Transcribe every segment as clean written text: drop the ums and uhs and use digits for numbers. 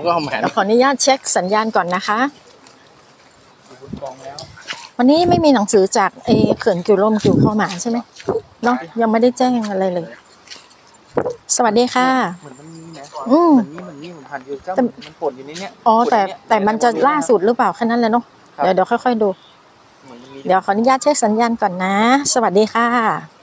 ก็เอาแหวนขออนุญาตเช็คสัญญาณก่อนนะคะวันนี้ไม่มีหนังสือจากเขื่อนกิวลมกิวเข้ามาใช่ไหมเนาะยังไม่ได้แจ้งอะไรเลยสวัสดีค่ะเหมือนมันมีนะเหมือนมันผ่านอยู่เจ้ามันปวดอยู่ในเนี้ยอ๋อแต่มันจะล่าสุดหรือเปล่าแค่นั้นเลยเนาะเดี๋ยวค่อยๆดูเดี๋ยวขออนุญาตเช็คสัญญาณก่อนนะสวัสดีค่ะ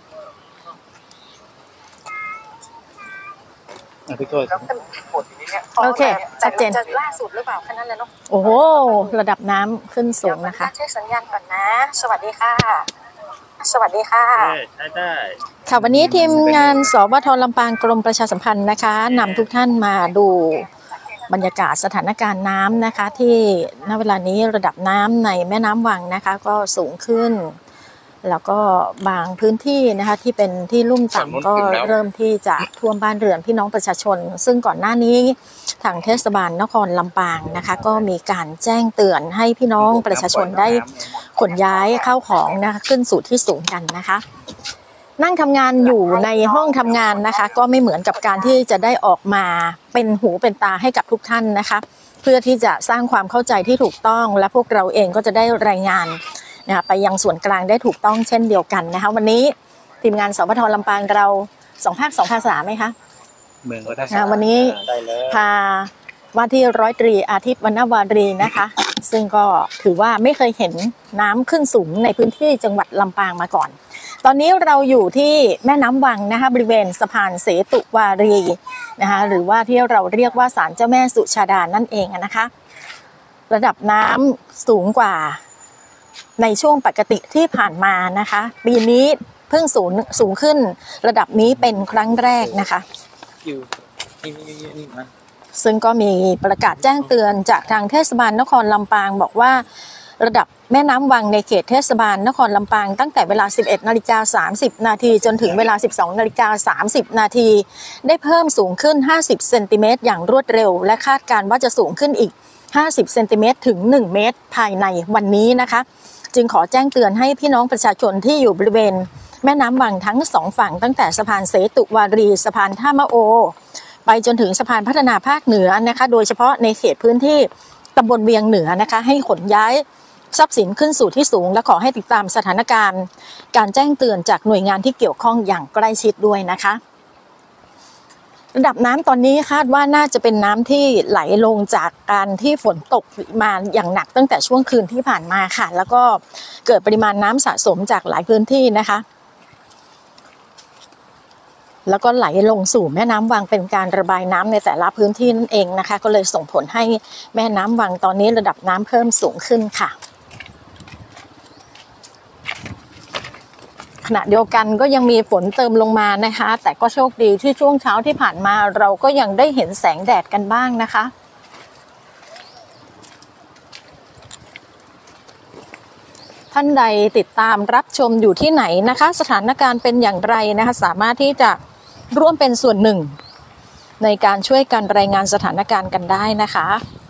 พี่โก้โอเคชัดเจนล่าสุดหรือเปล่าแค่นั้นเลยเนาะโอ้โหระดับน้ำขึ้นสูงนะคะเช็คสัญญาณก่อนนะสวัสดีค่ะสวัสดีค่ะได้ค่ะวันนี้ทีมงานสวท.ลำปางกรมประชาสัมพันธ์นะคะนำทุกท่านมาดูบรรยากาศสถานการณ์น้ำนะคะที่ณเวลานี้ระดับน้ำในแม่น้ำวังนะคะก็สูงขึ้นแล้วก็บางพื้นที่นะคะที่เป็นที่ลุ่มต่ำก็เริ่มที่จะท่วมบ้านเรือนพี่น้องประชาชนซึ่งก่อนหน้านี้ทางเทศบาลนครลำปางนะคะก็มีการแจ้งเตือนให้พี่น้องประชาชนได้ขนย้ายข้าวของนะคะขึ้นสู่ที่สูงกันนะคะนั่งทำงานอยู่ในห้องทำงานนะคะก็ไม่เหมือนกับการที่จะได้ออกมาเป็นหูเป็นตาให้กับทุกท่านนะคะเพื่อที่จะสร้างความเข้าใจที่ถูกต้องและพวกเราเองก็จะได้รายงานไปยังส่วนกลางได้ถูกต้องเช่นเดียวกันนะคะวันนี้ทีมงานสวท.ลำปางเรา2 ภาค 2 ภาษาไหมคะเมืองก็ได้วันนี้พาว่าที่ร้อยตรีอาทิตย์วรรณวารีนะคะซึ่งก็ถือว่าไม่เคยเห็นน้ำขึ้นสูงในพื้นที่จังหวัดลำปางมาก่อนตอนนี้เราอยู่ที่แม่น้ำวังนะคะบริเวณสะพานเสตุวารีนะคะหรือว่าที่เราเรียกว่าศาลเจ้าแม่สุชาดานั่นเองนะคะระดับน้ำสูงกว่าในช่วงปกติที่ผ่านมานะคะปีนี้เพิ่งสูงขึ้นระดับนี้เป็นครั้งแรกนะคะซึ่งก็มีประกาศแจ้งเตือนจากทางเทศบาลนครลำปางบอกว่าระดับแม่น้ำวังในเขตเทศบาลนครลำปางตั้งแต่เวลา 11:30 น.จนถึงเวลา 12:30 น.ได้เพิ่มสูงขึ้น50เซนติเมตรอย่างรวดเร็วและคาดการณ์ว่าจะสูงขึ้นอีก50เซนติเมตรถึง1 เมตรภายในวันนี้นะคะจึงขอแจ้งเตือนให้พี่น้องประชาชนที่อยู่บริเวณแม่น้ำวังทั้ง2ฝั่งตั้งแต่สะพานเสตุวารีสะพานท่ามะโอไปจนถึงสะพานพัฒนาภาคเหนือนะคะโดยเฉพาะในเขตพื้นที่ตำบลเวียงเหนือนะคะให้ขนย้ายทรัพย์สินขึ้นสู่ที่สูงและขอให้ติดตามสถานการณ์การแจ้งเตือนจากหน่วยงานที่เกี่ยวข้องอย่างใกล้ชิดด้วยนะคะระดับน้ำตอนนี้คาดว่าน่าจะเป็นน้ำที่ไหลลงจากการที่ฝนตกมาอย่างหนักตั้งแต่ช่วงคืนที่ผ่านมาค่ะแล้วก็เกิดปริมาณน้ำสะสมจากหลายพื้นที่นะคะแล้วก็ไหลลงสู่แม่น้ำวังเป็นการระบายน้ำในแต่ละพื้นที่นั่นเองนะคะก็เลยส่งผลให้แม่น้ำวังตอนนี้ระดับน้ำเพิ่มสูงขึ้นค่ะขณะเดียวกันก็ยังมีฝนเติมลงมานะคะแต่ก็โชคดีที่ช่วงเช้าที่ผ่านมาเราก็ยังได้เห็นแสงแดดกันบ้างนะคะท่านใดติดตามรับชมอยู่ที่ไหนนะคะสถานการณ์เป็นอย่างไรนะคะสามารถที่จะร่วมเป็นส่วนหนึ่งในการช่วยกันรายงานสถานการณ์กันได้นะคะ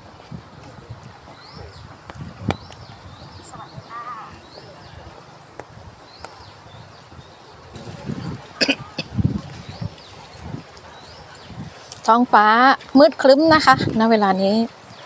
ท้องฟ้ามืดครึ้มนะคะณเวลานี้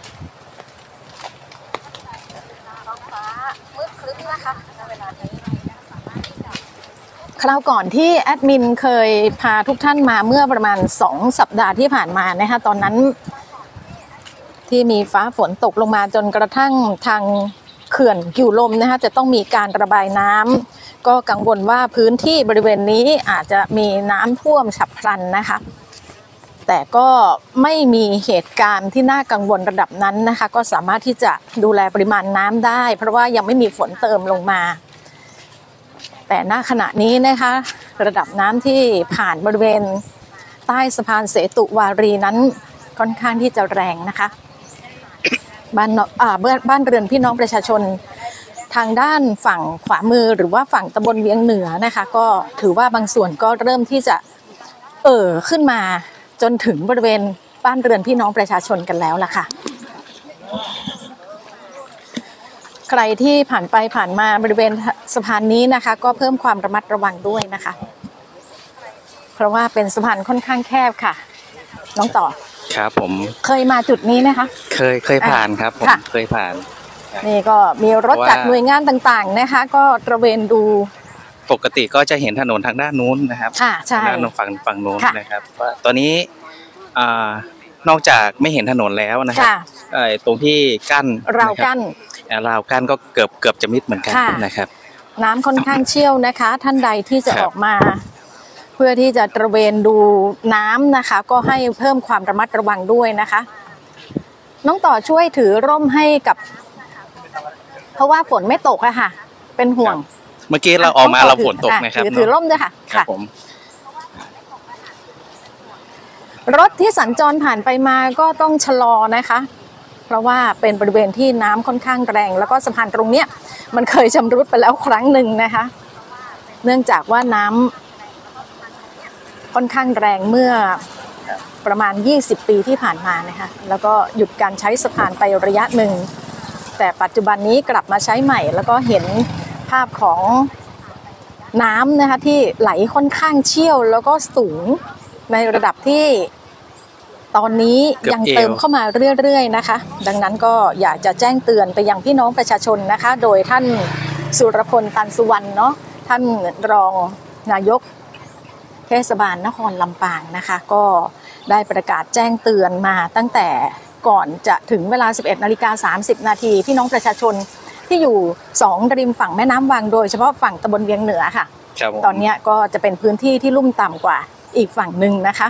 คราวก่อนที่แอดมินเคยพาทุกท่านมาเมื่อประมาณ2 สัปดาห์ที่ผ่านมานะคะตอนนั้นที่มีฟ้าฝนตกลงมาจนกระทั่งทางเขื่อนกิวลมนะคะจะต้องมีการระบายน้ำก็กังวลว่าพื้นที่บริเวณนี้อาจจะมีน้ำท่วมฉับพลันนะคะแต่ก็ไม่มีเหตุการณ์ที่น่ากังวลระดับนั้นนะคะก็สามารถที่จะดูแลปริมาณน้ำได้เพราะว่ายังไม่มีฝนเติมลงมาแต่ณขณะนี้นะคะระดับน้ำที่ผ่านบริเวณใต้สะพานเสตุวารีนั้นค่อนข้างที่จะแรงนะคะบ้านเรือนพี่น้องประชาชนทางด้านฝั่งขวามือหรือว่าฝั่งตำบลเวียงเหนือนะคะก็ถือว่าบางส่วนก็เริ่มที่จะขึ้นมาจนถึงบริเวณบ้านเรือนพี่น้องประชาชนกันแล้วล่ะค่ะใครที่ผ่านไปผ่านมาบริเวณสะพานนี้นะคะก็เพิ่มความระมัดระวังด้วยนะคะเพราะว่าเป็นสะพานค่อนข้างแคบค่ะน้องต่อครับผมเคยมาจุดนี้ไหมคะเคยผ่านครับผมเคยผ่านนี่ก็มีรถจากหน่วยงานต่างๆนะคะก็ตระเวนดูปกติก็จะเห็นถนนทางด้านนู้นนะครับค่ะใช่ด้านฝั่งนู้นนะครับว่าตอนนี้นอกจากไม่เห็นถนนแล้วนะครับตรงที่กั้นราวกั้นก็เกือบจะมิดเหมือนกันนะครับน้ำค่อนข้างเชี่ยวนะคะท่านใดที่จะออกมาเพื่อที่จะตระเวนดูน้ำนะคะก็ให้เพิ่มความระมัดระวังด้วยนะคะน้องต่อช่วยถือร่มให้กับเพราะว่าฝนไม่ตกอะค่ะเป็นห่วงเมื่อกี้เราออกมาเราฝนตกนะครับถือร่มด้วยค่ะครับผมรถที่สัญจรผ่านไปมาก็ต้องชะลอนะคะเพราะว่าเป็นบริเวณที่น้ำค่อนข้างแรงแล้วก็สะพานตรงเนี้ยมันเคยชำรุดไปแล้วครั้งหนึ่งนะคะเนื่องจากว่าน้ำค่อนข้างแรงเมื่อประมาณ20ปีที่ผ่านมานะคะแล้วก็หยุดการใช้สะพานไประยะหนึ่งแต่ปัจจุบันนี้กลับมาใช้ใหม่แล้วก็เห็นภาพของน้ำนะคะที่ไหลค่อนข้างเชี่ยวแล้วก็สูงในระดับที่ตอนนี้ยังเติมเข้ามาเรื่อยๆนะคะดังนั้นก็อยากจะแจ้งเตือนไปยังพี่น้องประชาชนนะคะโดยท่านสุรพล ตันสุวรรณเนาะท่านรองนายกเทศบาลนครลำปางนะคะก็ได้ประกาศแจ้งเตือนมาตั้งแต่ก่อนจะถึงเวลา 11:30 นาทีพี่น้องประชาชนที่อยู่2ริมฝั่งแม่น้ำวังโดยเฉพาะฝั่งตำบลเวียงเหนือค่ะตอนนี้ก็จะเป็นพื้นที่ที่ลุ่มต่ำกว่าอีกฝั่งหนึ่งนะคะ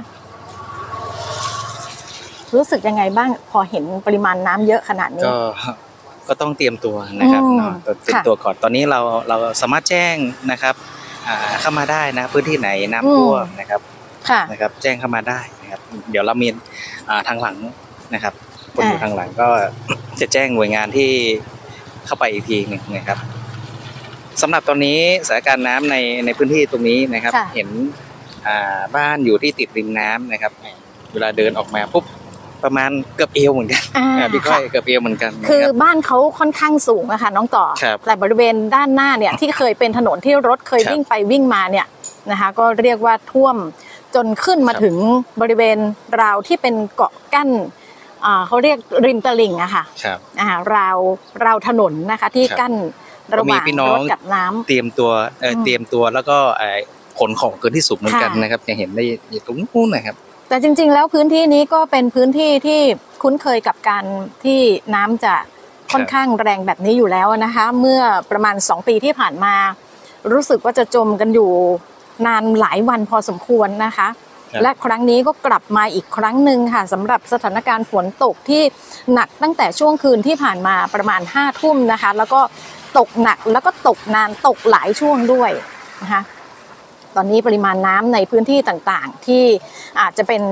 รู้สึกยังไงบ้างพอเห็นปริมาณน้ำเยอะขนาดนี้ก็ต้องเตรียมตัวนะครับเตรียมตัวก่อนตอนนี้เราสามารถแจ้งนะครับเข้ามาได้นะพื้นที่ไหนน้ำท่วมนะครับแจ้งเข้ามาได้นะครับเดี๋ยวเรามีทางหลังนะครับคนอยู่ทางหลังก็จะแจ้งหน่วยงานที่เข้าไปอีกทีหนึ่งนะครับสำหรับตอนนี้สถานการณ์น้ำในพื้นที่ตรงนี้นะครับเห็นบ้านอยู่ที่ติดริมน้ำนะครับเวลาเดินออกมาปุ๊บประมาณเกือบเอวเหมือนกันพี่ก้อยเกือบเอวเหมือนกันคือบ้านเขาค่อนข้างสูงนะคะน้องต่อแต่บริเวณด้านหน้าเนี่ยที่เคยเป็นถนนที่รถเคยวิ่งไปวิ่งมาเนี่ยนะคะก็เรียกว่าท่วมจนขึ้นมาถึงบริเวณราวที่เป็นเกาะกั้นเขาเรียกริมตลิ่งอะค่ะราวถนนนะคะที่กั้นระหว่างรถกับน้ำเตรียมตัวแล้วก็ขนของเกินที่สูงเหมือนกันนะครับจะเห็นได้ตรงนู้นนะครับแต่จริงๆแล้วพื้นที่นี้ก็เป็นพื้นที่ที่คุ้นเคยกับการที่น้ำจะค่อนข้างแรงแบบนี้อยู่แล้วนะคะเมื่อประมาณ2ปีที่ผ่านมารู้สึกว่าจะจมกันอยู่นานหลายวันพอสมควรนะคะและครั้งนี้ก็กลับมาอีกครั้งหนึ่งค่ะสำหรับสถานการณ์ฝนตกที่หนักตั้งแต่ช่วงคืนที่ผ่านมาประมาณ5 ทุ่มนะคะแล้วก็ตกหนักแล้วก็ตกนานตกหลายช่วงด้วยนะคะตอนนี้ปริมาณน้ำในพื้นที่ต่างๆที่อาจจะเป็น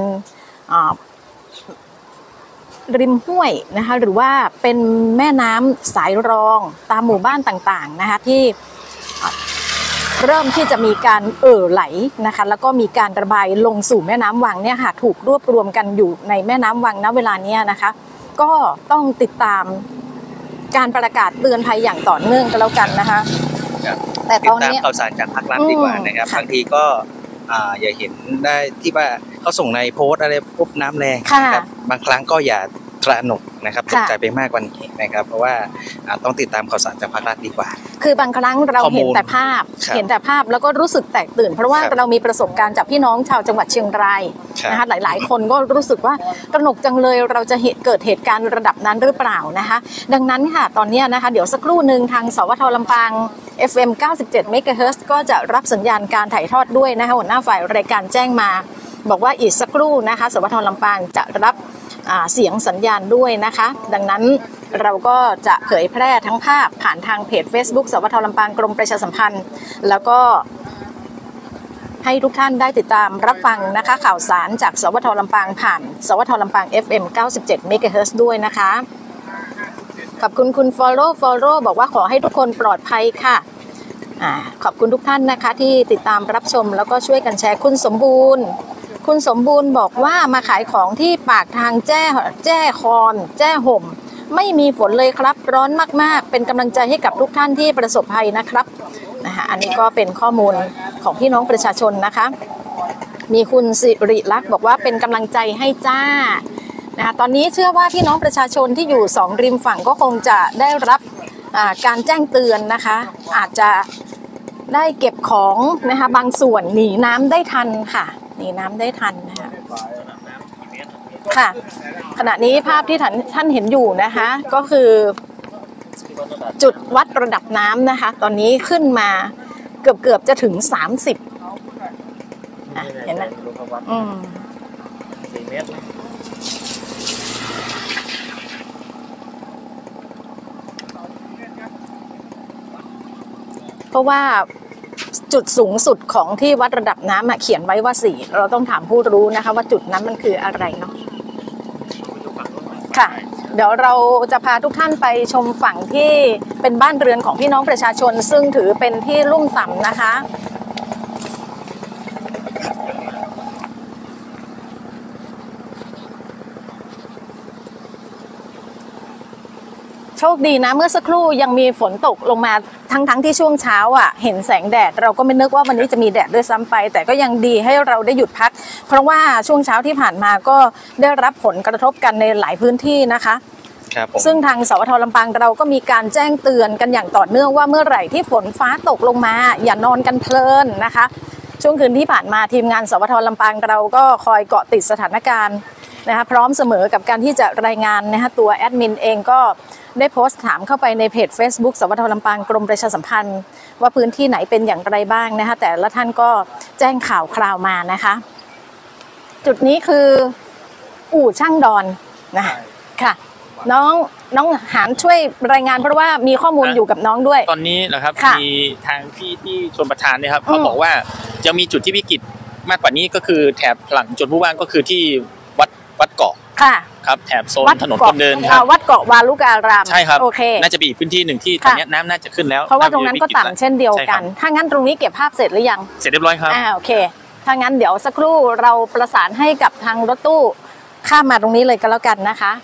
ริมห้วยนะคะหรือว่าเป็นแม่น้ำสายรองตามหมู่บ้านต่างๆนะคะที่เริ่มที่จะมีการไหลนะคะแล้วก็มีการระบายลงสู่แม่น้ำวังเนี่ยค่ะถูกรวบรวมกันอยู่ในแม่น้ำวังณเวลานี้นะคะก็ต้องติดตามการประกาศเตือนภัยอย่างต่อเนื่องกันแล้วกันนะคะแต่ตอนนี้ข่าวสารจากภาครัฐดีกว่านะครับบางทีก็อย่าเห็นได้ที่ว่าเขาส่งในโพสอะไรปุ๊บน้ำแรงนะครับบางครั้งก็อย่าตระหนกนะครับตกใจไปมากกว่านี้นะครับเพราะว่าต้องติดตามข่าวสารจากภาครัฐดีกว่าคือบางครั้งเราเห็นแต่ภาพแล้วก็รู้สึกแตกตื่นเพราะว่าเรามีประสบการณ์จากพี่น้องชาวจังหวัดเชียงรายนะคะหลายๆคนก็รู้สึกว่าตระหนกจังเลยเราจะเกิดเหตุการณ์ระดับนั้นหรือเปล่านะคะดังนั้นค่ะตอนนี้นะคะเดี๋ยวสักครู่หนึ่งทางสวท.ลำปาง FM 97 เมกะเฮิรตซ์ก็จะรับสัญญาณการถ่ายทอดด้วยนะคะหัวหน้าฝ่ายรายการแจ้งมาบอกว่าอีกสักครู่นะคะสวท.ลำปางจะรับเสียงสัญญาณด้วยนะคะดังนั้นเราก็จะเผยแพร่ทั้งภาพผ่านทางเพจ Facebook สวท.ลำปางกรมประชาสัมพันธ์แล้วก็ให้ทุกท่านได้ติดตามรับฟังนะคะข่าวสารจากสวท.ลำปางผ่านสวท.ลำปาง FM 97 เมกะเฮิรตซ์ด้วยนะคะขอบคุณคุณ follow บอกว่าขอให้ทุกคนปลอดภัยค่ะขอบคุณทุกท่านนะคะที่ติดตามรับชมแล้วก็ช่วยกันแชร์คุณสมบูรณ์บอกว่ามาขายของที่ปากทางแจ้คอนแจ้ห่มไม่มีฝนเลยครับร้อนมากๆเป็นกำลังใจให้กับทุกท่านที่ประสบภัยนะครับนะคะอันนี้ก็เป็นข้อมูลของพี่น้องประชาชนนะคะมีคุณสิริลักษณ์บอกว่าเป็นกำลังใจให้จ้าตอนนี้เชื่อว่าพี่น้องประชาชนที่อยู่2ริมฝั่งก็คงจะได้รับการแจ้งเตือนนะคะอาจจะได้เก็บของนะคะบางส่วนหนีน้ำได้ทันค่ะหนีน้ำได้ทันนะคะค่ะขณะนี้ภาพที่ท่านเห็นอยู่นะคะก็คือจุดวัดระดับน้ำนะคะตอนนี้ขึ้นมาเกือบจะถึง30เห็นไหม 4 เมตรเพราะว่าจุดสูงสุดของที่วัดระดับน้ำเขียนไว้ว่า4เราต้องถามผู้รู้นะคะว่าจุดนั้นมันคืออะไรเนาะค่ะเดี๋ยวเราจะพาทุกท่านไปชมฝั่งที่เป็นบ้านเรือนของพี่น้องประชาชนซึ่งถือเป็นที่ลุ่มต่ำนะคะโชคดีนะเมื่อสักครู่ยังมีฝนตกลงมาทั้งที่ช่วงเช้าเห็นแสงแดดเราก็ไม่นึกว่าวันนี้จะมีแดดด้วยซ้ำไปแต่ก็ยังดีให้เราได้หยุดพักเพราะว่าช่วงเช้าที่ผ่านมาก็ได้รับผลกระทบกันในหลายพื้นที่นะคะครับซึ่งทางสวท.ลำปางเราก็มีการแจ้งเตือนกันอย่างต่อเนื่องว่าเมื่อไหร่ที่ฝนฟ้าตกลงมาอย่านอนกันเพลินนะคะช่วงคืนที่ผ่านมาทีมงานสวท.ลำปางเราก็คอยเกาะติดสถานการณ์นะคะพร้อมเสมอกับการที่จะรายงานนะคะตัวแอดมินเองก็ได้โพสต์ถามเข้าไปในเพจ Facebook สวท.ลำปางกรมประชาสัมพันธ์ว่าพื้นที่ไหนเป็นอย่างไรบ้างนะคะแต่ละท่านก็แจ้งข่าวคราวมานะคะจุดนี้คืออู่ช่างดอนนะค่ะน้องหานช่วยรายงานเพราะว่ามีข้อมูลอยู่กับน้องด้วยตอนนี้นะครับมีทางพี่ที่ชลประทานเนี่ยครับเขาบอกว่าจะมีจุดที่วิกฤตมากกว่านี้ก็คือแถบหลังจนผู้ว่างก็คือที่วัดเกาะค่ะครับแถบโซนถนนคนเดินครับวัดเกาะวาลุการามใช่ครับโอเคน่าจะเป็นอีกพื้นที่หนึ่งที่ตอนนี้น้ำน่าจะขึ้นแล้วเพราะว่าตรงนั้นก็ต่ำเช่นเดียวกันถ้างั้นตรงนี้เก็บภาพเสร็จหรือยังเสร็จเรียบร้อยครับโอเคถ้างั้นเดี๋ยวสักครู่เราประสานให้กับทางรถตู้ข้ามมาตรงนี้เลยก็แล้วกันนะคะ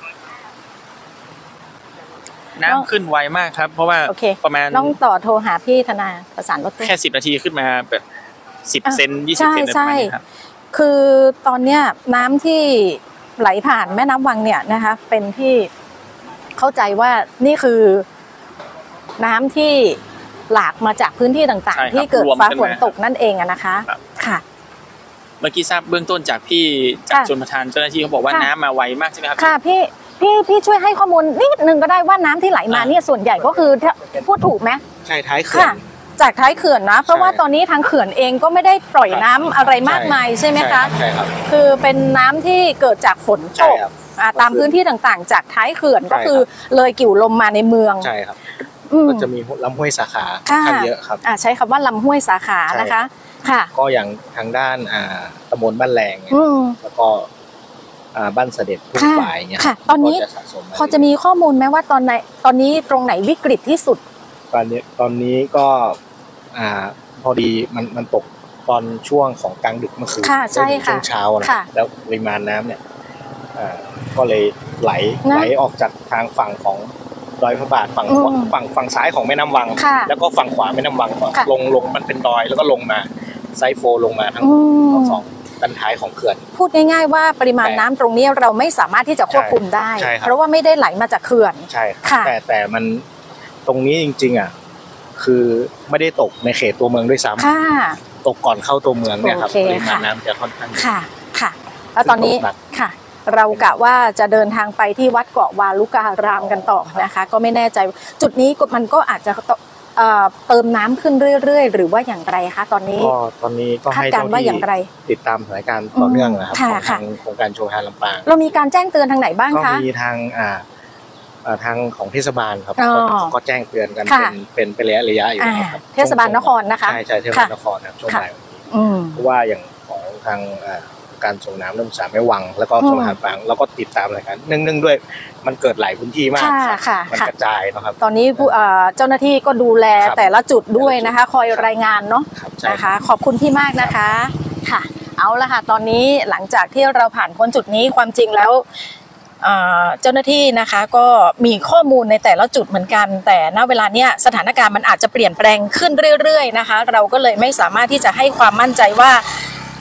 น้ำขึ้นไวมากครับเพราะว่าประมาณต้องต่อโทรหาพี่ธนาประสานรถตู้แค่10 นาทีขึ้นมาแบบ10 เซน20 เซนประมาณนี้ครับคือตอนเนี้ยน้ำที่ไหลผ่านแม่น้ำวังเนี่ยนะคะเป็นที่เข้าใจว่านี่คือน้ำที่หลากมาจากพื้นที่ต่างๆที่เกิดฟ้าฝนตกนั่นเองนะคะค่ะเมื่อกี้ทราบเบื้องต้นจากพี่จากชลประทานเจ้าหน้าที่เขาบอกว่าน้ำมาไวมากใช่ไหมครับค่ะพี่ช่วยให้ข้อมูลนิดนึงก็ได้ว่าน้ำที่ไหลมาเนี่ยส่วนใหญ่ก็คือพูดถูกไหมใช่ท้ายเขื่อนจากท้ายเขื่อนนะเพราะว่าตอนนี้ทางเขื่อนเองก็ไม่ได้ปล่อยน้ำอะไรมากมายใช่ไหมคะใช่ครับคือเป็นน้ำที่เกิดจากฝนตกตามพื้นที่ต่างๆจากท้ายเขื่อนก็คือเลยกิ่วลมมาในเมืองใช่ครับก็จะมีลำห้วยสาขาเยอะครับใช้คำว่าลำห้วยสาขานะคะค่ะก็อย่างทางด้านตำบลบ้านแรงแล้วก็บ้านเสด็จทุ่งฝ่ายเนี่ยตอนนี้พอจะมีข้อมูลไหมว่าตอนนี้ตรงไหนวิกฤตที่สุดตอนนี้ก็พอดีมันตกตอนช่วงของกลางดึกเมื่อคืนช่วงเช้านะแล้วปริมาณน้ำเนี่ยก็เลยไหลออกจากทางฝั่งของดอยพระบาทฝั่งซ้ายของแม่น้ำวังแล้วก็ฝั่งขวาแม่น้ำวังลงมันเป็นดอยแล้วก็ลงมาไซโฟลงมาทั้งสองด้านท้ายของเขื่อนพูดง่ายๆว่าปริมาณน้ำตรงนี้เราไม่สามารถที่จะควบคุมได้เพราะว่าไม่ได้ไหลมาจากเขื่อนใช่แต่มันตรงนี้จริงๆคือไม่ได้ตกในเขตตัวเมืองด้วยซ้ำตกก่อนเข้าตัวเมืองเนี่ยครับปริมาณน้ำจะค่อนข้างค่ะแล้วตอนนี้ค่ะเรากะว่าจะเดินทางไปที่วัดเกาะวาลุการามกันต่อนะคะก็ไม่แน่ใจจุดนี้มันก็อาจจะเติมน้ำขึ้นเรื่อยๆหรือว่าอย่างไรคะตอนนี้ก็ให้เจ้าหน้าที่ติดตามสถานการณ์ต่อเนื่องนะครับของทางโครงการโชว์ทางลำปางเรามีการแจ้งเตือนทางไหนบ้างคะก็มีทางของเทศบาลครับก็แจ้งเตือนกันเป็นระยะอยู่ครับเทศบาลนครนะคะใช่เทศบาลนครครับช่วงบ่ายเพราะว่าอย่างของทางการส่งน้ำน้ำสาแม่วังแล้วก็ชลประทานลำปางแล้วก็ติดตามอะไรกันเนื่องด้วยมันเกิดหลายพื้นที่มากมันกระจายนะครับตอนนี้เจ้าหน้าที่ก็ดูแลแต่ละจุดด้วยนะคะคอยรายงานเนาะนะคะขอบคุณพี่มากนะคะค่ะเอาละค่ะตอนนี้หลังจากที่เราผ่านพ้นจุดนี้ความจริงแล้วเจ้าหน้าที่นะคะก็มีข้อมูลในแต่ละจุดเหมือนกันแต่ณเวลาเนี้ยสถานการณ์มันอาจจะเปลี่ยนแปลงขึ้นเรื่อยๆนะคะเราก็เลยไม่สามารถที่จะให้ความมั่นใจว่า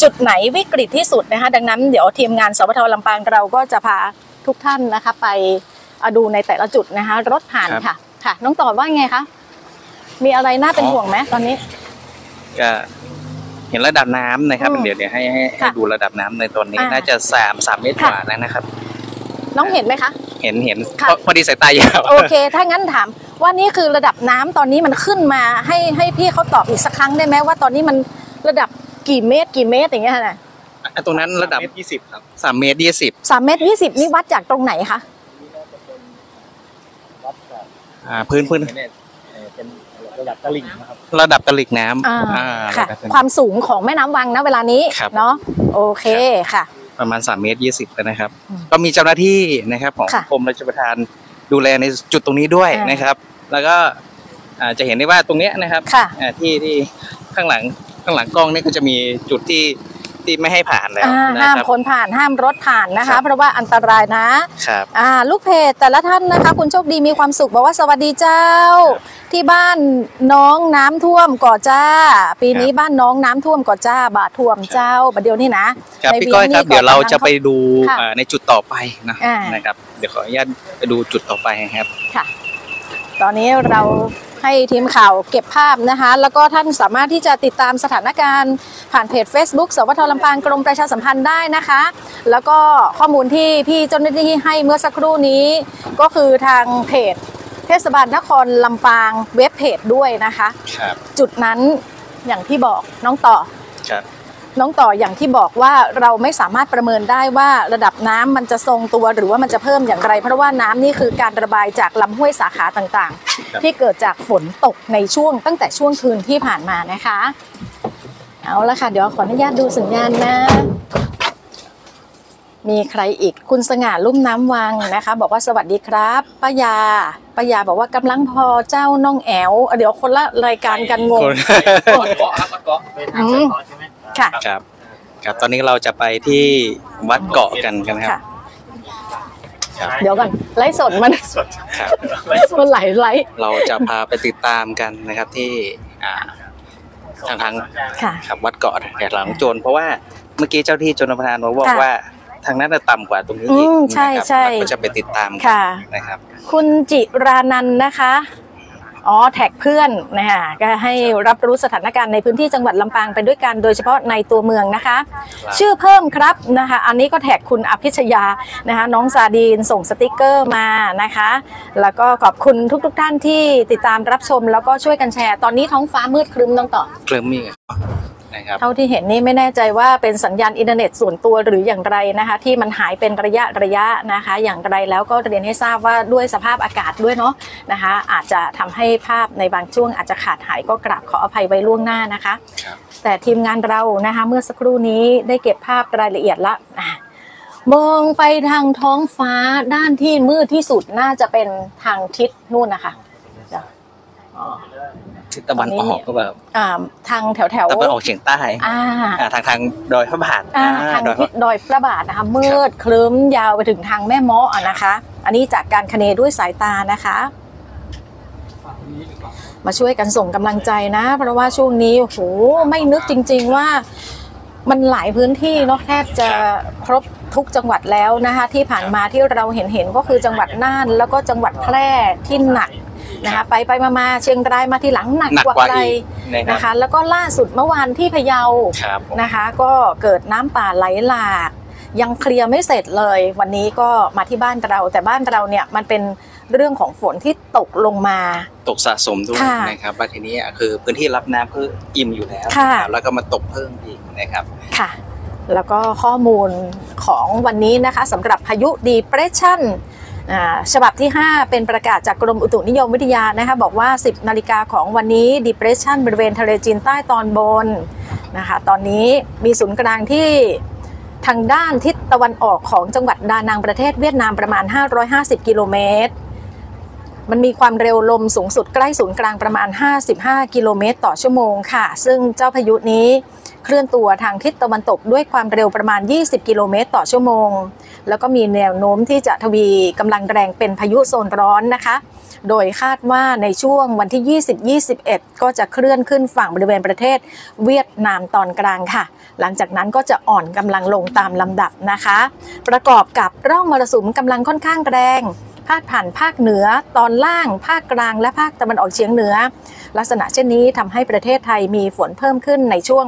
จุดไหนวิกฤตที่สุดนะคะดังนั้นเดี๋ยวทีมงานสวทลำปางเราก็จะพาทุกท่านนะคะไปดูในแต่ละจุดนะคะรถผ่านค่ะค่ะน้องต่อว่าไงคะมีอะไรน่าเป็นห่วงไหมตอนนี้ก็เห็นระดับน้ำนะครับเดี๋ยวให้ดูระดับน้ำในตอนนี้น่าจะ3 เมตรกว่าแล้วนะครับน้องเห็นไหมคะเห็นพอดีสายตายาวโอเคถ้างั้นถามว่านี่คือระดับน้ำตอนนี้มันขึ้นมาให้พี่เขาตอบอีกสักครั้งได้ไหมว่าตอนนี้มันระดับกี่เมตรอย่างเงี้ยนะตรงนั้นระดับ 3 เมตร 20ครับ 3 เมตร 20 3 เมตร 20นี่วัดจากตรงไหนคะพื้นเป็นระดับตลิ่งนะครับระดับตลิ่งน้ำค่ะความสูงของแม่น้ำวังนะเวลานี้เนาะโอเคค่ะประมาณ3 เมตร 20นะครับก็มีเจ้าหน้าที่นะครับของกรมราชประทานดูแลในจุดตรงนี้ด้วยนะครับแล้วก็จะเห็นได้ว่าตรงนี้นะครับที่ข้างหลังกล้องนี่ก็จะมีจุดที่ไม่ให้ผ่านแล้วห้ามคนผ่านห้ามรถผ่านนะคะเพราะว่าอันตรายนะครับลูกเพจแต่ละท่านนะคะคุณโชคดีมีความสุขบอกว่าสวัสดีเจ้าที่บ้านน้องน้ำท่วมก่อจ้าปีนี้บ้านน้องน้ำท่วมก่อจ้าบาท่วมเจ้าบัดเดียวนี่นะครับพี่ก้อยครับเดี๋ยวเราจะไปดูในจุดต่อไปนะครับเดี๋ยวขออนุญาตไปดูจุดต่อไปครับค่ะตอนนี้เราให้ทีมข่าวเก็บภาพนะคะแล้วก็ท่านสามารถที่จะติดตามสถานการณ์ผ่านเพจ Facebook สวทลำปางกรมประชาสัมพันธ์ได้นะคะแล้วก็ข้อมูลที่พี่เจ้าหน้าที่ให้เมื่อสักครู่นี้ก็คือทางเพจเทศบาลนครลำปางเว็บเพจด้วยนะคะจุดนั้นอย่างที่บอกน้องต่ออย่างที่บอกว่าเราไม่สามารถประเมินได้ว่าระดับน้ำมันจะทรงตัวหรือว่ามันจะเพิ่มอย่างไรเพราะว่าน้ำนี่คือการระบายจากลำห้วยสาขาต่างๆที่เกิดจากฝนตกในช่วงตั้งแต่ช่วงคืนที่ผ่านมานะคะเอาละค่ะเดี๋ยวขออนุญาตดูสัญญาณนะมีใครอีกคุณสง่าลุ่มน้ำวังนะคะบอกว่าสวัสดีครับป้ายาบอกว่ากำลังพอเจ้าน้องแอวเดี๋ยวคนละรายการกันงงเกาะเป็นทางเกาะใช่ไหมครับตอนนี้เราจะไปที่วัดเกาะกันครับเดี๋ยวก่อนไลฟ์สดมันไหลเราจะพาไปติดตามกันนะครับที่ทางครับวัดเกาะแถวหลังโจรเพราะว่าเมื่อกี้เจ้าที่ชลประทานบอกว่าทางนั้นจะต่ำกว่าตรงนี้อีกใช่ก็จะไปติดตามนะครับคุณจิรานันนะคะแท็กเพื่อนนะคะก็ให้รับรู้สถานการณ์ในพื้นที่จังหวัดลำปางไปด้วยกันโดยเฉพาะในตัวเมืองนะคะชื่อเพิ่มครับนะคะอันนี้ก็แท็กคุณอภิชยานะคะน้องซาดีนส่งสติกเกอร์มานะคะแล้วก็ขอบคุณทุกท่านที่ติดตามรับชมแล้วก็ช่วยกันแชร์ตอนนี้ท้องฟ้ามืดครึ้มต้องต่อครึ้มมีเท่าที่เห็นนี่ไม่แน่ใจว่าเป็นสัญญาณอินเทอร์เน็ตส่วนตัวหรืออย่างไรนะคะที่มันหายเป็นระยะนะคะอย่างไรแล้วก็เรียนให้ทราบว่าด้วยสภาพอากาศด้วยเนาะนะคะอาจจะทำให้ภาพในบางช่วงอาจจะขาดหายก็กราบขออภัยไว้ล่วงหน้านะคะแต่ทีมงานเรานะคะเมื่อสักครู่นี้ได้เก็บภาพรายละเอียดละมองไปทางท้องฟ้าด้านที่มืดที่สุดน่าจะเป็นทางทิศนู่นนะคะทิศตะวันออกก็แบบทางแถวตะวันออกเฉียงใต้ทางดอยพระบาททางทิศดอยพระบาทนะคะมืดครึ้มยาวไปถึงทางแม่เมาะนะคะอันนี้จากการคะเนด้วยสายตานะคะมาช่วยกันส่งกำลังใจนะเพราะว่าช่วงนี้โอ้โหไม่นึกจริงๆว่ามันหลายพื้นที่เนาะแทบจะครบทุกจังหวัดแล้วนะคะที่ผ่านมาที่เราเห็นก็คือจังหวัดน่านแล้วก็จังหวัดแพร่ที่หนักนะคะไปมาเชียงรายมาทีหลังหนักกว่าใครนะคะแล้วก็ล่าสุดเมื่อวานที่พะเยานะคะก็เกิดน้ำป่าไหลหลากยังเคลียร์ไม่เสร็จเลยวันนี้ก็มาที่บ้านเราแต่บ้านเราเนี่ยมันเป็นเรื่องของฝนที่ตกลงมาตกสะสมด้วยนะครับว่าทีนี้คือพื้นที่รับน้ำคืออิ่มอยู่แล้วแล้วก็มาตกเพิ่มอีกนะครับค่ะแล้วก็ข้อมูลของวันนี้นะคะสำหรับพายุ Depressionฉบับที่5เป็นประกาศจากกรมอุตุนิยมวิทยานะคะบอกว่า 10 นาฬิกาของวันนี้ Depression บริเวณทะเลจีนใต้ตอนบนนะคะตอนนี้มีศูนย์กลางที่ทางด้านทิศตะวันออกของจังหวัดดานังประเทศเวียดนามประมาณ550 กิโลเมตรมันมีความเร็วลมสูงสุดใกล้ศูนย์กลางประมาณ55 กิโลเมตรต่อชั่วโมงค่ะซึ่งเจ้าพายุนี้เคลื่อนตัวทางทิศตะวันตกด้วยความเร็วประมาณ20 กิโลเมตรต่อชั่วโมงแล้วก็มีแนวโน้มที่จะทวีกำลังแรงเป็นพายุโซนร้อนนะคะโดยคาดว่าในช่วงวันที่ 20-21 ก็จะเคลื่อนขึ้นฝั่งบริเวณประเทศเวียดนามตอนกลางค่ะหลังจากนั้นก็จะอ่อนกำลังลงตามลำดับนะคะประกอบกับร่องมรสุมกำลังค่อนข้างแรงพาดผ่านภาคเหนือตอนล่างภาคกลางและภาคตะวันออกเฉียงเหนือลักษณะเช่นนี้ทำให้ประเทศไทยมีฝนเพิ่มขึ้นในช่วง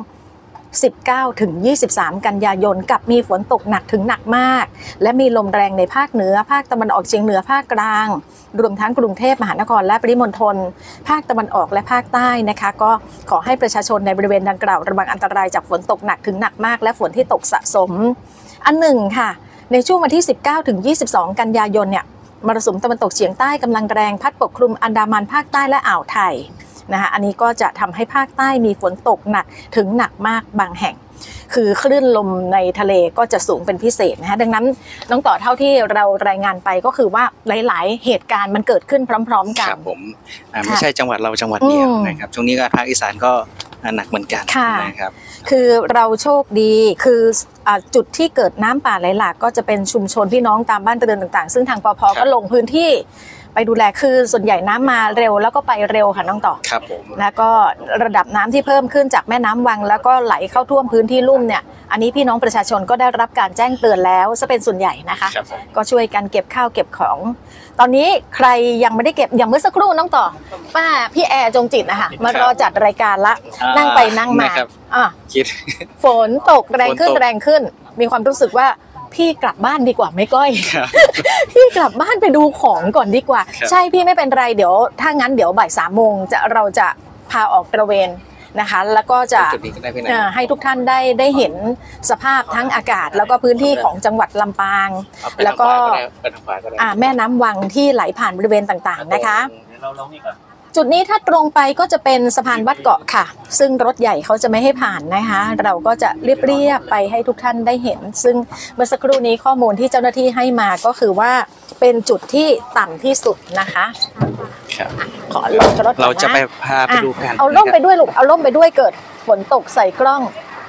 19-23 กันยายนกับมีฝนตกหนักถึงหนักมากและมีลมแรงในภาคเหนือภาคตะวันออกเฉียงเหนือภาคกลางรวมทั้งกรุงเทพมหานครและปริมณฑลภาคตะวันออกและภาคใต้นะคะก็ขอให้ประชาชนในบริเวณดังกล่าวระวังอันตรายจากฝนตกหนักถึงหนักมากและฝนที่ตกสะสมอันหนึ่งค่ะในช่วงวันที่19-22 กันยายนเนี่ยมรสุมตะวันตกเฉียงใต้กำลังแรงพัดปกคลุมอันดามันภาคใต้และอ่าวไทยนะคะอันนี้ก็จะทำให้ภาคใต้มีฝนตกหนักถึงหนักมากบางแห่งคือคลื่นลมในทะเลก็จะสูงเป็นพิเศษนะคะดังนั้นน้องต่อเท่าที่เรารายงานไปก็คือว่าหลายๆเหตุการณ์มันเกิดขึ้นพร้อมๆกันครับผมไม่ใช่จังหวัดเราจังหวัดเดียวนะครับช่วงนี้ก็ภาคอีสานก็หนักเหมือนกันนะครับคือเราโชคดีคือจุดที่เกิดน้ำป่าไหลหลากก็จะเป็นชุมชนพี่น้องตามบ้านเรือนต่างๆซึ่งทางปภ.ก็ลงพื้นที่ไปดูแลคือส่วนใหญ่น้ำมาเร็วแล้วก็ไปเร็วค่ะน้องต่อครับผมแล้วก็ระดับน้ำที่เพิ่มขึ้นจากแม่น้ำวังแล้วก็ไหลเข้าท่วมพื้นที่ลุ่มเนี่ยอันนี้พี่น้องประชาชนก็ได้รับการแจ้งเตือนแล้วจะเป็นส่วนใหญ่นะคะก็ช่วยกันเก็บข้าวเก็บของตอนนี้ใครยังไม่ได้เก็บอย่างเมื่อสักครู่น้องต่อป้าพี่แอร์จงจิตนะคะมารอจัดรายการละนั่งไปนั่งมาฝนตกแรงขึ้นมีความรู้สึกว่าพี่กลับบ้านดีกว่าไม่ก้อยพี่กลับบ้านไปดูของก่อนดีกว่าใช่พี่ไม่เป็นไรเดี๋ยวถ้างั้นเดี๋ยวบ่าย3 โมงเราจะพาออกตระเวนนะคะแล้วก็จะให้ทุกท่านได้เห็นสภาพทั้งอากาศแล้วก็พื้นที่ของจังหวัดลำปางแล้วก็แม่น้ำวังที่ไหลผ่านบริเวณต่างๆนะคะจุดนี้ถ้าตรงไปก็จะเป็นสะพานวัดเกาะค่ะซึ่งรถใหญ่เขาจะไม่ให้ผ่านนะคะเราก็จะเรียบไปให้ทุกท่านได้เห็นซึ่งเมื่อสักครู่นี้ข้อมูลที่เจ้าหน้าที่ให้มาก็คือว่าเป็นจุดที่ต่ำที่สุดนะคะขอลงรถเราจะไปพาไปดูกันเอาร่มไปด้วยลูกเอาร่มไปด้วยเกิดฝนตกใส่กล้อง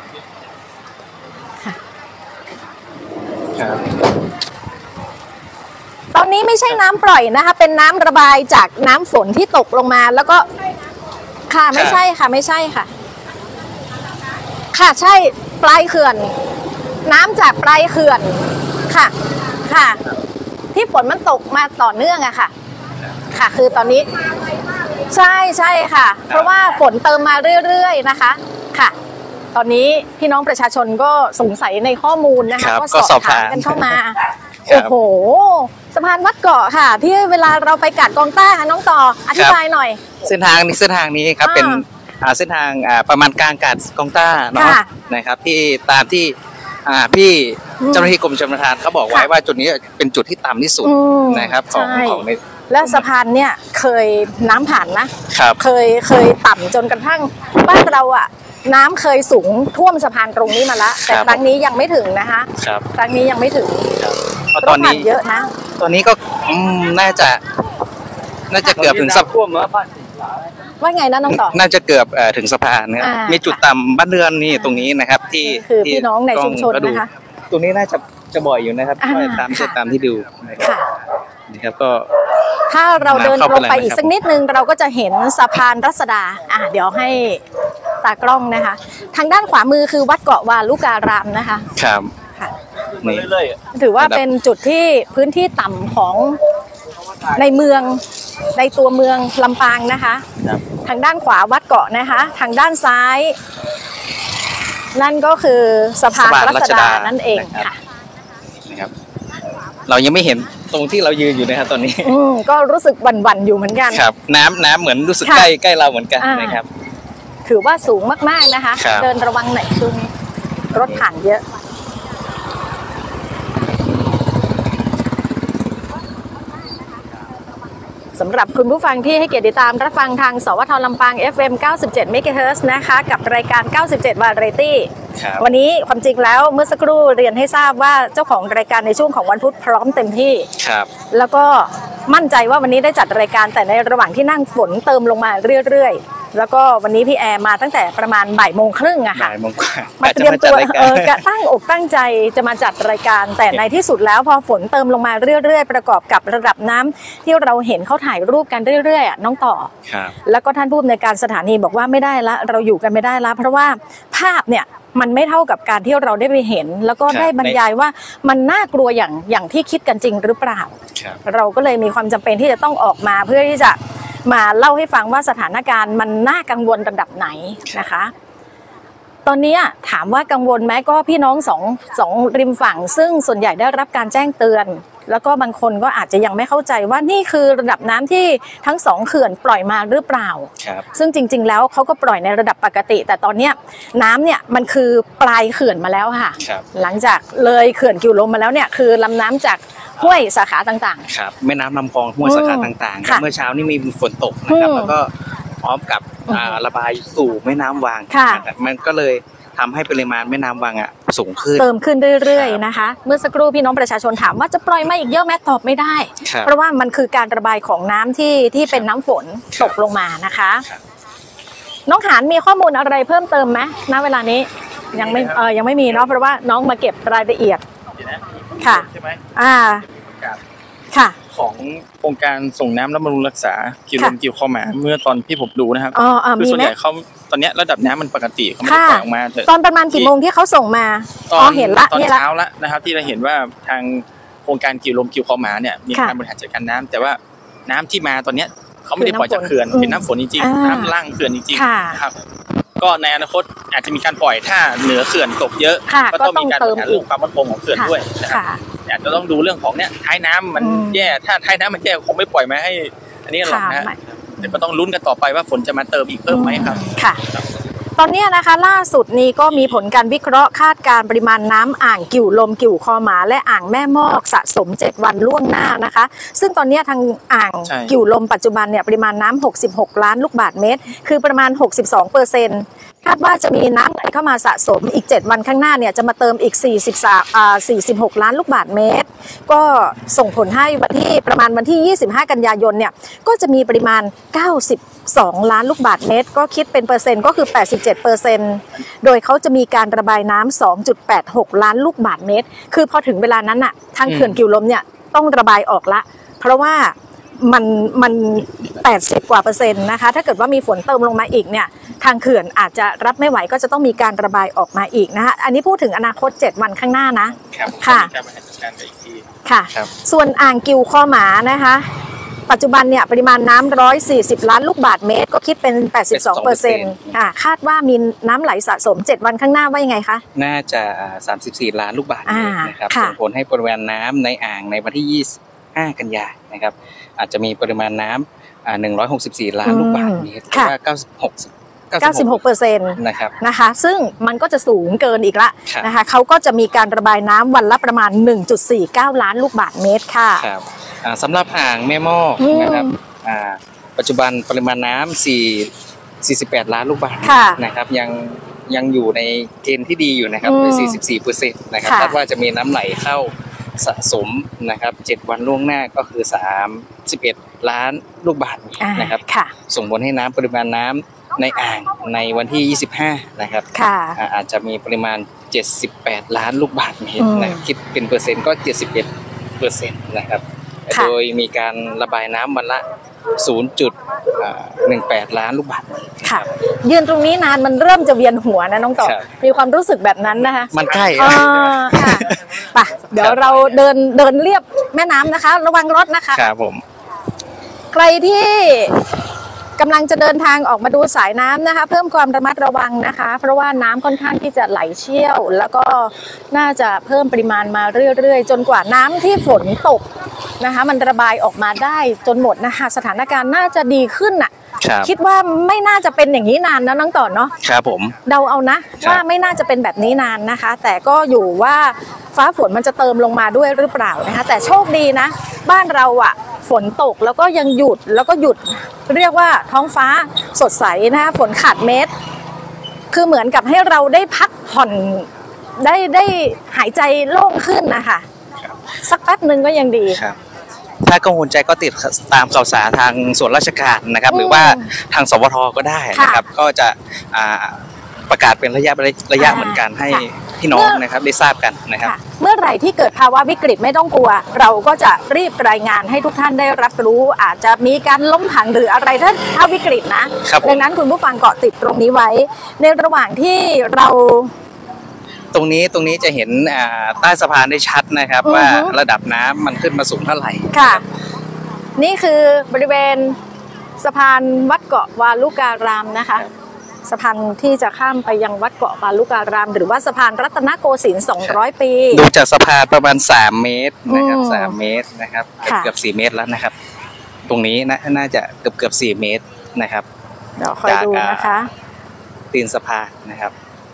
ครับตอนนี้ไม่ใช่น้ำปล่อยนะคะเป็นน้ำระบายจากน้ำฝนที่ตกลงมาแล้วก็ค่ะไม่ใช่ค่ะค่ะใช่ปลายเขื่อนน้ำจากปลายเขื่อนค่ะที่ฝนมันตกมาต่อเนื่องอะค่ะคือตอนนี้ใช่ค่ะเพราะว่าฝนเติมมาเรื่อยๆนะคะค่ะตอนนี้พี่น้องประชาชนก็สงสัยในข้อมูลนะคะก็สอบถามกันเข้ามาโอ้โหสะพานวัดเกาะค่ะที่เวลาเราไปกาดกองต้าค่ะน้องต่ออธิบายหน่อยเส้นทางนี้ครับเป็นเส้นทางประมาณกลางกาดกองต้าเนาะนะครับที่ตามที่พี่เจ้าหน้าที่กรมชลประทานเขาบอกไว้ว่าจุดนี้เป็นจุดที่ต่ำที่สุดนะครับของในและสะพานเนี่ยเคยน้ำผ่านนะครับเคยต่ำจนกระทั่งบ้านเราอะน้ำเคยสูงท่วมสะพานตรงนี้มาแล้วแต่ครั้งนี้ยังไม่ถึงนะคะครั้งนี้ยังไม่ถึงตอนนี้เยอะนะตอนนี้ก็น่าจะเกือบถึงสะพานว่าไงนะน้องต่อน่าจะเกือบถึงสะพานนะครับมีจุดต่ำบ้านเรือนนี่ตรงนี้นะครับที่คือพี่น้องในชุมชนนะคะตรงนี้น่าจะบ่อยอยู่นะครับตามที่ดูนะครับก็ถ้าเราเดินตรงไปอีกสักนิดนึงเราก็จะเห็นสะพานรัศดาเดี๋ยวให้ตากล้องนะคะทางด้านขวามือคือวัดเกาะวาลุการามนะคะครับนี่ถือว่าเป็นจุดที่พื้นที่ต่ำของในเมืองในตัวเมืองลำปางนะคะทางด้านขวาวัดเกาะนะคะทางด้านซ้ายนั่นก็คือสะพานรัศดานั่นเองค่ะนะครับเรายังไม่เห็นตรงที่เรายืนอยู่นะครับตอนนี้ก็รู้สึกหวั่นๆอยู่เหมือนกันครับน้ำเหมือนรู้สึกใกล้เราเหมือนกันนะครับถือว่าสูงมากๆนะคะเดินระวังหน่อยช่วงนี้รถผ่านเยอะสำหรับคุณผู้ฟังที่ให้เกียรติติดตามรับฟังทางสวท.ลำปาง FM 97 MHz นะคะกับรายการ97 Variety วันนี้ความจริงแล้วเมื่อสักครู่เรียนให้ทราบว่าเจ้าของรายการในช่วงของวันพุธพร้อมเต็มที่แล้วก็มั่นใจว่าวันนี้ได้จัดรายการแต่ในระหว่างที่นั่งฝนเติมลงมาเรื่อยๆแล้วก็วันนี้พี่แอร์มาตั้งแต่ประมาณบ่ายโมงครึ่งอะค่ะบ่ายโมงกว่ามาเตรียมตัวตั้งอกตั้งใจจะมาจัดรายการแต่ในที่สุดแล้วพอฝนเติมลงมาเรื่อยๆประกอบกับระดับน้ำที่เราเห็นเขาถ่ายรูปกันเรื่อยๆน้องต่อครับแล้วก็ท่านผู้อำนวยการสถานีบอกว่าไม่ได้ละเราอยู่กันไม่ได้ละเพราะว่าภาพเนี่ยมันไม่เท่ากับการที่เราได้ไปเห็น แล้วก็ได้บรรยายว่ามันน่ากลัวอย่างที่คิดกันจริงหรือเปล่าครับเราก็เลยมีความจำเป็นที่จะต้องออกมาเพื่อที่จะมาเล่าให้ฟังว่าสถานการณ์มันน่ากังวลระดับไหนนะคะ ตอนนี้ถามว่ากังวลไหมก็พี่น้องสองริมฝั่งซึ่งส่วนใหญ่ได้รับการแจ้งเตือน แล้วก็บางคนก็อาจจะยังไม่เข้าใจว่านี่คือระดับน้ำที่ทั้ง2เขื่อนปล่อยมาหรือเปล่าครับซึ่งจริงๆแล้วเขาก็ปล่อยในระดับปกติ แต่ตอนนี้น้ำเนี่ยมันคือปลายเขื่อนมาแล้วค่ะครับหลังจากเลยเขื่อนกิวลมมาแล้วเนี่ยคือลำน้ำจากห้วยสาขาต่างๆครับแม่น้ำลำคลองห้วยสาขาต่างๆค่ะเมื่อเช้านี่มีฝนตกนะครับ แล้วก็พร้อมกับอืมระบายสู่แม่น้ำวังค่ะนะครับมันก็เลยทำให้ปริมาณแม่น้ำวังสูงขึ้นเติมขึ้นเรื่อยๆนะคะ เมื่อสักครู่พี่น้องประชาชนถามว่าจะปล่อยมาอีกเยอะไหมตอบไม่ได้ครับเพราะว่ามันคือการระบายของน้ำที่เป็นน้ำฝนครัตบกลงมานะคะครับน้องหานมีข้อมูลอะไรเพิ่มเติมไหมณเวลานี้ยังไม่มีเนาะเพราะว่าน้องมาเก็บรายละเอียดเดี๋ยวนะค่ะใช่ไหมค่ะของโครงการส่งน้ำและบำรุงรักษากิวลมกิวเข้ามาเมื่อตอนที่ผมดูนะครับอ๋อคือมีส่วนไหมใหญ่เขาตอนเนี้ยระดับน้ำมันปกติเขาไม่ได้ค่ะปล่อยออกมาแต่ตอนประมาณกี่โมงที่เขาส่งมาตอ๋อเห็นละตอนนี่ละเช้าละนะครับที่เราเห็นว่าทางโครงการกิวลมกิวเข้ามาเนี่ยมีค่ะการบริหารจัดการน้ำแต่ว่าน้ำที่มาตอนเนี้ยเขาไม่ได้ปล่อยจากคือเขื่อนน้ำฝนเป็นน้ำฝนจริงอ่าๆน้ำล่างเขื่อนจริงค่ะๆนะครับก็ในอนาคตอาจจะมีการปล่อยถ้าเหนือเขื่อนตกเยอะค่ะก็ต้องมีการก็บต้องเติมริหารอีเรื่กองความมั่นคงของเขื่อนด้วยนะครับค่ะอาจจะต้องดูเรื่องของเนี่ยท้ายน้ำมันอืมแย่ถ้าท้ายน้ำมันแย่คงไม่ปล่อยมาให้ อันนี้หรอกค่ะนะแต่ก็ต้องลุ้นกันต่อไปว่าฝนจะมาเติมอีกเพิ่มไหมครับค่ะ ตอนนี้นะคะล่าสุดนี้ก็มีผลการวิเคราะห์คาดการปริมาณน้ำอ่างกิ่วลมกิ่วคอหมาและอ่างแม่มอกสะสม7วันล่วงหน้านะคะ ซึ่งตอนนี้ทางอ่างใช่กิ่วลมปัจจุบันเนี่ยปริมาณน้ำ66ล้านลูกบาศก์เมตร คือประมาณ 62%คาดว่าจะมีน้ำไหลเข้ามาสะสมอีก7วันข้างหน้าเนี่ยจะมาเติมอีก46ล้านลูกบาศก์เมตร ก็ส่งผลให้ประมาณวันที่25กันยายนเนี่ยก็จะมีปริมาณ92ล้านลูกบาศก์เมตรก็คิดเป็นเปอร์เซ็นต์ก็คือ 87%โดยเขาจะมีการระบายน้ำ 2.86 ล้านลูกบาศก์เมตร คือพอถึงเวลานั้นน่ะทางเขื่อนกิ่วลมเนี่ยต้องระบายออกละเพราะว่ามัน80 กว่าเปอร์เซ็นต์นะคะถ้าเกิดว่ามีฝนเติมลงมาอีกเนี่ยทางเขื่อนอาจจะรับไม่ไหวก็จะต้องมีการระบายออกมาอีกนะคะอันนี้พูดถึงอนาคต7วันข้างหน้านะครับ ค่ะมีการบริหารจัดการไปอีกทีค่ะครับส่วนอ่างกิวคอหมานะคะปัจจุบันเนี่ยปริมาณน้ำ140ล้านลูกบาศก์เมตรก็คิดเป็น 82%ค่ะคาดว่ามีน้ำไหลสะสม7วันข้างหน้าว่ายังไงคะน่าจะ34ล้านลูกบาศก์เมตรนะครับค่ะส่งผลให้ปริมาณน้ำในอ่างในวันที่25กันยายนนะครับอาจจะมีปริมาณน้ำ164ล้านลูกบาศก์เมตรหรือว่า96% นะครับนะครับนะคะซึ่งมันก็จะสูงเกินอีกละครับนะคะเขาก็จะมีการระบายน้ำวันละประมาณ 1.49 ล้านลูกบาศก์เมตรค่ะครับสำหรับอ่างแม่มอกอืมนะครับปัจจุบันปริมาณน้ำ48ล้านลูกบาศก์เมตค่ะรนะครับยังอยู่ในเกณฑ์ที่ดีอยู่นะครับอืม 44%นะครับค่ะคาดว่าจะมีน้ำไหลเข้าสะสมนะครับ7วันล่วงหน้าก็คือ31ล้านลูกบาศก์เมตรนะครับค่ะส่งผลให้น้ำปริมาณน้ำในอ่างในวันที่25นะครับค่ะอาจจะมีปริมาณ78ล้านลูกบาศก์เมตรนะครับคิดเป็นเปอร์เซ็นต์ก็71%นะครับค่ะโดยมีการระบายน้ำวันละ 0.18 ล้านลูกบาศก์เมตรค่ะ ยืนตรงนี้นานมันเริ่มจะเวียนหัวนะน้องต่อครับมีความรู้สึกแบบนั้นนะคะมันใกล้ค่ะไปเดี๋ยวเราเดินเรียบแม่น้ำนะคะ ระวังรถนะคะครับผมใครที่กำลังจะเดินทางออกมาดูสายน้ำนะคะ เพิ่มความระมัดระวังนะคะ เพราะว่าน้ำค่อนข้างที่จะไหลเชี่ยว แล้วก็น่าจะเพิ่มปริมาณมาเรื่อยๆ จนกว่าน้ำที่ฝนตกนะคะ มันระบายออกมาได้จนหมดนะคะสถานการณ์น่าจะดีขึ้นน่ะครับคิดว่าไม่น่าจะเป็นอย่างนี้นานนะน้องต่อเนาะครับผมเดาเอานะครับ ว่าไม่น่าจะเป็นแบบนี้นานนะคะ แต่ก็อยู่ว่าฟ้าฝนมันจะเติมลงมาด้วยหรือเปล่านะคะ แต่โชคดีนะ บ้านเราอะฝนตกแล้วก็ยังหยุดแล้วก็หยุดเรียกว่าท้องฟ้าสดใสนะคะฝนขาดเม็ดคือเหมือนกับให้เราได้พักผ่อนได้หายใจโล่งขึ้นนะคะสักแป๊บหนึ่งก็ยังดีครับถ้ากังวลใจก็ติดตามข่าวสารทางส่วนราชการนะครับหรือว่าทางสวทก็ได้นะครับก็จะประกาศเป็นระยะเหมือนกันให้พี่น้องนะครับได้ทราบกันนะครับเมื่อไหร่ที่เกิดภาวะวิกฤตไม่ต้องกลัวเราก็จะรีบรายงานให้ทุกท่านได้รับรู้อาจจะมีการล้มผังหรืออะไรถ้าวิกฤตนะดังนั้นคุณผู้ฟังเกาะติดตรงนี้ไว้ในระหว่างที่เราตรงนี้จะเห็นใต้สะพานได้ชัดนะครับว่าระดับน้ำมันขึ้นมาสูงเท่าไหร่ค่ะนี่คือบริเวณสะพานวัดเกาะวาลุการามนะคะสะพานที่จะข้ามไปยังวัดเกาะวาลุการามหรือว่าสะพานรัตนโกสินทร์200 ปีดูจากสะพานประมาณ3 เมตรนะครับ3 เมตรนะครับเกือบ4 เมตรแล้วนะครับตรงนี้น่าจะเกือบ4 เมตรนะครับเดี๋ยวคอยดูนะคะตีนสะพานนะครับ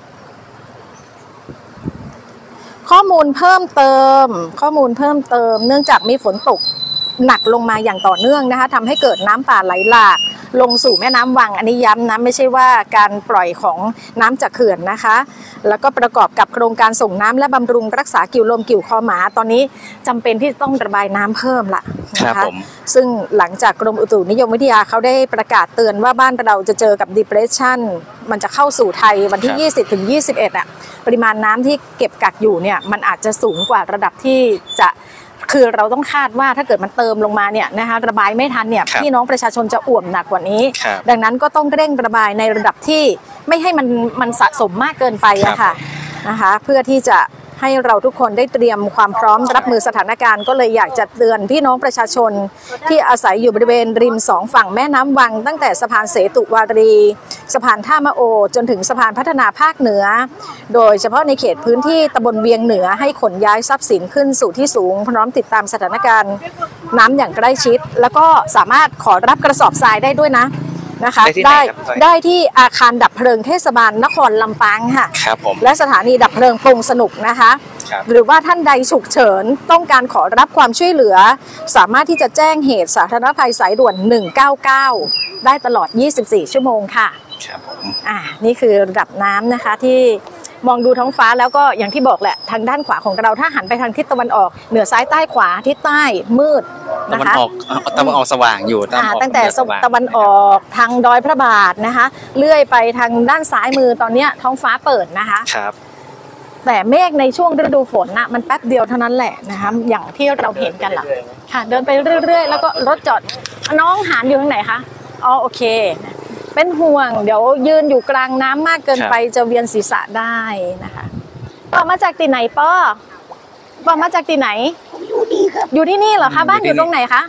ข้อมูลเพิ่มเติมเนื่องจากมีฝนตกหนักลงมาอย่างต่อเนื่องนะคะทำให้เกิดน้ำป่าไหลหลากลงสู่แม่น้ำวังอันนี้ย้ำนะไม่ใช่ว่าการปล่อยของน้ำจากเขื่อนนะคะแล้วก็ประกอบกับโครงการส่งน้ำและบำรุงรักษากิ่วลมกิ่วคอหมาตอนนี้จำเป็นที่ต้องระบายน้ำเพิ่มละนะคะซึ่งหลังจากกรมอุตุนิยมวิทยาเขาได้ประกาศเตือนว่าบ้านเราจะเจอกับ depression มันจะเข้าสู่ไทยวันที่ 20-21 อ่ะปริมาณน้ำที่เก็บกักอยู่เนี่ยมันอาจจะสูงกว่าระดับที่จะคือเราต้องคาดว่าถ้าเกิดมันเติมลงมาเนี่ยนะคะระบายไม่ทันเนี่ยพี่น้องประชาชนจะอ่วมหนักกว่านี้ดังนั้นก็ต้องเร่งระบายในระดับที่ไม่ให้มันสะสมมากเกินไปอะค่ะนะคะเพื่อที่จะให้เราทุกคนได้เตรียมความพร้อมรับมือสถานการณ์ก็เลยอยากจะเตือนพี่น้องประชาชนที่อาศัยอยู่บริเวณริม2 ฝั่งแม่น้ำวังตั้งแต่สะพานเสตุวารีสะพานท่ามะโอจนถึงสะพานพัฒนาภาคเหนือโดยเฉพาะในเขตพื้นที่ตำบลเวียงเหนือให้ขนย้ายทรัพย์สินขึ้นสู่ที่สูงพร้อมติดตามสถานการณ์น้ำอย่างใกล้ชิดแล้วก็สามารถขอรับกระสอบทรายได้ด้วยนะคะได้ที่อาคารดับเพลิงเทศบาลนครลำปางค่ะและสถานีดับเพลิงปงสนุกนะคะหรือว่าท่านใดฉุกเฉินต้องการขอรับความช่วยเหลือสามารถที่จะแจ้งเหตุสาธารณภัยสายด่วน199ได้ตลอด24 ชั่วโมงค่ะนี่คือระดับน้ำนะคะที่มองดูท้องฟ้าแล้วก็อย่างที่บอกแหละทางด้านขวาของเราถ้าหันไปทางทิศตะวันออกเหนือซ้ายใต้ขวาทิศใต้มืดนะคะตะวันออกสว่างอยู่ตั้งแต่ตะวันออกทางดอยพระบาทนะคะเลื่อยไปทางด้านซ้ายมือตอนนี้ท้องฟ้าเปิดนะคะแต่เมฆในช่วงฤดูฝนน่ะมันแป๊บเดียวเท่านั้นแหละนะคะอย่างที่เราเห็นกันล่ะค่ะเดินไปเรื่อยๆแล้วก็รถจอดน้องหานอยู่ทางไหนคะอ๋อโอเคเป็นห่วงเดี๋ยวยืนอยู่กลางน้ำมากเกินไปจะเวียนศีรษะได้นะคะป้ามาจากที่ไหนป้ามาจากที่ไหนอยู่ที่นี่เหรอคะบ้านอยู่ตรงไหนคะ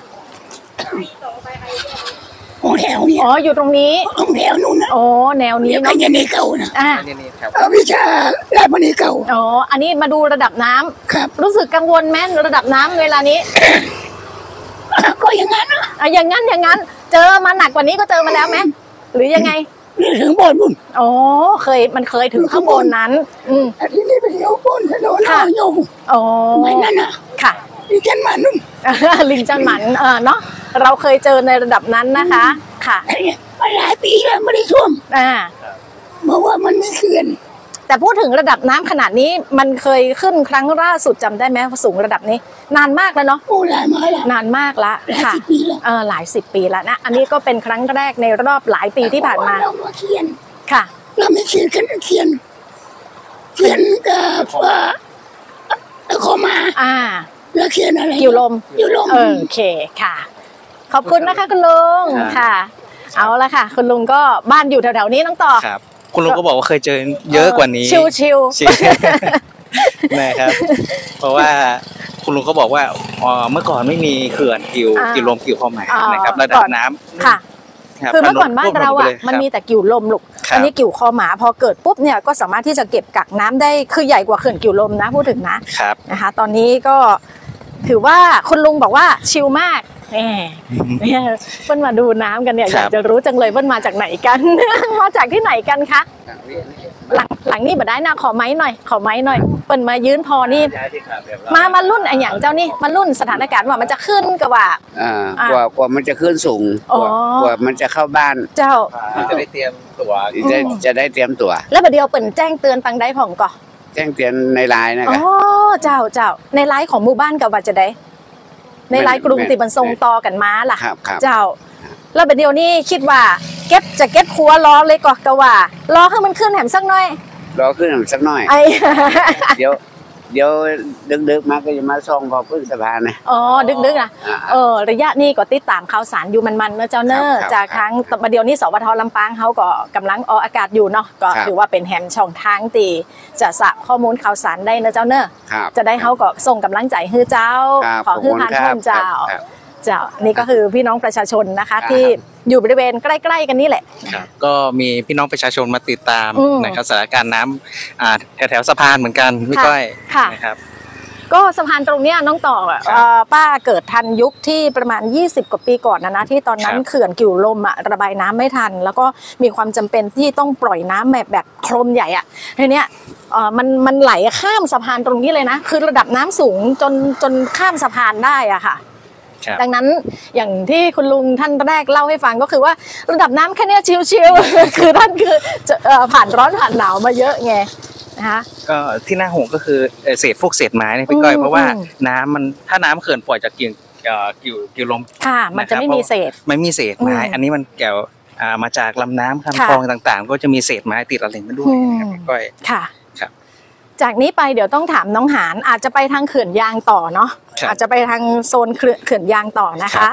แถวนี้อ๋ออยู่ตรงนี้แถวนู้นนะโอ้แนวนี้เนาะนี่เก่านะวิชาลาดพนีเก่าอ๋ออันนี้มาดูระดับน้ำครับรู้สึกกังวลไหมระดับน้ำเวลานี้ก็อย่างนั้นอย่างนั้นเจอมาหนักกว่านี้ก็เจอมาแล้วไหมหรือยังไงถึงบนบุญอ๋อมันเคยถึงข้างบนนั้นที่นี่เป็นเที่ยวบนถนนอ้อยงอ๋อไม่นั่นน่ะค่ะลิงจันหมันนุ่มลิงจันหมันเนาะเราเคยเจอในระดับนั้นนะคะค่ะมาหลายปีแล้วไม่ได้ท่วมเพราะว่ามันไม่เขื่อนแต่พูดถึงระดับน้ำขนาดนี้มันเคยขึ้นครั้งล่าสุดจำได้ไหมสูงระดับนี้นานมากแล้วเนาะนานมากละค่ะหลายสิบปีแล้วนะอันนี้ก็เป็นครั้งแรกในรอบหลายปีที่ผ่านมาค่ะเราไม่เขียนกับขอมาแล้วเขียนอะไรกิ่วลมโอเคค่ะขอบคุณนะคะคุณลุงค่ะเอาละค่ะคุณลุงก็บ้านอยู่แถวๆนี้น้องต่อครับคุณลุงก็บอกว่าเคยเจอเยอะกว่านี้ชิวนะครับเพราะว่าคุณลุงก็บอกว่าเมื่อก่อนไม่มีเขื่อนกิ่วลมกิ่วคอหมายนะครับระดับน้ำค่ะคือเมื่อก่อนบ้านเราอ่ะมันมีแต่กิ่วลมลูกอันนี้กิ่วคอหมาพอเกิดปุ๊บเนี่ยก็สามารถที่จะเก็บกักน้ำได้คือใหญ่กว่าเขื่อนกิ่วลมนะพูดถึงนะคะตอนนี้ก็ถือว่าคุณลุงบอกว่าชิลมากเพิ่นมาดูน้ำกันเนี่ยอยากจะรู้จังเลยเพิ่นมาจากไหนกันมาจากที่ไหนกันคะหลังนี้มาได้นะขอไม้หน่อยเปิ้นมายืนพอนี่มารุ่นไอ้อย่างเจ้านี่มารุ่นสถานการณ์ว่ามันจะขึ้นกับว่ากว่ามันจะขึ้นสูงกว่ามันจะเข้าบ้านเจ้าจะได้เตรียมตัวจะได้เตรียมตัวแล้วประเดี๋ยวเปิ้นแจ้งเตือนตังได้ผ่องก่อแจ้งเตือนในไลน์นะครับเจ้าในไลน์ของหมู่บ้านกับว่าจะได้ในหลายกลุ่มที่มันทรงต่อกันมาล่ะครับเจ้าแล้วเดี๋ยวนี้คิดว่าเก็บครัวล้อเลยก็ว่าล้อให้มันขึ้นแหมสักหน่อยรอขึ้นสักหน่อยไอเดี๋ยวดึกมาก็จะมาส่งพอขึ้นสะพานนะอ๋อดึกนะระยะนี้ก็ติดตามข่าวสารอยู่มันเนอะเจ้าเนอะจากครั้งประเดี๋ยวนี้สวทลำปางเขาก็กำลังออกอากาศอยู่เนาะก็ถือว่าเป็นแหมช่องทางตีจะสะข้อมูลข่าวสารได้นะเจ้าเนอะจะได้เขาก็ส่งกำลังใจให้เจ้าขอให้ทานชมเจ้านี่ก็คือพี่น้องประชาชนนะคะที่อยู่บริเวณใกล้ๆกันนี่แหละก็มีพี่น้องประชาชนมาติดตามนะครับสถานการณ์น้ำแถวสะพานเหมือนกันพี่ก้อยนะครับก็สะพานตรงนี้น้องต่อป้าเกิดทันยุคที่ประมาณ20กว่าปีก่อนนะที่ตอนนั้นเขื่อนกิ่วลมระบายน้ำไม่ทันแล้วก็มีความจำเป็นที่ต้องปล่อยน้ำแบบโคลนใหญ่ทีเนี้ยมันไหลข้ามสะพานตรงนี้เลยนะคือระดับน้ำสูงจนข้ามสะพานได้อะค่ะดังนั้นอย่างที่คุณลุงท่านแรกเล่าให้ฟังก็คือว่าระดับน้ำแค่นี้ชิวๆคือท่านคือผ่านร้อนผ่านหนาวมาเยอะไงนะคะก็ที่น่าห่วงก็คือเศษไม้เนี่ยพี่ก้อยเพราะว่าน้ำมันถ้าน้ำเขื่อนปล่อยจากกิ่วลมค่ะมันจะไม่มีเศษไม่มีเศษไม้อันนี้มันแก้วมาจากลำน้ำคำคลองต่างๆก็จะมีเศษไม้ติดอะไรมาด้วยครับพี่ก้อยค่ะจากนี้ไปเดี๋ยวต้องถามน้องหานอาจจะไปทางเขื่อนยางต่อเนาะอาจจะไปทางโซนเขื่อนยางต่อนะคะ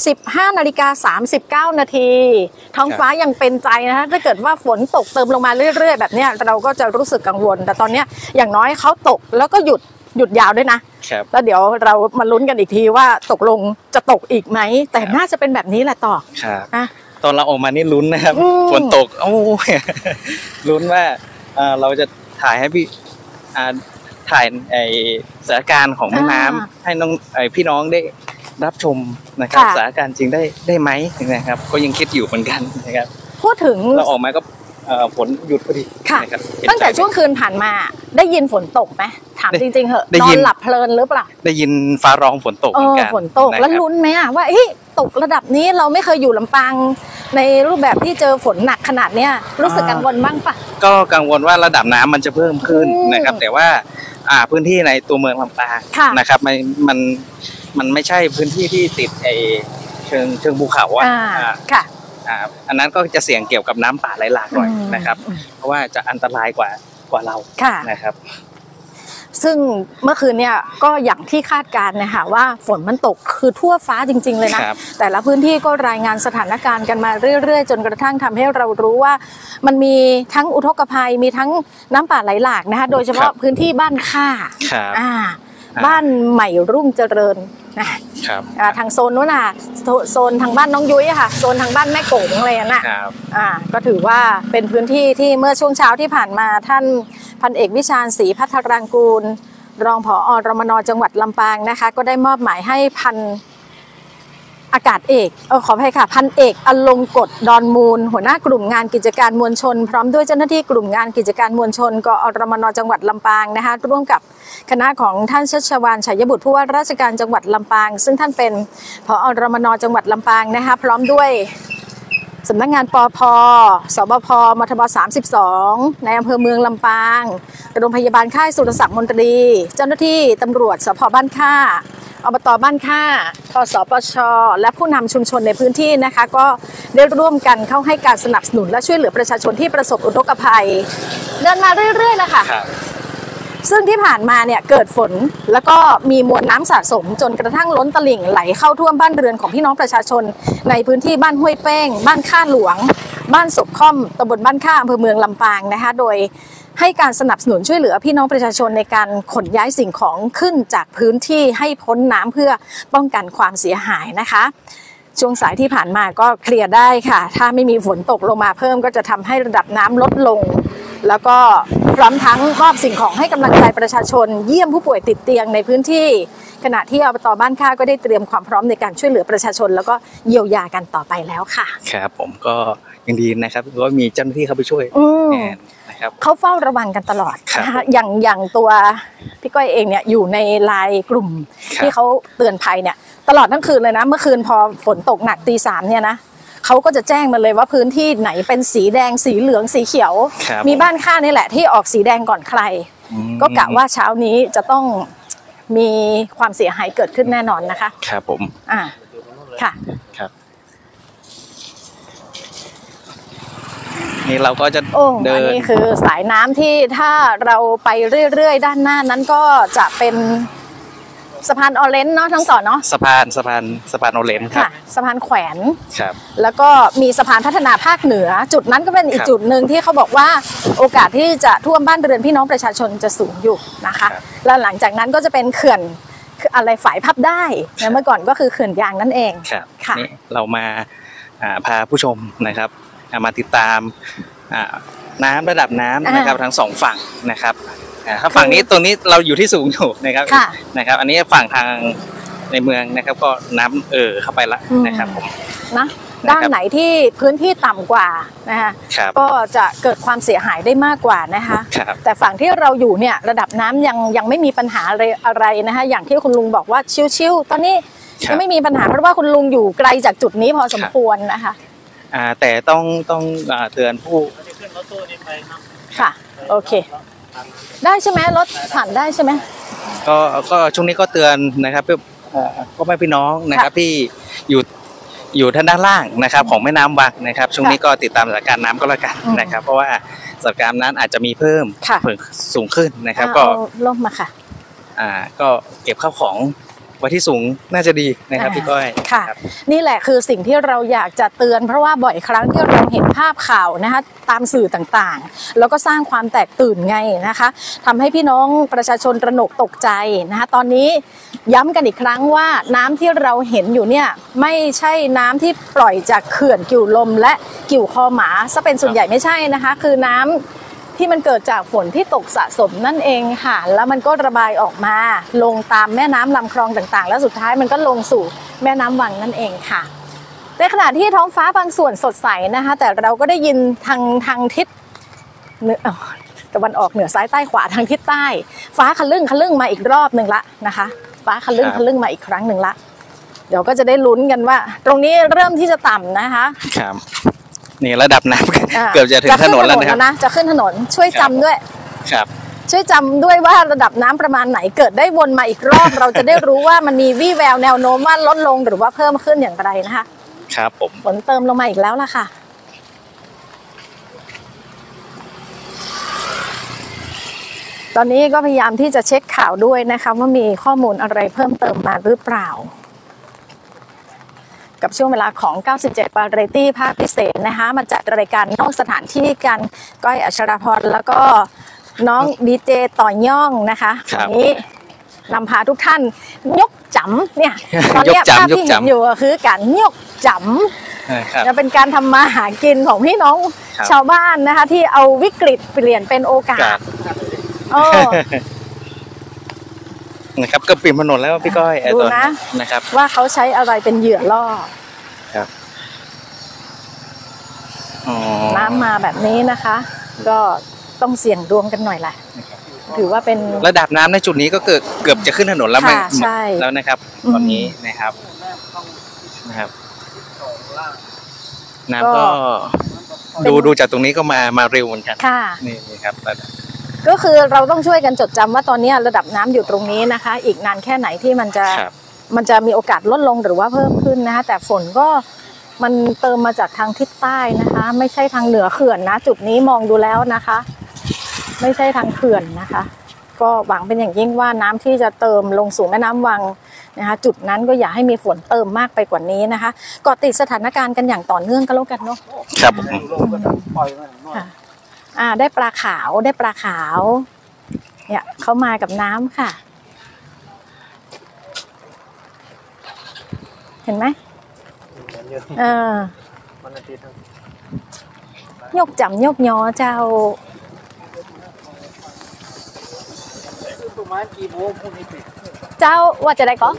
15:39 นาทีท้องฟ้ายังเป็นใจนะคะถ้าเกิดว่าฝนตกเติมลงมาเรื่อยๆแบบนี้เราก็จะรู้สึกกังวลแต่ตอนนี้อย่างน้อยเขาตกแล้วก็หยุดยาวด้วยนะแล้วเดี๋ยวเรามาลุ้นกันอีกทีว่าตกลงจะตกอีกไหมแต่น่าจะเป็นแบบนี้แหละต่อตอนเราออกมานี่ลุ้นนะครับฝนตกโอ้ลุ้นว่าเราจะถ่ายให้ถ่ายสถานการณ์ของแม่น้ำให้น้องพี่น้องได้รับชมนะครับสถานการณ์จริงได้ไหมนะครับก็ยังคิดอยู่เหมือนกันนะครับพูดถึงเราออกมาก็ฝนหยุดพอดีนะครับตั้งแต่ช่วงคืนผ่านมาได้ยินฝนตกไหมถามจริงๆเหอะนอนหลับเพลินหรือเปล่าได้ยินฟ้าร้องฝนตกเหมือนกันฝนตกแล้วลุ้นไหมว่าตกระดับนี้เราไม่เคยอยู่ลำปางในรูปแบบที่เจอฝนหนักขนาดเนี้ยรู้สึกกังวลบ้างปะก็กังวลว่าระดับน้ำมันจะเพิ่มขึ้นนะครับแต่ว่าพื้นที่ในตัวเมืองลำปางนะครับมันไม่ใช่พื้นที่ที่ติดเชิงภูเขาอันนั้นก็จะเสี่ยงเกี่ยวกับน้ำป่าไหลหลากหน่อยนะครับเพราะว่าจะอันตรายกว่าเรานะครับซึ่งเมื่อคืนเนี่ยก็อย่างที่คาดการณ์นะคะว่าฝนมันตกคือทั่วฟ้าจริงๆเลยนะแต่ละพื้นที่ก็รายงานสถานการณ์กันมาเรื่อยๆจนกระทั่งทำให้เรารู้ว่ามันมีทั้งอุทกภัยมีทั้งน้ำป่าไหลหลากนะคะโดยเฉพาะพื้นที่บ้านค่าบ้านใหม่รุ่งเจริญนะครับทางโซนนู้นโซนทางบ้านน้องยุ้ยค่ะโซนทางบ้านแม่โกงอะไรน่ะก็ถือว่าเป็นพื้นที่ที่เมื่อช่วงเช้าที่ผ่านมาท่านพันเอกวิชาญศรีพัทรังกูลรองผอ.รมน.จังหวัดลำปางนะคะก็ได้มอบหมายให้พันอากาศเอกขออภัยค่ะพันเอกอลงกฎดอนมูลหัวหน้ากลุ่มงานกิจการมวลชนพร้อมด้วยเจ้าหน้าที่กลุ่มงานกิจการมวลชนกอรมน.จังหวัดลำปางนะคะร่วมกับคณะของท่านชัชวาลชัยบุตรผู้ว่าราชการจังหวัดลำปางซึ่งท่านเป็นผอ.รมน.จังหวัดลำปางนะคะพร้อมด้วยสำนักงานปภ.สบพ.มทบ32ในอำเภอเมืองลำปางโรงพยาบาลค่ายสุรศักดิ์มนตรีเจ้าหน้าที่ตำรวจสภ.บ้านค่าอบต.บ้านค่าปสปช.และผู้นำชุมชนในพื้นที่นะคะก็ได้ร่วมกันเข้าให้การสนับสนุนและช่วยเหลือประชาชนที่ประสบอุทกภัยเดินมาเรื่อยๆนะคะซึ่งที่ผ่านมาเนี่ยเกิดฝนแล้วก็มีมวลน้ำสะสมจนกระทั่งล้นตลิ่งไหลเข้าท่วมบ้านเรือนของพี่น้องประชาชนในพื้นที่บ้านห้วยเป้งบ้านค่าหลวงบ้านศพค่อมตำบลบ้านค่าอำเภอเมืองลำปางนะคะโดยให้การสนับสนุนช่วยเหลือพี่น้องประชาชนในการขนย้ายสิ่งของขึ้นจากพื้นที่ให้พ้นน้ำเพื่อป้องกันความเสียหายนะคะช่วงสายที่ผ่านมาก็เคลียร์ได้ค่ะถ้าไม่มีฝนตกลงมาเพิ่มก็จะทำให้ระดับน้ำลดลงแล้วก็พร้อมทั้งมอบสิ่งของให้กำลังใจประชาชนเยี่ยมผู้ป่วยติดเตียงในพื้นที่ขณะที่อบต.บ้านค่าก็ได้เตรียมความพร้อมในการช่วยเหลือประชาชนแล้วก็เยียวยากันต่อไปแล้วค่ะครับผมก็ยังดีนะครับเพราะว่ามีเจ้าหน้าที่เข้าไปช่วยนะครับเขาเฝ้าระวังกันตลอดนะคะอย่างตัวพี่ก้อยเองเนี่ยอยู่ในไลน์กลุ่มที่เขาเตือนภัยเนี่ยตลอดทั้งคืนเลยนะเมื่อคืนพอฝนตกหนักตี 3เนี่ยนะเขาก็จะแจ้งมาเลยว่าพื้นที่ไหนเป็นสีแดงสีเหลืองสีเขียวมีบ้านค่านี่แหละที่ออกสีแดงก่อนใครก็กะว่าเช้านี้จะต้องมีความเสียหายเกิดขึ้นแน่นอนนะคะครับผมค่ะครับนี่เราก็จะเดินนี่คือสายน้ำที่ถ้าเราไปเรื่อยๆด้านหน้านั้นก็จะเป็นสะพานออเรนจ์เนาะทั้งต่อเนาะสะพานออเรนจ์ครับสะพานแขวนครับแล้วก็มีสะพานพัฒนาภาคเหนือจุดนั้นก็เป็นอีกจุดหนึ่งที่เขาบอกว่าโอกาสที่จะท่วมบ้านเรือนพี่น้องประชาชนจะสูงอยู่นะคะแล้วหลังจากนั้นก็จะเป็นเขื่อนอะไรฝายพับได้เมื่อก่อนก็คือเขื่อนยางนั่นเองค่ะนี่เรามาพาผู้ชมนะครับมาติดตามระดับน้ำนะครับทั้งสองฝั่งนะครับถ้าฝั่งนี้ตรงนี้เราอยู่ที่สูงอยู่นะครับอันนี้ฝั่งทางในเมืองนะครับก็น้ำเข้าไปละนะครับผมนะด้านไหนที่พื้นที่ต่ำกว่านะคะก็จะเกิดความเสียหายได้มากกว่านะคะแต่ฝั่งที่เราอยู่เนี่ยระดับน้ำยังไม่มีปัญหาอะไรนะคะอย่างที่คุณลุงบอกว่าชิวๆตอนนี้ยังไม่มีปัญหาเพราะว่าคุณลุงอยู่ไกลจากจุดนี้พอสมควรนะคะแต่ต้องเตือนผู้ค่ะโอเคได้ใช่ไหมรถผ่านได้ใช่ไหมก็ช่วงนี้ก็เตือนนะครับพ่อแม่พี่น้องนะครับที่อยู่ทางด้านล่างนะครับของแม่น้ำวังนะครับช่วงนี้ก็ติดตามสถานการณ์น้ำก็แล้วกันนะครับเพราะว่าสถานการณ์นั้นอาจจะมีเพิ่มสูงขึ้นนะครับก็ลงมาค่ะก็เก็บข้าวของไว้ที่สูงน่าจะดีนะครับพี่ก้อยค่ะนี่แหละคือสิ่งที่เราอยากจะเตือนเพราะว่าบ่อยครั้งที่เราเห็นภาพข่าวนะคะตามสื่อต่างๆแล้วก็สร้างความแตกตื่นไงนะคะทำให้พี่น้องประชาชนตระหนกตกใจนะคะตอนนี้ย้ำกันอีกครั้งว่าน้ำที่เราเห็นอยู่เนี่ยไม่ใช่น้ำที่ปล่อยจากเขื่อนกิ่วลมและกิ่วคอหมาซะเป็นส่วนใหญ่ไม่ใช่นะคะคือน้ำที่มันเกิดจากฝนที่ตกสะสมนั่นเองค่ะแล้วมันก็ระบายออกมาลงตามแม่น้ำลำคลองต่างๆแล้วสุดท้ายมันก็ลงสู่แม่น้ำวังนั่นเองค่ะในขณะที่ท้องฟ้าบางส่วนสดใสนะคะแต่เราก็ได้ยินทางทิศตะวันออกเหนือซ้ายใต้ขวาทางทิศใต้ฟ้าคะลึ่งมาอีกรอบหนึ่งละนะคะฟ้าคะลึ่งมาอีกครั้งหนึ่งละเดี๋ยวก็จะได้ลุ้นกันว่าตรงนี้เริ่มที่จะต่ำนะคะครับนี่ระดับน้ำเกือบจะถึงถนนแล้วนะครับจะขึ้นถนนช่วยจำด้วยครับช่วยจำด้วยว่าระดับน้ำประมาณไหนเกิดได้วนมาอีกรอบเราจะได้รู้ว่ามันมีวี่แววแนวโน้มว่าลดลงหรือว่าเพิ่มขึ้นอย่างไรนะคะครับผมฝนเติมลงมาอีกแล้วล่ะค่ะตอนนี้ก็พยายามที่จะเช็คข่าวด้วยนะคะว่ามีข้อมูลอะไรเพิ่มเติมมาหรือเปล่ากับช่วงเวลาของ97 วาไรตี้ภาคพิเศษนะคะมาจัดรายการนอกสถานที่กันก้อยอัชราพรแล้วก็น้องดีเจต่อย่องนะคะวันนี้นำพาทุกท่านยกจำเนี่ยตอนนี้ภาพที่เห็นอยู่คือการยกจำจะเป็นการทำมาหากินของพี่น้องชาวบ้านนะคะที่เอาวิกฤตเปลี่ยนเป็นโอกาสนะครับก็ปิดถนนแล้วพี่ก้อยดูนะครับว่าเขาใช้อะไรเป็นเหยื่อล่อครับน้ำมาแบบนี้นะคะก็ต้องเสี่ยงดวงกันหน่อยแหละถือว่าเป็นระดับน้ำในจุดนี้ก็เกือบจะขึ้นถนนแล้วแล้วนะครับตอนนี้นะครับน้ำก็ดูจากตรงนี้ก็มาเร็วเหมือนกันนี่ครับก็คือเราต้องช่วยกันจดจำว่าตอนนี้ระดับน้ำอยู่ตรงนี้นะคะอีกนานแค่ไหนที่มันจะมีโอกาสลดลงหรือว่าเพิ่มขึ้นนะคะแต่ฝนก็มันเติมมาจากทางทิศใต้นะคะไม่ใช่ทางเหนือเขื่อนนะจุดนี้มองดูแล้วนะคะไม่ใช่ทางเขื่อนนะคะก็หวังเป็นอย่างยิ่งว่าน้ำที่จะเติมลงสู่แม่น้ำวังนะคะจุดนั้นก็อย่าให้มีฝนเติมมากไปกว่านี้นะคะเกาะติดสถานการณ์กันอย่างต่อเนื่องก็แล้วกันเนาะครับได้ปลาขาวเนี่ยเขามากับน้ำค่ะเห็นไหมยกจำยกยอเจ้าเจ้าว่าจะได้ก็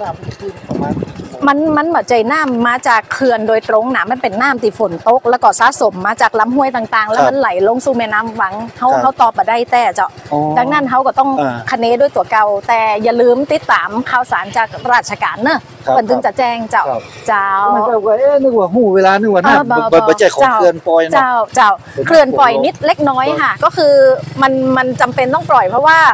มันเหมือนใจน้ำมาจากเขื่อนโดยตรงนะมันเป็นน้ำที่ฝนตกแล้วก็สะสมมาจากลำห้วยต่างๆแล้วมันไหลลงสู่แม่น้ำวังเขาตอบมาได้แต่เจ้าดังนั้นเขาก็ต้องคะเนด้วยตัวเก่าแต่อย่าลืมติดตามข่าวสารจากราชการเนอะคนถึงจะแจ้งเจ้านึกว่าหูเวลานึกว่าน้ำบัจจัยของเขื่อนปล่อยเจ้าเขื่อนปล่อยนิดเล็กน้อยค่ะก็คือมันจำเป็นต้องปล่อยเพราะว่าฝ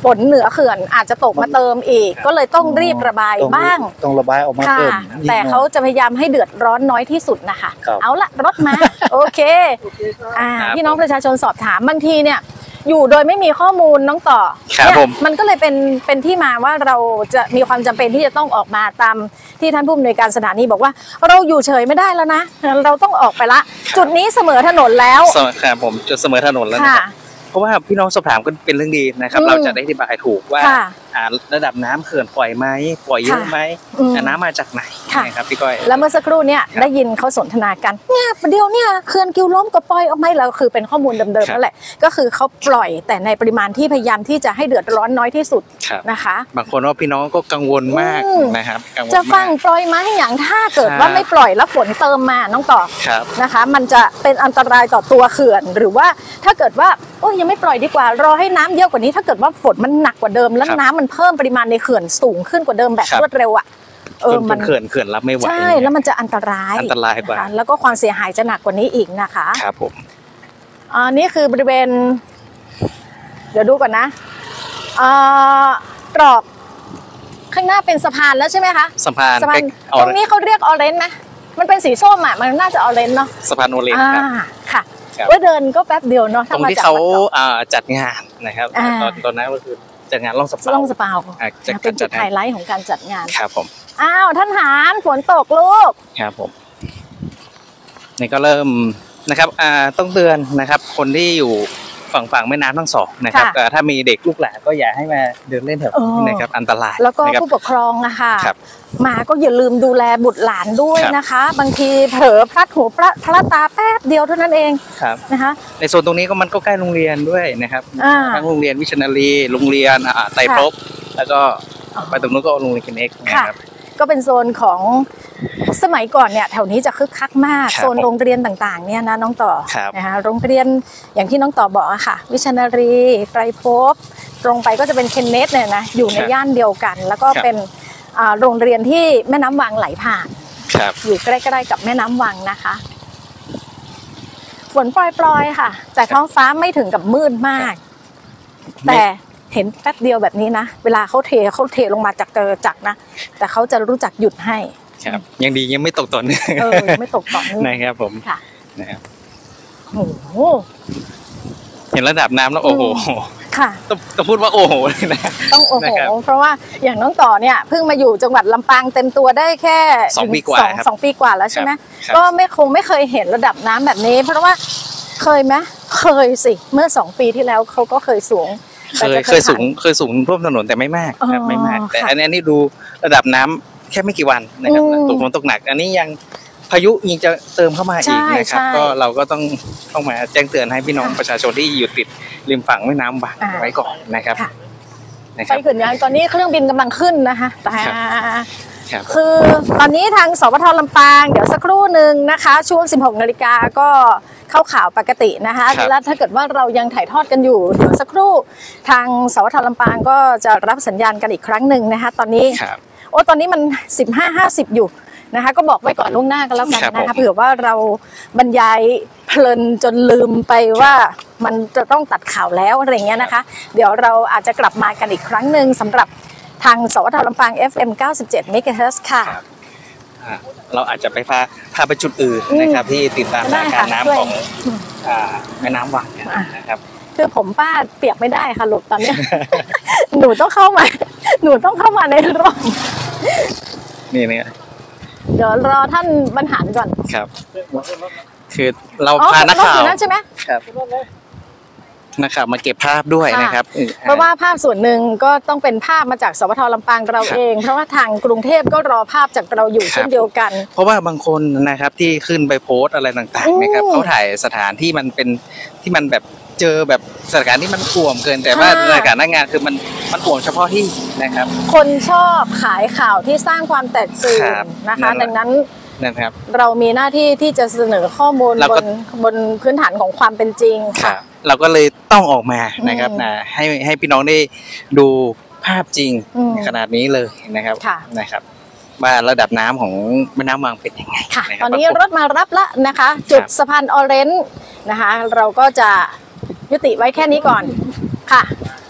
ฝนเหนือเขื่อนอาจจะตกมาเติมอีกก็เลยต้องรีบระบายบ้างต้องระบายออกมาเพิ่มแต่เขาจะพยายามให้เดือดร้อนน้อยที่สุดนะคะเอาละรถมาโอเคพี่น้องประชาชนสอบถามบางทีเนี่ยอยู่โดยไม่มีข้อมูลน้องต่อเนี่ยมันก็เลยเป็นที่มาว่าเราจะมีความจำเป็นที่จะต้องออกมาตามที่ท่านผู้อำนวยการสถานีบอกว่าเราอยู่เฉยไม่ได้แล้วนะเราต้องออกไปละจุดนี้เสมอถนนแล้วครับผมจุดเสมอถนนแล้วนะครับเพราะว่าพี่น้องสอบถามก็เป็นเรื่องดีนะครับเราจะได้อธิบายถูกว่าระดับน้ำเขื่อนปล่อยไหมปล่อยเยอะไหมน้ำมาจากไหนนะครับพี่ก้อยแล้วเมื่อสักครู่เนี่ยได้ยินเขาสนทนากันเนี่ยประเดี๋ยวเนี่ยเขื่อนกิวล้มก็ปล่อยออกมาแล้วคือเป็นข้อมูลเดิมๆนั่นแหละก็คือเขาปล่อยแต่ในปริมาณที่พยายามที่จะให้เดือดร้อนน้อยที่สุดนะคะบางคนว่าพี่น้องก็กังวลมากนะครับจะฟังปล่อยมาให้อย่างถ้าเกิดว่าไม่ปล่อยแล้วฝนเติมมาน้องต่อนะคะมันจะเป็นอันตรายต่อตัวเขื่อนหรือว่าถ้าเกิดว่ายังไม่ปล่อยดีกว่ารอให้น้ำเยอะกว่านี้ถ้าเกิดว่าฝนมันหนักกว่าเดิมแล้วน้ำมันเพิ่มปริมาณในเขื่อนสูงขึ้นกว่าเดิมแบบรวดเร็วอ่ะมันเขื่อนรับไม่ไหวใช่แล้วมันจะอันตรายกว่าแล้วก็ความเสียหายจะหนักกว่านี้อีกนะคะครับผมนี่คือบริเวณเดี๋ยวดูก่อนนะตรอกข้างหน้าเป็นสะพานแล้วใช่ไหมคะสะพานตรงนี้เขาเรียกออเรนจ์นะมันเป็นสีส้มอ่ะมันน่าจะออเรนจ์เนาะสะพานออเรนจ์ครับค่ะว่าเดินก็แป๊บเดียวเนาะตรงที่เขาจัดงานนะครับตอนนั้นก็คือจัดงานล่องสะเปาเป็นจุดไฮไลท์ของการจัดงานครับผมท่านหารฝนตกลูกครับผมนี่ก็เริ่มนะครับต้องเตือนนะครับคนที่อยู่ฝั่งแม่น้ำทั้งสองนะครับถ้ามีเด็กลูกหลานก็อย่าให้มาเดินเล่นแถวนี้นะครับอันตรายแล้วก็ผู้ปกครองนะคะมาก็อย่าลืมดูแลบุตรหลานด้วยนะคะบางทีเผลอพลัดหูพลัดตาแป๊บเดียวเท่านั้นเองนะคะในโซนตรงนี้ก็มันก็ใกล้โรงเรียนด้วยนะครับทั้งโรงเรียนวิชนารีโรงเรียนไตรภพแล้วก็ไปตรงนู้นก็โรงเรียนเอ็กซ์นะครับก็เป็นโซนของสมัยก่อนเนี่ยแถวนี้จะคึกคักมากโซนโรงเรียนต่างๆเนี่ยนะน้องต่อนะคะโรงเรียนอย่างที่น้องต่อบอกอะค่ะวิชนารีไตรภพตรงไปก็จะเป็นเคนเนสเนี่ยนะอยู่ในย่านเดียวกันแล้วก็เป็นโรงเรียนที่แม่น้ำวังไหลผ่านอยู่ใกล้ๆกับแม่น้ำวังนะคะฝนปล่อยๆค่ะแต่ท้องฟ้าไม่ถึงกับมืดมากแต่เห็นแป๊บเดียวแบบนี้นะเวลาเขาเทลงมาจากจักรนะแต่เขาจะรู้จักหยุดให้ครับยังดียังไม่ตกต่อเนื่องไม่ตกต่อเนื่องนะครับผมค่ะนะครับโอ้โหเห็นระดับน้ำแล้วโอ้โหค่ะต้องพูดว่าโอ้โหเลยนะต้องโอ้โหเพราะว่าอย่างน้องต่อเนี่ยเพิ่งมาอยู่จังหวัดลำปางเต็มตัวได้แค่ 2 ปีกว่า 2 ปีกว่าแล้วใช่ไหมก็ไม่เคยเห็นระดับน้ำแบบนี้เพราะว่าเคยไหมเคยสิเมื่อ2 ปีที่แล้วเขาก็เคยสูงเคยสูงท่วมถนนแต่ไม่มากครับไม่มากแต่อันนี้ดูระดับน้ำแค่ไม่กี่วันนะครับตกฝนตกหนักอันนี้ยังพายุยิ่งจะเติมเข้ามาอีกนะครับก็เราก็ต้องเข้ามาแจ้งเตือนให้พี่น้องประชาชนที่อยู่ติดริมฝั่งแม่น้ำวังไว้ก่อนนะครับไปขึ้นยังตอนนี้เครื่องบินกำลังขึ้นนะคะแต่คือตอนนี้ทางสปท.ลำปางเดี๋ยวสักครู่หนึ่งนะคะช่วง 16 นาฬิกาก็เข้าข่าวปกตินะคะแล้วถ้าเกิดว่าเรายังถ่ายทอดกันอยู่เดี๋ยวสักครู่ทางสปท.ลำปางก็จะรับสัญญาณกันอีกครั้งหนึ่งนะคะตอนนี้ตอนนี้มัน 15:50 อยู่นะคะก็บอกไว้ก่อนล่วงหน้ากันแล้วกันนะคะเผื่อว่าเราบรรยายเพลินจนลืมไปว่ามันจะต้องตัดข่าวแล้วอะไรเงี้ยนะคะเดี๋ยวเราอาจจะกลับมากันอีกครั้งหนึ่งสำหรับทางสวท.ลำปาง FM 97 MHz ค่ะเราอาจจะไปพาไปจุดอื่นนะครับที่ติดตามสถานการณ์น้ำของแม่น้ำวังนะครับคือผมป้าเปียกไม่ได้ค่ะลูกตอนนี้หนูต้องเข้ามาในร่มนี่เนี่ยเดี๋ยวรอท่านบรรหารก่อนครับคือเราพานักข่าวใช่ไหมครับนะครับมาเก็บภาพด้วยนะครับเพราะว่าภาพส่วนหนึ่งก็ต้องเป็นภาพมาจากสวท.ลำปางเราเองเพราะว่าทางกรุงเทพก็รอภาพจากเราอยู่เช่นเดียวกันเพราะว่าบางคนนะครับที่ขึ้นไปโพสอะไรต่างๆนะครับเขาถ่ายสถานที่มันเป็นที่มันแบบเจอแบบสถานการณ์ที่มันท่วมเกินแต่ว่าสถานการณ์หน้างานคือมันท่วมเฉพาะที่นะครับคนชอบขายข่าวที่สร้างความแตกตื่นนะคะดังนั้นนะครับเรามีหน้าที่ที่จะเสนอข้อมูลบนพื้นฐานของความเป็นจริงค่ะเราก็เลยต้องออกมานะครับให้พี่น้องได้ดูภาพจริงขนาดนี้เลยนะครับว่าระดับน้ำของแม่น้ำวังเป็นยังไงตอนนี้รถมารับละนะคะจุดสะพานออเรนจ์นะคะเราก็จะยุติไว้แค่นี้ก่อนค่ะ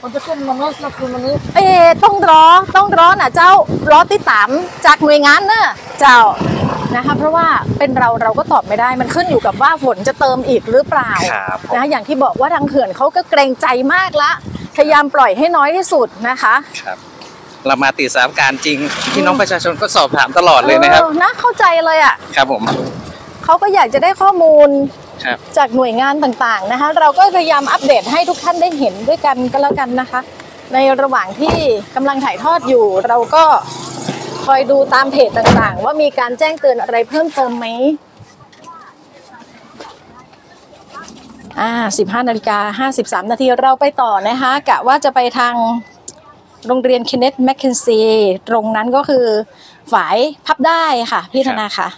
มันจะขึ้นมาไหมแล้วคืนวันนี้ต้องรอนะเจ้ารอติดตามจากหน่วยงานเนอะเจ้านะคะเพราะว่าเป็นเราก็ตอบไม่ได้มันขึ้นอยู่กับว่าฝนจะเติมอีกหรือเปล่านะอย่างที่บอกว่าทางเขื่อนเขาก็เกรงใจมากละพยายามปล่อยให้น้อยที่สุดนะคะครับเรามาติดสถานการณ์จริงพี่น้องประชาชนก็สอบถามตลอดเลยนะครับนะเข้าใจเลยอ่ะครับผมเขาก็อยากจะได้ข้อมูลจากหน่วยงานต่างๆนะคะเราก็พยายามอัปเดตให้ทุกท่านได้เห็นด้วยกันก็แล้วกันนะคะในระหว่างที่กำลังถ่ายทอดอยู่เราก็คอยดูตามเพจต่างๆว่ามีการแจ้งเตือนอะไรเพิ่มเติมไหม15:53 นาทีเราไปต่อนะคะกะว่าจะไปทางโรงเรียน Kenneth Mackenzie ตรงนั้นก็คือฝายพับได้ค่ะพี่ธนาค่ะ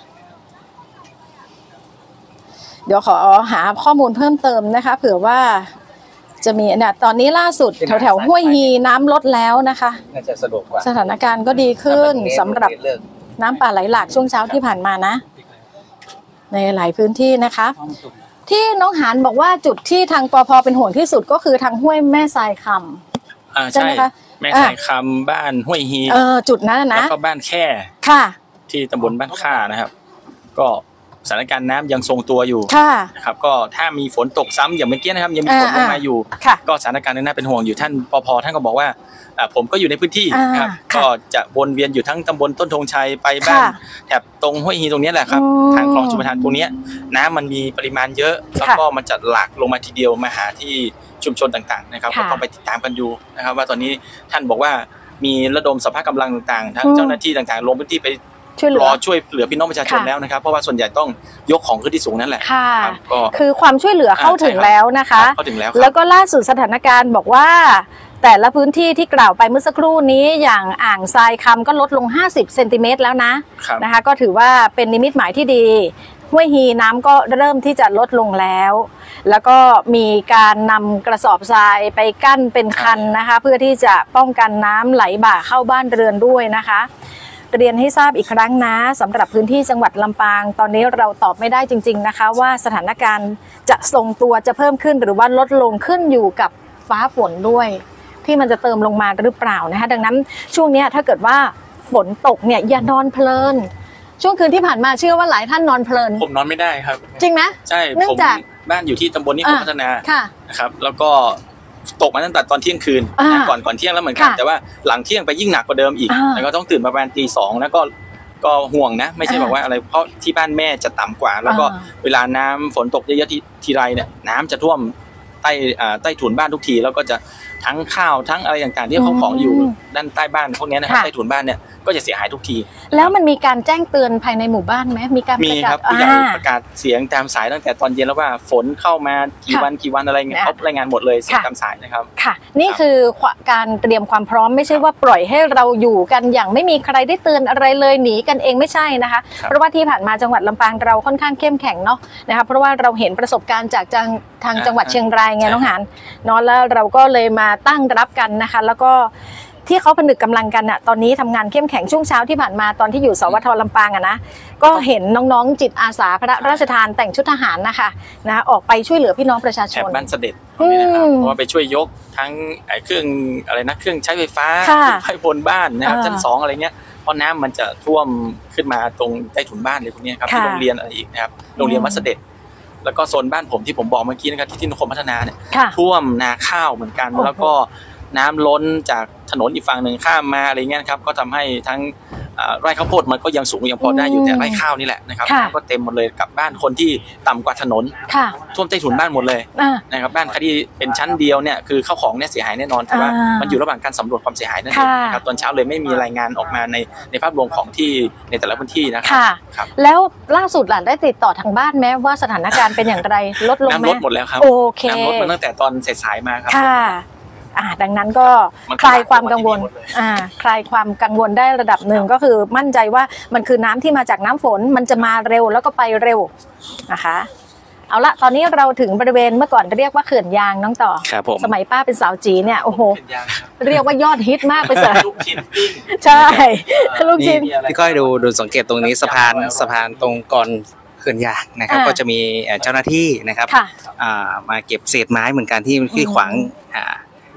เดี๋ยวขอหาข้อมูลเพิ่มเติมนะคะเผื่อว่าจะมีเนี่ยตอนนี้ล่าสุดแถวห้วยฮีน้ำลดแล้วนะคะน่าจะสะดวกกว่าสถานการณ์ก็ดีขึ้นสำหรับน้ำป่าไหลหลากช่วงเช้าที่ผ่านมานะในหลายพื้นที่นะคะที่น้องหานบอกว่าจุดที่ทางปภเป็นห่วงที่สุดก็คือทางห้วยแม่ทรายคำใช่ไหมคะแม่ทรายคำบ้านห้วยฮีจุดนั้นนะแล้วก็บ้านแค่ค่ะที่ตำบลบ้านค่านะครับก็สถานการณ์น้ำยังทรงตัวอยู่นะครับก็ถ้ามีฝนตกซ้ำอย่างเมื่อกี้นะครับยังมีฝนลงมาอยู่ก็สถานการณ์น่าเป็นห่วงอยู่ท่านปภท่านก็บอกว่าผมก็อยู่ในพื้นที่ครับก็จะวนเวียนอยู่ทั้งตำบลต้นธงชัยไปบ้านแถบตรงห้วยฮีตรงนี้แหละครับทางคลองชลประทานตรงนี้น้ำมันมีปริมาณเยอะแล้วก็มันจะหลากลงมาทีเดียวมาหาที่ชุมชนต่างๆนะครับก็ต้องไปติดตามกันอยู่นะครับว่าตอนนี้ท่านบอกว่ามีระดมสภาพกำลังต่างๆทั้งเจ้าหน้าที่ต่างๆลงพื้นที่ไปรอช่วยเหลือพี่น้องประชาชนแล้วนะครับเพราะว่าส่วนใหญ่ต้องยกของขึ้นที่สูงนั่นแหละก็คือความช่วยเหลือเข้าถึงแล้วนะคะแล้วก็ล่าสุดสถานการณ์บอกว่าแต่ละพื้นที่ที่กล่าวไปเมื่อสักครู่นี้อย่างอ่างทรายคำก็ลดลง50เซนติเมตรแล้วนะคะก็ถือว่าเป็นนิมิตหมายที่ดีห้วยฮีน้ำก็เริ่มที่จะลดลงแล้วแล้วก็มีการนำกระสอบทรายไปกั้นเป็นคันนะคะเพื่อที่จะป้องกันน้ำไหลบ่าเข้าบ้านเรือนด้วยนะคะเรียนให้ทราบอีกครั้งนะสำหรับพื้นที่จังหวัดลำปางตอนนี้เราตอบไม่ได้จริงๆนะคะว่าสถานการณ์จะทรงตัวจะเพิ่มขึ้นหรือว่าลดลงขึ้นอยู่กับฟ้าฝนด้วยที่มันจะเติมลงมาหรือเปล่านะคะดังนั้นช่วงนี้ถ้าเกิดว่าฝนตกเนี่ยอย่านอนเพลินช่วงคืนที่ผ่านมาเชื่อว่าหลายท่านนอนเพลินผมนอนไม่ได้ครับจริงนะใช่ผมบ้านอยู่ที่ตำบลนิคมพัฒนานะครับแล้วก็ตกมาตั้งแต่ตอนเที่ยงคืนก่อนเที่ยงแล้วเหมือนกันแต่ว่าหลังเที่ยงไปยิ่งหนักกว่าเดิมอีกแล้วก็ต้องตื่นประมาณตี 2แล้วก็ห่วงนะไม่ใช่บอกว่าอะไรเพราะที่บ้านแม่จะต่ำกว่าแล้วก็เวลาน้ำฝนตกเยอะๆทีไรเนี่ยน้ำจะท่วมใต้ถุนบ้านทุกทีแล้วก็จะทั้งข้าวทั้งอะไรต่างๆที่เขาของอยู่ด้านใต้บ้านพวกนี้นะครับใต้ถุนบ้านเนี่ยก็จะเสียหายทุกทีแล้วมันมีการแจ้งเตือนภายในหมู่บ้านไหมมีการประกาศผู้ใหญ่ประกาศเสียงตามสายตั้งแต่ตอนเย็นแล้วว่าฝนเข้ามากี่วันอะไรเงี้ยเขารายงานหมดเลยเสียงตามสายนะครับค่ะนี่คือการเตรียมความพร้อมไม่ใช่ว่าปล่อยให้เราอยู่กันอย่างไม่มีใครได้เตือนอะไรเลยหนีกันเองไม่ใช่นะคะเพราะว่าที่ผ่านมาจังหวัดลำปางเราค่อนข้างเข้มแข็งเนาะนะคะเพราะว่าเราเห็นประสบการณ์จากทางจังหวัดเชียงรายไงน้องหานเนาะแล้วเราก็เลยมาตั้งรับกันนะคะแล้วก็ที่เขาผนึกกำลังกันอะตอนนี้ทำงานเข้มแข็งช่วงเช้าที่ผ่านมาตอนที่อยู่สวทลำปางอะนะก็เห็นน้องๆจิตอาสาพระราชทานแต่งชุดทหารนะคะออกไปช่วยเหลือพี่น้องประชาชนบ้านเสด็จนะครับเพราะว่าไปช่วยยกทั้งเครื่องอะไรนะเครื่องใช้ไฟฟ้าไฟบนบ้านนะครับชั้น2อะไรเงี้ยเพราะน้ำมันจะท่วมขึ้นมาตรงใต้ถุนบ้านเลยพวกนี้ครับที่โรงเรียนอะไรอีกนะครับโรงเรียนวัดเสด็จแล้วก็โซนบ้านผมที่ผมบอกเมื่อกี้นะครับที่นิคมพัฒนาเนี่ยท่วมนาข้าวเหมือนกันแล้วก็น้ำล้นจากถนนอีกฝั่งหนึ่งข้ามมาอะไรเงี้ยครับก็ทำให้ทั้งไร่ข้าวโพดมันก็ยังสูงยังพอได้อยู่แต่ไร่ข้าวนี่แหละนะครับก็เต็มหมดเลยกับบ้านคนที่ต่ำกว่าถนนท่วมใต้ถุนบ้านหมดเลยนะครับบ้านใครที่เป็นชั้นเดียวเนี่ยคือข้าวของเนี่ยเสียหายแน่นอนแต่ว่ามันอยู่ระหว่างการสำรวจความเสียหายนั่นเองนะครับตอนเช้าเลยไม่มีรายงานออกมาในภาพรวมของที่ในแต่ละพื้นที่นะครับแล้วล่าสุดหลานได้ติดต่อทางบ้านไหมว่าสถานการณ์เป็นอย่างไรลดลงไหมน้ำลดหมดแล้วครับน้ำลดมาตั้งแต่ตอนสายๆมาครับดังนั้นก็คลายความกังวลคลายความกังวลได้ระดับหนึ่งก็คือมั่นใจว่ามันคือน้ำที่มาจากน้ำฝนมันจะมาเร็วแล้วก็ไปเร็วนะคะเอาละตอนนี้เราถึงบริเวณเมื่อก่อนเรียกว่าเขื่อนยางน้องต่อสมัยป้าเป็นสาวจีเนี่ยโอ้โหเรียกว่ายอดฮิตมากไปเสร็จใช่ลูกชิ้นพี่ก้อยดูสังเกตตรงนี้สะพานตรงก่อนเขื่อนยางนะครับก็จะมีเจ้าหน้าที่นะครับมาเก็บเศษไม้เหมือนกันที่ขวาง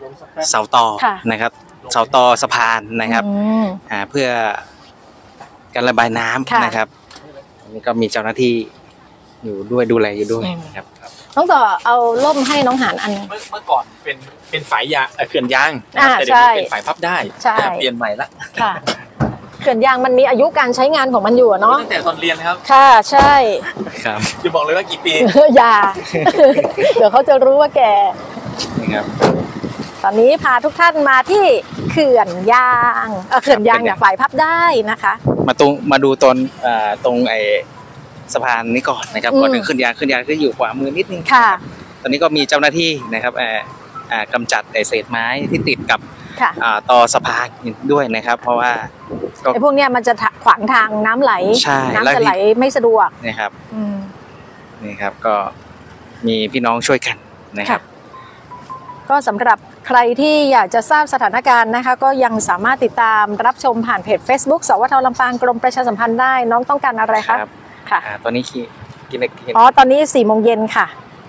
เสาตอนะครับเสาตอสะพานนะครับเพื่อการระบายน้ำนะครับอันนี้ก็มีเจ้าหน้าที่อยู่ด้วยดูแลอยู่ด้วยนะครับน้องต่อเอาล่มให้น้องหานอันเมื่อก่อนเป็นฝายยางเขื่อนยางแต่เดี๋ยวนี้เป็นฝายพับได้เปลี่ยนใหม่ละค่ะเขื่อนยางมันมีอายุการใช้งานของมันอยู่เนาะตั้งแต่ตอนเรียนนะครับค่ะใช่ครับจะบอกเลยว่ากี่ปีอย่าเดี๋ยวเขาจะรู้ว่าแกนะครับตอนนี้พาทุกท่านมาที่เขื่อนยางเขื่อนยางเนี่ยฝ่ายพับได้นะคะมาดูตรงไอสะพานนี้ก่อนนะครับก่อนถึงเขื่อนยางก็อยู่ขวามือนิดนึงค่ะตอนนี้ก็มีเจ้าหน้าที่นะครับกำจัดเศษไม้ที่ติดกับต่อสะพานด้วยนะครับเพราะว่าไอ้พวกเนี้ยมันจะขวางทางน้ำไหลน้ำจะไหลไม่สะดวกนะครับนี่ครับก็มีพี่น้องช่วยกันนะครับก็สำหรับใครที่อยากจะทราบสถานการณ์นะคะก็ยังสามารถติดตามรับชมผ่านเพจ Facebook สวท.ลำปางกรมประชาสัมพันธ์ได้น้องต้องการอะไรครับค่ะตอนนี้กินตอนนี้ 4:00 นค่ะ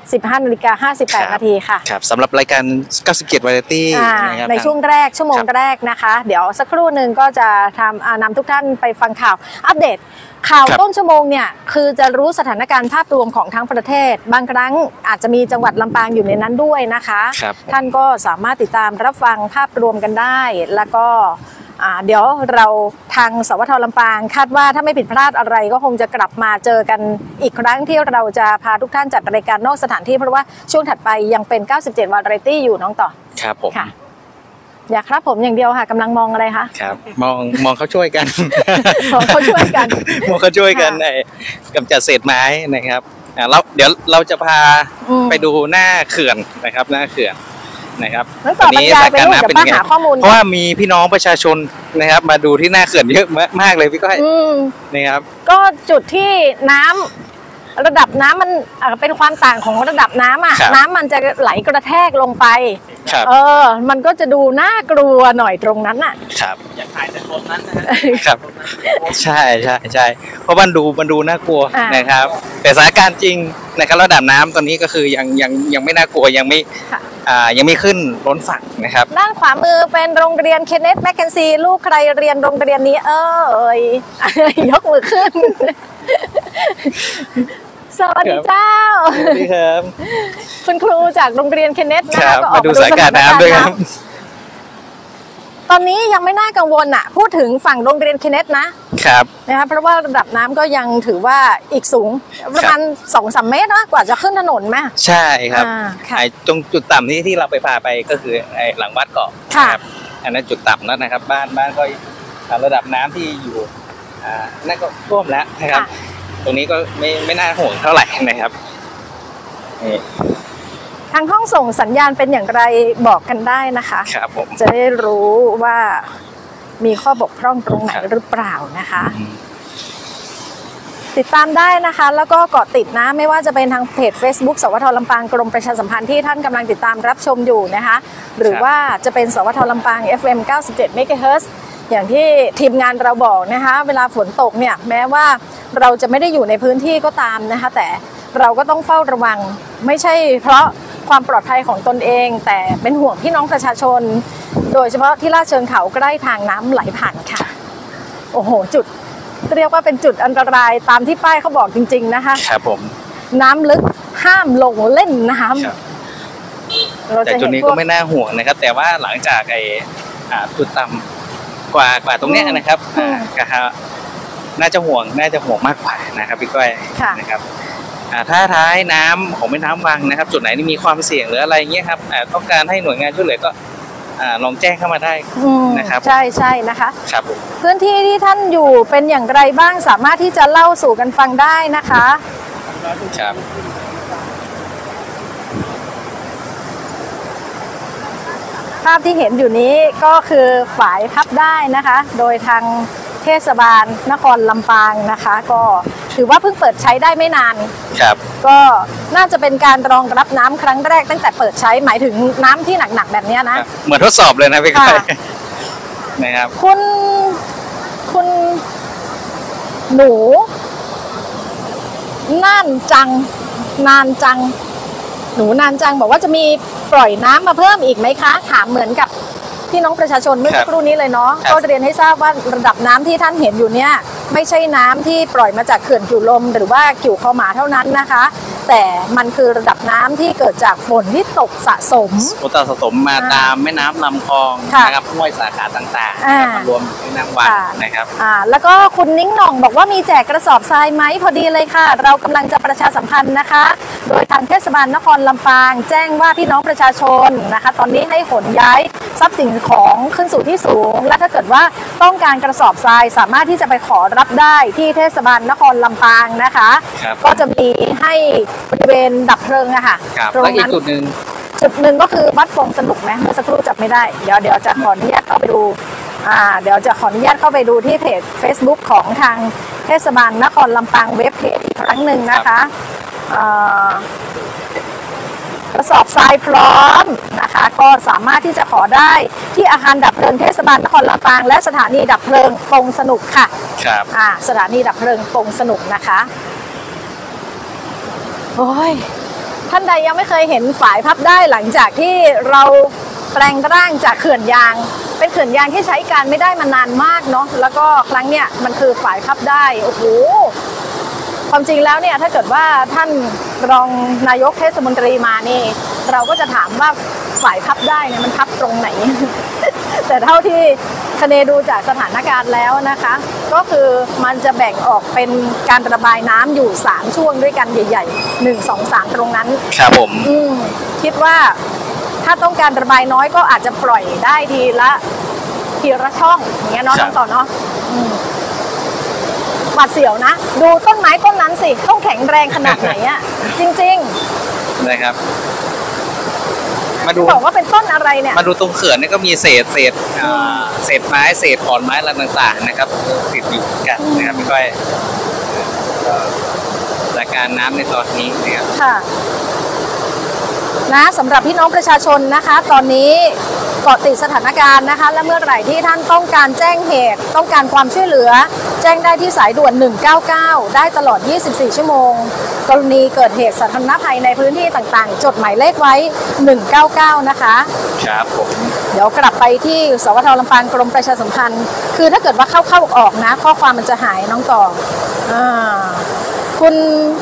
15:58 นาทีค่ะครับสำหรับรายการ97 Variety นะครับในช่วงแรกชั่วโมงแรกนะคะเดี๋ยวสักครู่หนึ่งก็จะนำทุกท่านไปฟังข่าวอัปเดตข่าวต้นชั่วโมงเนี่ยคือจะรู้สถานการณ์ภาพรวมของทั้งประเทศบางครั้งอาจจะมีจังหวัดลำปางอยู่ในนั้นด้วยนะคะท่านก็สามารถติดตามรับฟังภาพรวมกันได้แล้วก็เดี๋ยวเราทางสวท.ลำปางคาดว่าถ้าไม่ผิดพลาดอะไรก็คงจะกลับมาเจอกันอีกครั้งที่เราจะพาทุกท่านจัดรายการนอกสถานที่เพราะว่าช่วงถัดไปยังเป็น97 Variety อยู่น้องต่อครับผมค่ะอยากครับผมอย่างเดียวค่ะกำลังมองอะไรคะครับมองเขาช่วยกันมองเขาช่วยกันกำจัดเศษไม้นะครับเดี๋ยวเราจะพาไปดูหน้าเขื่อนนะครับหน้าเขื่อนนะครับตอนนี้สถานการณ์น้ำเป็นยังไงเพราะว่ามีพี่น้องประชาชนนะครับมาดูที่หน้าเขื่อนเยอะมากเลยพี่ก้อยนะครับก็จุดที่น้ำระดับน้ำมันเป็นความต่างของระดับน้ำน้ำมันจะไหลกระแทกลงไปมันก็จะดูน่ากลัวหน่อยตรงนั้นน่ะครับอยากถ่ายแต่ตรงนั้นนะครับใช่เพราะมันดูน่ากลัวนะครับแต่สถานการณ์จริงนะครับระดับน้ำตอนนี้ก็คือยังไม่น่ากลัวยังไม่ขึ้นล้นฝั่งนะครับด้านขวามือเป็นโรงเรียนเคนเนธแมคเคนซีลูกใครเรียนโรงเรียนนี้ยกมือขึ้นสวัสดีเจ้าสวัสดีครับคุณครูจากโรงเรียนเคนเนธนะคะก็ออกมาดูสถานการณ์น้ำด้วยครับตอนนี้ยังไม่น่ากังวลพูดถึงฝั่งโรงเรียนเคนเนธนะครับเพราะว่าระดับน้ำก็ยังถือว่าอีกสูงประมาณ 2-3 เมตรนะกว่าจะขึ้นถนนไหมใช่ครับตรงจุดต่ำที่เราไปพาไปก็คือหลังวัดเกาะครับอันนั้นจุดต่ำแล้วนะครับบ้านก็ระดับน้ำที่อยู่นั่นก็ท่วมแล้วนะครับตรงนี้ก็ไม่น่าห่วงเท่าไหร่นะครับทางห้องส่งสัญญาณเป็นอย่างไรบอกกันได้นะคะครับผมจะได้รู้ว่ามีข้อบกพร่องตรงไหนหรือเปล่านะคะติดตามได้นะคะแล้วก็เกาะติดนะไม่ว่าจะเป็นทางเพจ Facebook สวท.ลำปางกรมประชาสัมพันธ์ที่ท่านกำลังติดตามรับชมอยู่นะคะหรือว่าจะเป็นสวท.ลำปาง FM 97 MHz อย่างที่ทีมงานเราบอกนะคะเวลาฝนตกเนี่ยแม้ว่าเราจะไม่ได้อยู่ในพื้นที่ก็ตามนะคะแต่เราก็ต้องเฝ้าระวังไม่ใช่เพราะความปลอดภัยของตนเองแต่เป็นห่วงพี่น้องประชาชนโดยเฉพาะที่ลาดเชิงเขาใกล้ทางน้ำไหลผ่านค่ะโอ้โหจุดเรียกว่าเป็นจุดอันตรายตามที่ป้ายเขาบอกจริงๆนะคะครับผมน้ำลึกห้ามลงเล่นน้ำแต่จุดนี้ก็ไม่น่าห่วงนะครับแต่ว่าหลังจากจุดต่ำกว่าตรงนี้นะครับน่าจะห่วงมากกว่านะครับพี่ก้อยนะครับถ้าท้ายน้ำของแม่น้ำวังนะครับจุดไหนที่มีความเสี่ยงหรืออะไรเงี้ยครับต้องการให้หน่วยงานช่วยเหลือก็ลองแจ้งเข้ามาได้นะครับใช่นะคะครับพื้นที่ที่ท่านอยู่เป็นอย่างไรบ้างสามารถที่จะเล่าสู่กันฟังได้นะคะครับภาพที่เห็นอยู่นี้ก็คือฝายพับได้นะคะโดยทางเทศบาลนครลำปางนะคะก็ถือว่าเพิ่งเปิดใช้ได้ไม่นานครับก็น่าจะเป็นการรองรับน้ำครั้งแรกตั้งแต่เปิดใช้หมายถึงน้ำที่หนักๆแบบนี้นะเหมือนทดสอบเลยนะพี่ก้อยนะครับคุณหนูนานจังหนูนานจังบอกว่าจะมีปล่อยน้ำมาเพิ่มอีกไหมคะถามเหมือนกับพี่น้องประชาชนเมื่อสักครู่นี้เลยเนาะก็เรียนให้ทราบว่าระดับน้ำที่ท่านเห็นอยู่เนี่ยไม่ใช่น้ำที่ปล่อยมาจากเขื่อนกิ่วลมหรือว่ากิ่วคอหมาเท่านั้นนะคะแต่มันคือระดับน้ำที่เกิดจากฝนที่ตกสะสมมาตามแม่น้ำลำคลองนะครับห้วยสาขาต่างๆมารวมในน้ำวังนะครับแล้วก็คุณนิ้งหน่องบอกว่ามีแจกกระสอบทรายไหมพอดีเลยค่ะเรากำลังจะประชาสัมพันธ์นะคะโดยทางเทศบาลนครลำปางแจ้งว่าพี่น้องประชาชนนะคะตอนนี้ให้ขนย้ายทรัพย์สินของขึ้นสู่ที่สูงและถ้าเกิดว่าต้องการกระสอบทรายสามารถที่จะไปขอรับได้ที่เทศบาลนครลำปางนะคะก็จะมีให้บริเวณดับเพลิงอะค่ะตรงนั้นจุดหนึ่งก็คือวัดโป่งสนุกนะเมื่อสักครู่จับไม่ได้เดี๋ยวจะขออนุญาตเข้าไปดูเดี๋ยวจะขออนุญาตเข้าไปดูที่เพจ Facebook ของทางเทศบาลนครลำปางเว็บเพจอีกครั้งหนึ่งนะคะกระสอบทรายพร้อมนะคะก็สามารถที่จะขอได้ที่อาคารดับเพลิงเทศบาลนครลำปางและสถานีดับเพลิงโป่งสนุกค่ะครับสถานีดับเพลิงโป่งสนุกนะคะโอ้ยท่านใดยังไม่เคยเห็นฝายพับได้หลังจากที่เราแปลงร่างจากเขื่อนยางเป็นเขื่อนยางที่ใช้การไม่ได้มานานมากเนาะแล้วก็ครั้งเนี้ยมันคือฝายพับได้โอ้โหความจริงแล้วเนี่ยถ้าเกิดว่าท่านรองนายกเทศมนตรีมานี่เราก็จะถามว่าฝายพับได้เนี่ยมันพับตรงไหน แต่เท่าที่คะเนดูจากสถานการณ์แล้วนะคะก็คือมันจะแบ่งออกเป็นการระบายน้ำอยู่3ช่วงด้วยกันใหญ่ๆ1 2 3ตรงนั้นครับผมคิดว่าถ้าต้องการระบายน้อยก็อาจจะปล่อยได้ทีละช่องอย่างเงี้ยเนาะน้องต่อเนาะหวาดเสียวนะดูต้นไม้ต้นนั้นสิต้องแข็งแรงขนาดไหนอะจริงๆนะครับมาดูบอกว่าเป็นต้นอะไรเนี่ยมาดูตรงเขื่อนนี่ก็มีเศษไม้เศษขอนไม้อะไรต่างๆนะครับติดอยู่กันนะครับไม่ค่อยสถานการณ์น้ำในตอนนี้นะครับค่ะนะสำหรับพี่น้องประชาชนนะคะตอนนี้เกาะติดสถานการณ์นะคะและเมื่อไหร่ที่ท่านต้องการแจ้งเหตุต้องการความช่วยเหลือแจ้งได้ที่สายด่วน199ได้ตลอด24ชั่วโมงกรณีเกิดเหตุสาธารณภัยในพื้นที่ต่างๆจดหมายเลขไว้199นะคะครับผมเดี๋ยวกลับไปที่สวทลำปางกรมประชาสัมพันธ์คือถ้าเกิดว่าเข้าออกนะข้อความมันจะหายน้องต่อคุณ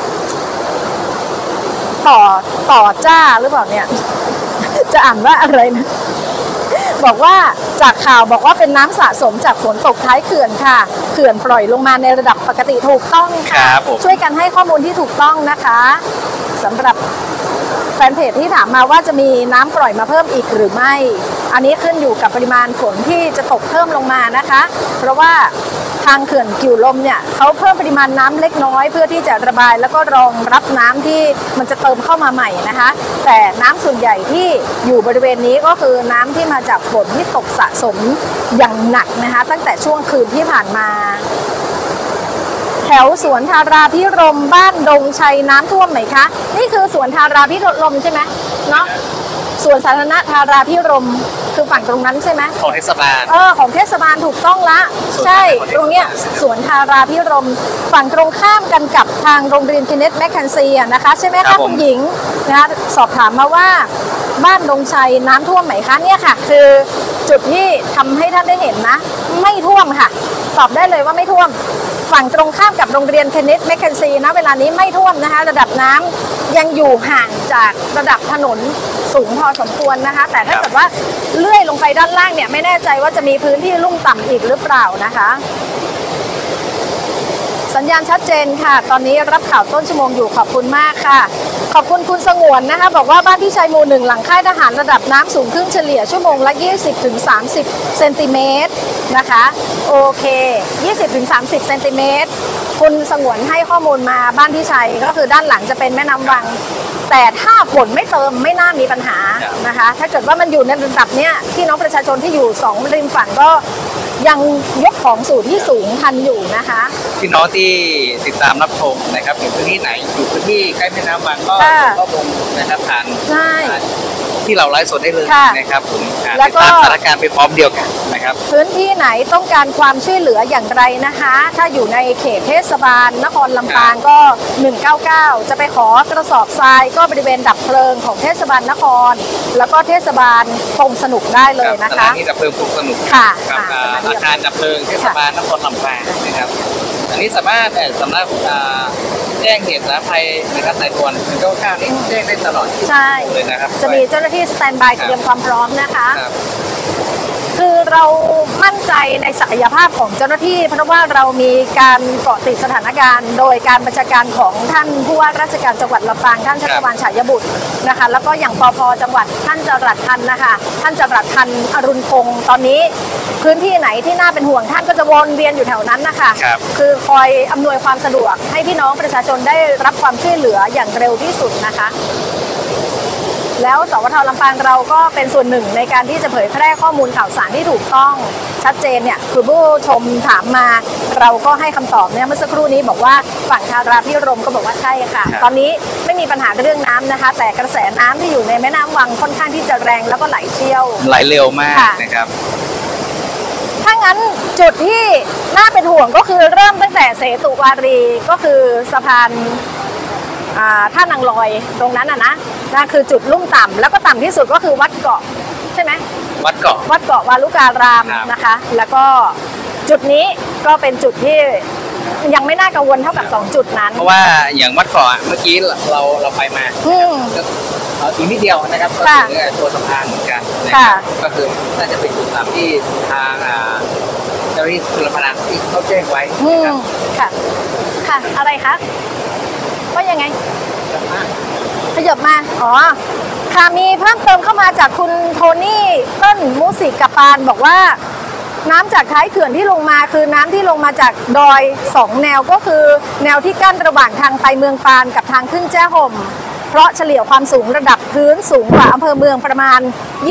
ต่อจ้าหรือเปล่าเนี่ยจะอ่านว่าอะไรนะบอกว่าจากข่าวบอกว่าเป็นน้ำสะสมจากฝนตกท้ายเขื่อนค่ะเขื่อนปล่อยลงมาในระดับปกติถูกต้องค่ะช่วยกันให้ข้อมูลที่ถูกต้องนะคะสำหรับแฟนเพจที่ถามมาว่าจะมีน้ำปล่อยมาเพิ่มอีกหรือไม่อันนี้ขึ้นอยู่กับปริมาณฝนที่จะตกเพิ่มลงมานะคะเพราะว่าทางเขื่อนกิ่วลมเนี่ยเขาเพิ่มปริมาณน้ำเล็กน้อยเพื่อที่จะระบายแล้วก็รองรับน้ำที่มันจะเติมเข้ามาใหม่นะคะแต่น้ำส่วนใหญ่ที่อยู่บริเวณนี้ก็คือน้ำที่มาจากฝนที่ตกสะสมอย่างหนักนะคะตั้งแต่ช่วงคืนที่ผ่านมาแถวสวนธาราพิรมบ้านดงชัยน้ำท่วมไหมคะนี่คือสวนธาราพิรมใช่ไหมเนาะสวนสาธารณะธาราพิรมคือฝั่งตรงนั้นใช่ไหมของเทศบาลของเทศบาลถูกต้องละใช่ตรงเนี้ยสวนธาราพิรมฝั่งตรงข้ามกันกับทางโรงเรียนเคนเนตแมคเคนซีนะคะใช่ไหมคะคุณหญิงนะคะสอบถามมาว่าบ้านดงชัยน้ำท่วมไหมคะเนี่ยค่ะคือจุดที่ทำให้ท่านได้เห็นนะไม่ท่วมค่ะตอบได้เลยว่าไม่ท่วมฝั่งตรงข้ามกับโรงเรียนเคนเนตแมคเคนซีนะเวลานี้ไม่ท่วมนะคะระดับน้ำยังอยู่ห่างจากระดับถนนสูงพอสมควรนะคะแต่ถ้าเกิดว่าเลื่อยลงไปด้านล่างเนี่ยไม่แน่ใจว่าจะมีพื้นที่ลุ่มต่ำอีกหรือเปล่านะคะสัญญาณชัดเจนค่ะตอนนี้รับข่าวต้นชั่วโมงอยู่ขอบคุณมากค่ะขอบคุณคุณสงวนนะคะบอกว่าบ้านที่ชัยหมู่ 1หลังค่ายทหารระดับน้ำสูงขึ้นเฉลี่ยชั่วโมงละ 20-30 เซนติเมตรนะคะโอเค 20-30 เซนติเมตรคุณสงวนให้ข้อมูลมาบ้านที่ชัยก็คือด้านหลังจะเป็นแม่น้ำวังแต่ถ้าฝนไม่เติมไม่น่ามีปัญหานะคะถ้าเกิดว่ามันอยู่ในระดับเนี้ยพี่น้องประชาชนที่อยู่2ริมฝั่งก็ยังยกของสู่ที่สูงทันอยู่นะคะพี่น้องที่ติดตามรับชมนะครับอยู่พื้นที่ไหนอยู่พื้นที่ใกล้แม่น้ำวังก็ข้อมูลนะครับผ่านที่เราไลฟ์สดได้เลยค่ะนะครับผมแล้วก็ติดตามสถานการณ์ไปพร้อมเดียวกันนะครับพื้นที่ไหนต้องการความช่วยเหลืออย่างไรนะคะ ถ้าอยู่ในเขตเทศบาลนครลำปางก็ 199 จะไปขอกระสอบทรายก็บริเวณดับเพลิงของเทศบาลนคร แล้วก็เทศบาลพงสนุกได้เลยนะสคะถานีดับเพลิงพงสนุกค่ะกับสถานีอาคารดับเพลิงเทศบาลนครลำปางนะครับอันนี้สามารถสำหรับแจ้งเหตุสาธารณภัยนะครับสายด่วน199นี้แจ้งได้ตลอดใช่เลยนะครับจะมีเจ้าหน้าที่สแตนบายเตรียมความพร้อมนะคะครับคือเรามั่นใจในศักยภาพของเจ้าหน้าที่เพราะว่าเรามีการเกาะติดสถานการณ์ โดยการบัญชาการของท่านผู้ว่าราชการจังหวัดลำปางท่านชัชวาลฉายบุตรนะคะแล้วก็อย่างปภจังหวัดท่านจรัสพันธ์นะคะท่านจรัสพันธ์อรุณพงศ์ตอนนี้พื้นที่ไหนที่น่าเป็นห่วงท่านก็จะวนเวียนอยู่แถวนั้นนะคะครับคือคอยอำนวยความสะดวกให้พี่น้องประชาชนได้รับความช่วยเหลืออย่างเร็วที่สุดนะคะ แล้วสวท.ลำปางเราก็เป็นส่วนหนึ่งในการที่จะเผยแพร่ข้อมูลข่าวสารที่ถูกต้องชัดเจนเนี่ยคือผู้ชมถามมาเราก็ให้คำตอบเนี่ยเมื่อสักครู่นี้บอกว่าฝั่งทาราพิรมก็บอกว่าใช่ค่ะ ตอนนี้ไม่มีปัญหาเรื่องน้ำนะคะ แต่กระแสน้ำที่อยู่ในแม่น้ำวังค่อนข้างที่จะแรงแล้วก็ไหลเชี่ยวไหลเร็วมากค่ะนะครับถ้างั้นจุดที่น่าเป็นห่วงก็คือเริ่มตั้งแต่เสตุวารีก็คือสะพานท่านางลอยตรงนั้นนะคือจุดลุ่มต่ำแล้วก็ต่ำที่สุดก็คือวัดเกาะใช่ไหมวัดเกาะวัดเกาะวาลุการามครับนะคะ แล้วก็จุดนี้ก็เป็นจุดที่ยังไม่น่ากังวลเท่ากับ2จุดนั้นเพราะว่าอย่างวัดเกาะเมื่อกี้เราไปมาอืมอีกนิดเดียวนะครับก็ค่ะถึงตัวสะพานเหมือนกันนะคค่ะรับก็คือน่าจะเป็นจุดตามที่ทางเจ้าหน้าที่ชลประทานที่เขาแจ้งไว้อืนะคมรับค่ะ ค่ะ อะไรคะว่ายังไง ขยับมา อ๋อ ค่ะ มีเพิ่มเติมเข้ามาจากคุณโทนี่ต้นมูสิกกับปานบอกว่าน้ำจากท้ายเขื่อนที่ลงมาคือน้ำที่ลงมาจากดอย2แนวก็คือแนวที่กั้นระหว่างทางไปเมืองปานกับทางขึ้นแจ้ห่ม เพราะเฉลี่ยความสูงระดับพื้นสูงกว่าอำเภอเมืองประมาณ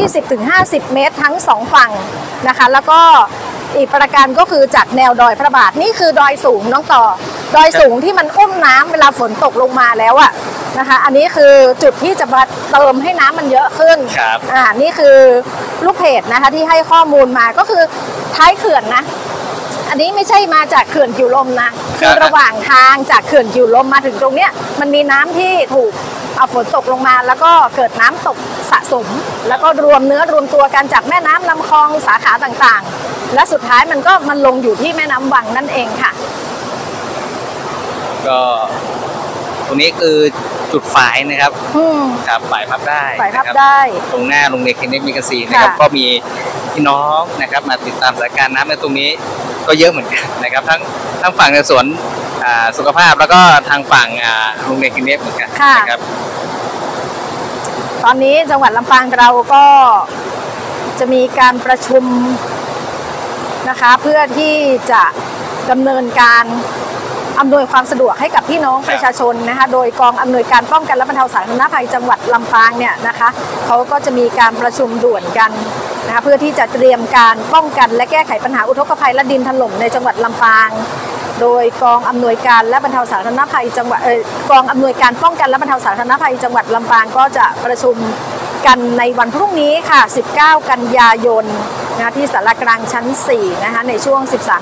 20-50 เมตรทั้ง2ฝั่งนะคะ แล้วก็อีกประการก็คือจากแนวดอยพระบาทนี่คือดอยสูงน้องต่อ ดอยสูงที่มันอุ้มน้ำเวลาฝนตกลงมาแล้วอะนะคะ อันนี้คือจุดที่จะมาเติมให้น้ำมันเยอะขึ้นครับนี่คือลูกเพจนะคะที่ให้ข้อมูลมาก็คือท้ายเขื่อนนะ อันนี้ไม่ใช่มาจากเขื่อนกิวลมนะคือระหว่างทางจากเขื่อนกิวลมมาถึงตรงเนี้ยมันมีน้ำที่ถูกเอาฝนตกลงมาแล้วก็เกิดน้ำตกสะสม แล้วก็รวมเนื้อรวมตัวกันจากแม่น้ำลำคลองสาขาต่างๆ และสุดท้ายมันลงอยู่ที่แม่น้ำวังนั่นเองค่ะก็ตรงนี้คือจุดฝายนะครับมครับฝายพับได้ฝายพับนะครับได้ตรงหน้าโรงเรียนคลินิกมีกซีนะครับค่ะก็มีพี่น้องนะครับมาติดตามสถานการณ์น้ำในตรงนี้ก็เยอะเหมือนกันนะครับทั้งฝั่งในสวนสุขภาพแล้วก็ทางฝั่งโรงเรียนคลินิกเหมือนกันนะครับตอนนี้จังหวัดลำปางเราก็จะมีการประชุมนะคะเพื่อที่จะดำเนินการอำนวยความสะดวกให้กับพี่น้องประชาชนนะคะโดยกองอำนวยการป้องกันและบรรเทาสาธารณภัยจังหวัดลำปางเนี่ยนะคะเขาก็จะมีการประชุมด่วนกันนะคะเพื่อที่จะเตรียมการป้องกันและแก้ไขปัญหาอุทกภัยและดินถล่มในจังหวัดลำปางโดยกองอำนวยการและบรรเทาสาธารณภัยจังหวัดกองอำนวยการป้องกันและบรรเทาสาธารณภัยจังหวัดลำปางก็จะประชุมกันในวันพรุ่งนี้ค่ะ 19 กันยายนนะที่ศาลากลางชั้น 4 นะคะในช่วง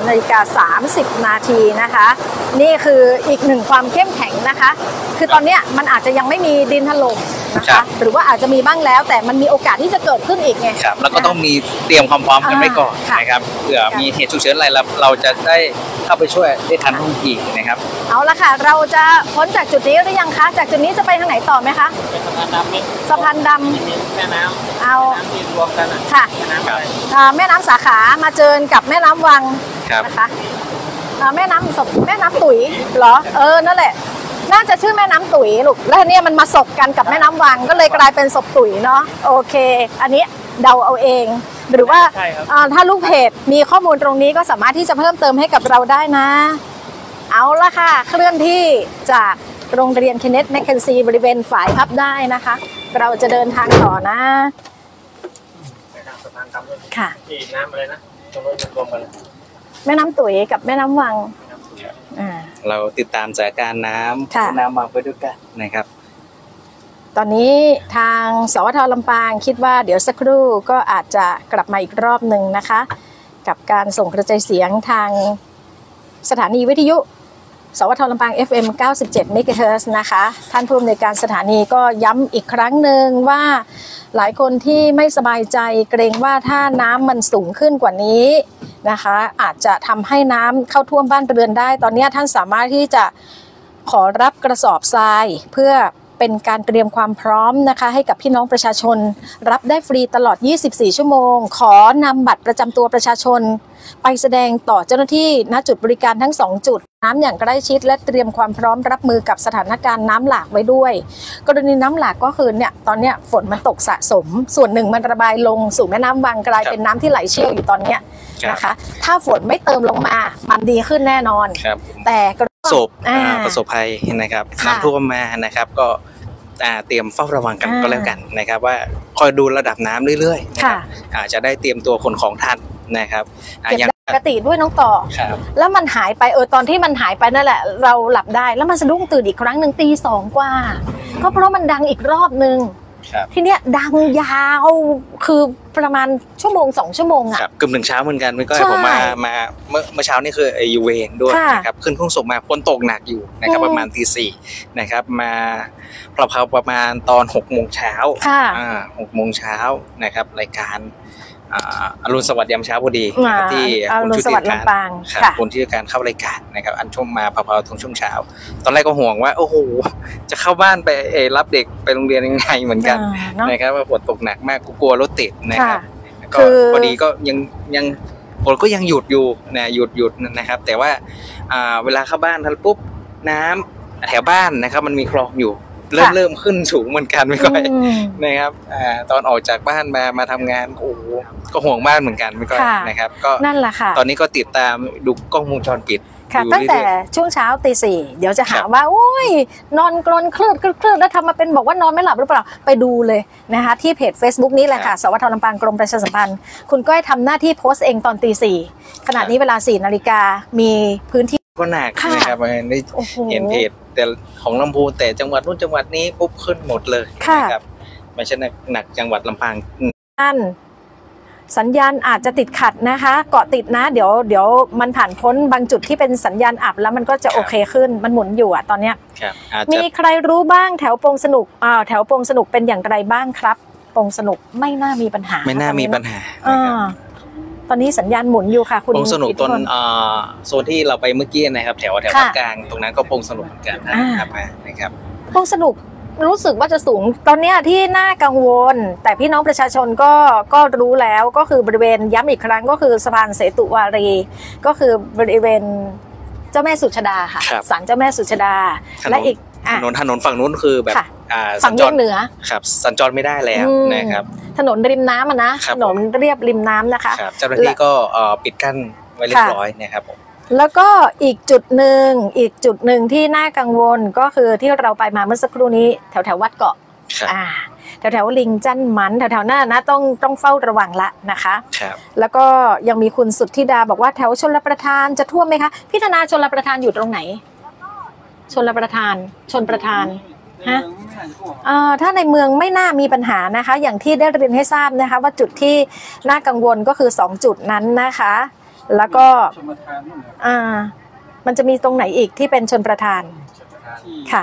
13:30 นาทีนะคะ นี่คืออีกหนึ่งความเข้มแข็งนะคะ คือตอนนี้มันอาจจะยังไม่มีดินถล่มนะคะหรือว่าอาจจะมีบ้างแล้วแต่มันมีโอกาสที่จะเกิดขึ้นอีกไงครับแล้วก็ต้องมีเตรียมความพร้อมกันไว้ก่อนค่ะนะครับเผื่อมีเหตุฉุกเฉินอะไรเราจะได้เข้าไปช่วยได้ทันท่วงทีนะครับเอาละค่ะเราจะพ้นจากจุดนี้หรือยังคะจากจุดนี้จะไปทางไหนต่อไหมคะเป็นสะพานดำนี่สะพานดำมีแม่น้ำเอาน้ำที่รวมกันอ่ะค่ะแม่น้ำอะไรแม่น้ำสาขามาเจอกับแม่น้ำวังครับนะคะแม่น้ำตุ๋ยเหรอนั่นแหละน่าจะชื่อแม่น้ำตุ๋ยลูกแล้วเนี่ยมันมาสบกันกับแม่น้ำวังก็เลยกลายเป็นศพตุ๋ยเนาะโอเค อันนี้เดาเอาเอง หรือว่าใช่ครับถ้าลูกเพจมีข้อมูลตรงนี้ก็สามารถที่จะเพิ่มเติมให้กับเราได้นะ เอาละค่ะเคลื่อนที่จากโรงเรียนเคนเนตแมคเคนซีบริเวณฝายพับได้นะคะ เราจะเดินทางต่อนะแม่น้ำสะพานดำด้วยค่ะที่น้ำอะไรนะตรงนู้นมันรวมกันเลยแม่น้ำตุ๋ยกับแม่น้ำวังแม่น้ำตุ๋ยอะอ่าเราติดตามสถานการณ์น้ำค่ะน้ำมาไปด้วยกันนะครับตอนนี้ทางสวทลำปางคิดว่าเดี๋ยวสักครู่ก็อาจจะกลับมาอีกรอบหนึ่งนะคะกับการส่งกระจายเสียงทางสถานีวิทยุสวทลำปาง FM 97 เมกะเฮิรตซ์นะคะท่านผู้อำนวยการสถานีก็ย้ำอีกครั้งหนึ่งว่าหลายคนที่ไม่สบายใจเกรงว่าถ้าน้ำมันสูงขึ้นกว่านี้นะคะอาจจะทำให้น้ำเข้าท่วมบ้านเรือนได้ตอนนี้ท่านสามารถที่จะขอรับกระสอบทรายเพื่อเป็นการเตรียมความพร้อมนะคะให้กับพี่น้องประชาชนรับได้ฟรีตลอด24ชั่วโมงขอนำบัตรประจำตัวประชาชนไปแสดงต่อเจ้าหน้าที่ณจุดบริการทั้ง2จุดน้ำอย่างใกล้ชิดและเตรียมความพร้อมรับมือกับสถานการณ์น้ำหลากไว้ด้วยกรณีน้ำหลากก็คือเนี่ยตอนเนี้ยฝนมันตกสะสมส่วนหนึ่งมันระบายลงสู่แม่น้ำวังกลายเป็นน้ำที่ไหลเชี่ยวอยู่ตอนเนี้ยนะคะถ้าฝนไม่เติมลงมามันดีขึ้นแน่นอนแต่ประสบภัยนะครับน้ำท่วมมานะครับก็เตรียมเฝ้าระวังกันก็แล้วกันนะครับว่าคอยดูระดับน้ำเรื่อยๆนะครับจะได้เตรียมตัวขนของทันนะครับอย่างปกติด้วยน้องต่อแล้วมันหายไปตอนที่มันหายไปนั่นแหละเราหลับได้แล้วมันสะดุ้งตื่นอีกครั้งหนึ่งตีสองกว่าก็เพราะมันดังอีกรอบนึงทีเนี้ยดังยาวคือประมาณชั่วโมง2ชั่วโมงอ่ะกึ่มถึงเช้าเหมือนกันไม่ก็ผมมาเมื่อเช้านี่คือยูเวนด้วยนะครับขึ้นพุ่งส่งมาฝนตกหนักอยู่นะครับประมาณตี 4นะครับมาประมาณตอน6 โมงเช้า6 โมงเช้านะครับรายการอรุณสวัสดิ์ยามเช้าพอดีที่คุณชุติการคนที่การเข้ารายการนะครับอันช่วงมาพาวๆตรงช่วงเช้าตอนแรกก็ห่วงว่าโอ้โหจะเข้าบ้านไปรับเด็กไปโรงเรียนยังไงเหมือนกันนะครับว่าฝนตกหนักมากกลัวรถติดนะครับก็พอดีก็ยังฝนก็ยังหยุดอยู่นะหยุดนะครับแต่ว่าเวลาเข้าบ้านปุ๊บน้ำแถวบ้านนะครับมันมีคลองอยู่เริ่มขึ้นสูงเหมือนกันไม่ค่อยนะครับตอนออกจากบ้านมาทำงานโอ้ก็ห่วงบ้านเหมือนกันไม่ค่อยนะครับก็นั่นแหละค่ะตอนนี้ก็ติดตามดูกล้องวงจรปิดค่ะตั้งแต่ช่วงเช้าตี 4เดี๋ยวจะหาว่าโอ้ยนอนกรนคลืดแล้วทำมาเป็นบอกว่านอนไม่หลับหรือเปล่าไปดูเลยนะคะที่เพจ Facebook นี้แหละค่ะสวทลำปางกรมประชาสัมพันธ์คุณก้อยทำหน้าที่โพสต์เองตอนตี 4ขณะนี้เวลา 4 นาฬิกามีพื้นที่ก็หนักนะครับได้เห็นเพจแต่ของลำพูนแต่จังหวัดนู้นจังหวัดนี้ปุ๊บขึ้นหมดเลยนะครับไม่ใช่หนักจังหวัดลำปางสัญญาณอาจจะติดขัดนะคะเกาะติดนะเดี๋ยวมันผ่านพ้นบางจุดที่เป็นสัญญาณอับแล้วมันก็จะโอเคขึ้นมันหมุนอยู่ตอนเนี้ยมีใครรู้บ้างแถวปงสนุกแถวปงสนุกเป็นอย่างไรบ้างครับปงสนุกไม่น่ามีปัญหาตอนนี้สัญญาณหมุนอยู่ค่ะคุณปงสนุกต้นโซนที่เราไปเมื่อกี้นะครับแถวภาคกลางตรงนั้นก็ปงสนุกเหมือนกันนะครับปงสนุกรู้สึกว่าจะสูงตอนนี้ที่น่ากังวลแต่พี่น้องประชาชนก็รู้แล้วก็คือบริเวณย้ำอีกครั้งก็คือสะพานเสตุวารีก็คือบริเวณเจ้าแม่สุชาดาค่ะศาลเจ้าแม่สุชาดาและอีกถนนฝั่งนู้นคือแบบฝั่งเหนือครับสัญจรไม่ได้แล้วนะครับถนนริมน้ำนะถนนเรียบริมน้ำนะคะเจ้าหน้าที่ก็ปิดกั้นไว้เรียบร้อยนะครับแล้วก็อีกจุดหนึ่งที่น่ากังวลก็คือที่เราไปมาเมื่อสักครู่นี้แถววัดเกาะแถวลิงจันมันแถวนั้นนะต้องเฝ้าระวังละนะคะแล้วก็ยังมีคุณสุทธิดาบอกว่าแถวชลประทานจะท่วมไหมคะพี่ธนาชลประทานอยู่ตรงไหนชนประทานฮะถ้าในเมืองไม่น่ามีปัญหานะคะอย่างที่ได้เรียนให้ทราบนะคะว่าจุดที่น่ากังวลก็คือ2จุดนั้นนะคะแล้วก็มันจะมีตรงไหนอีกที่เป็นชนประทานค่ะ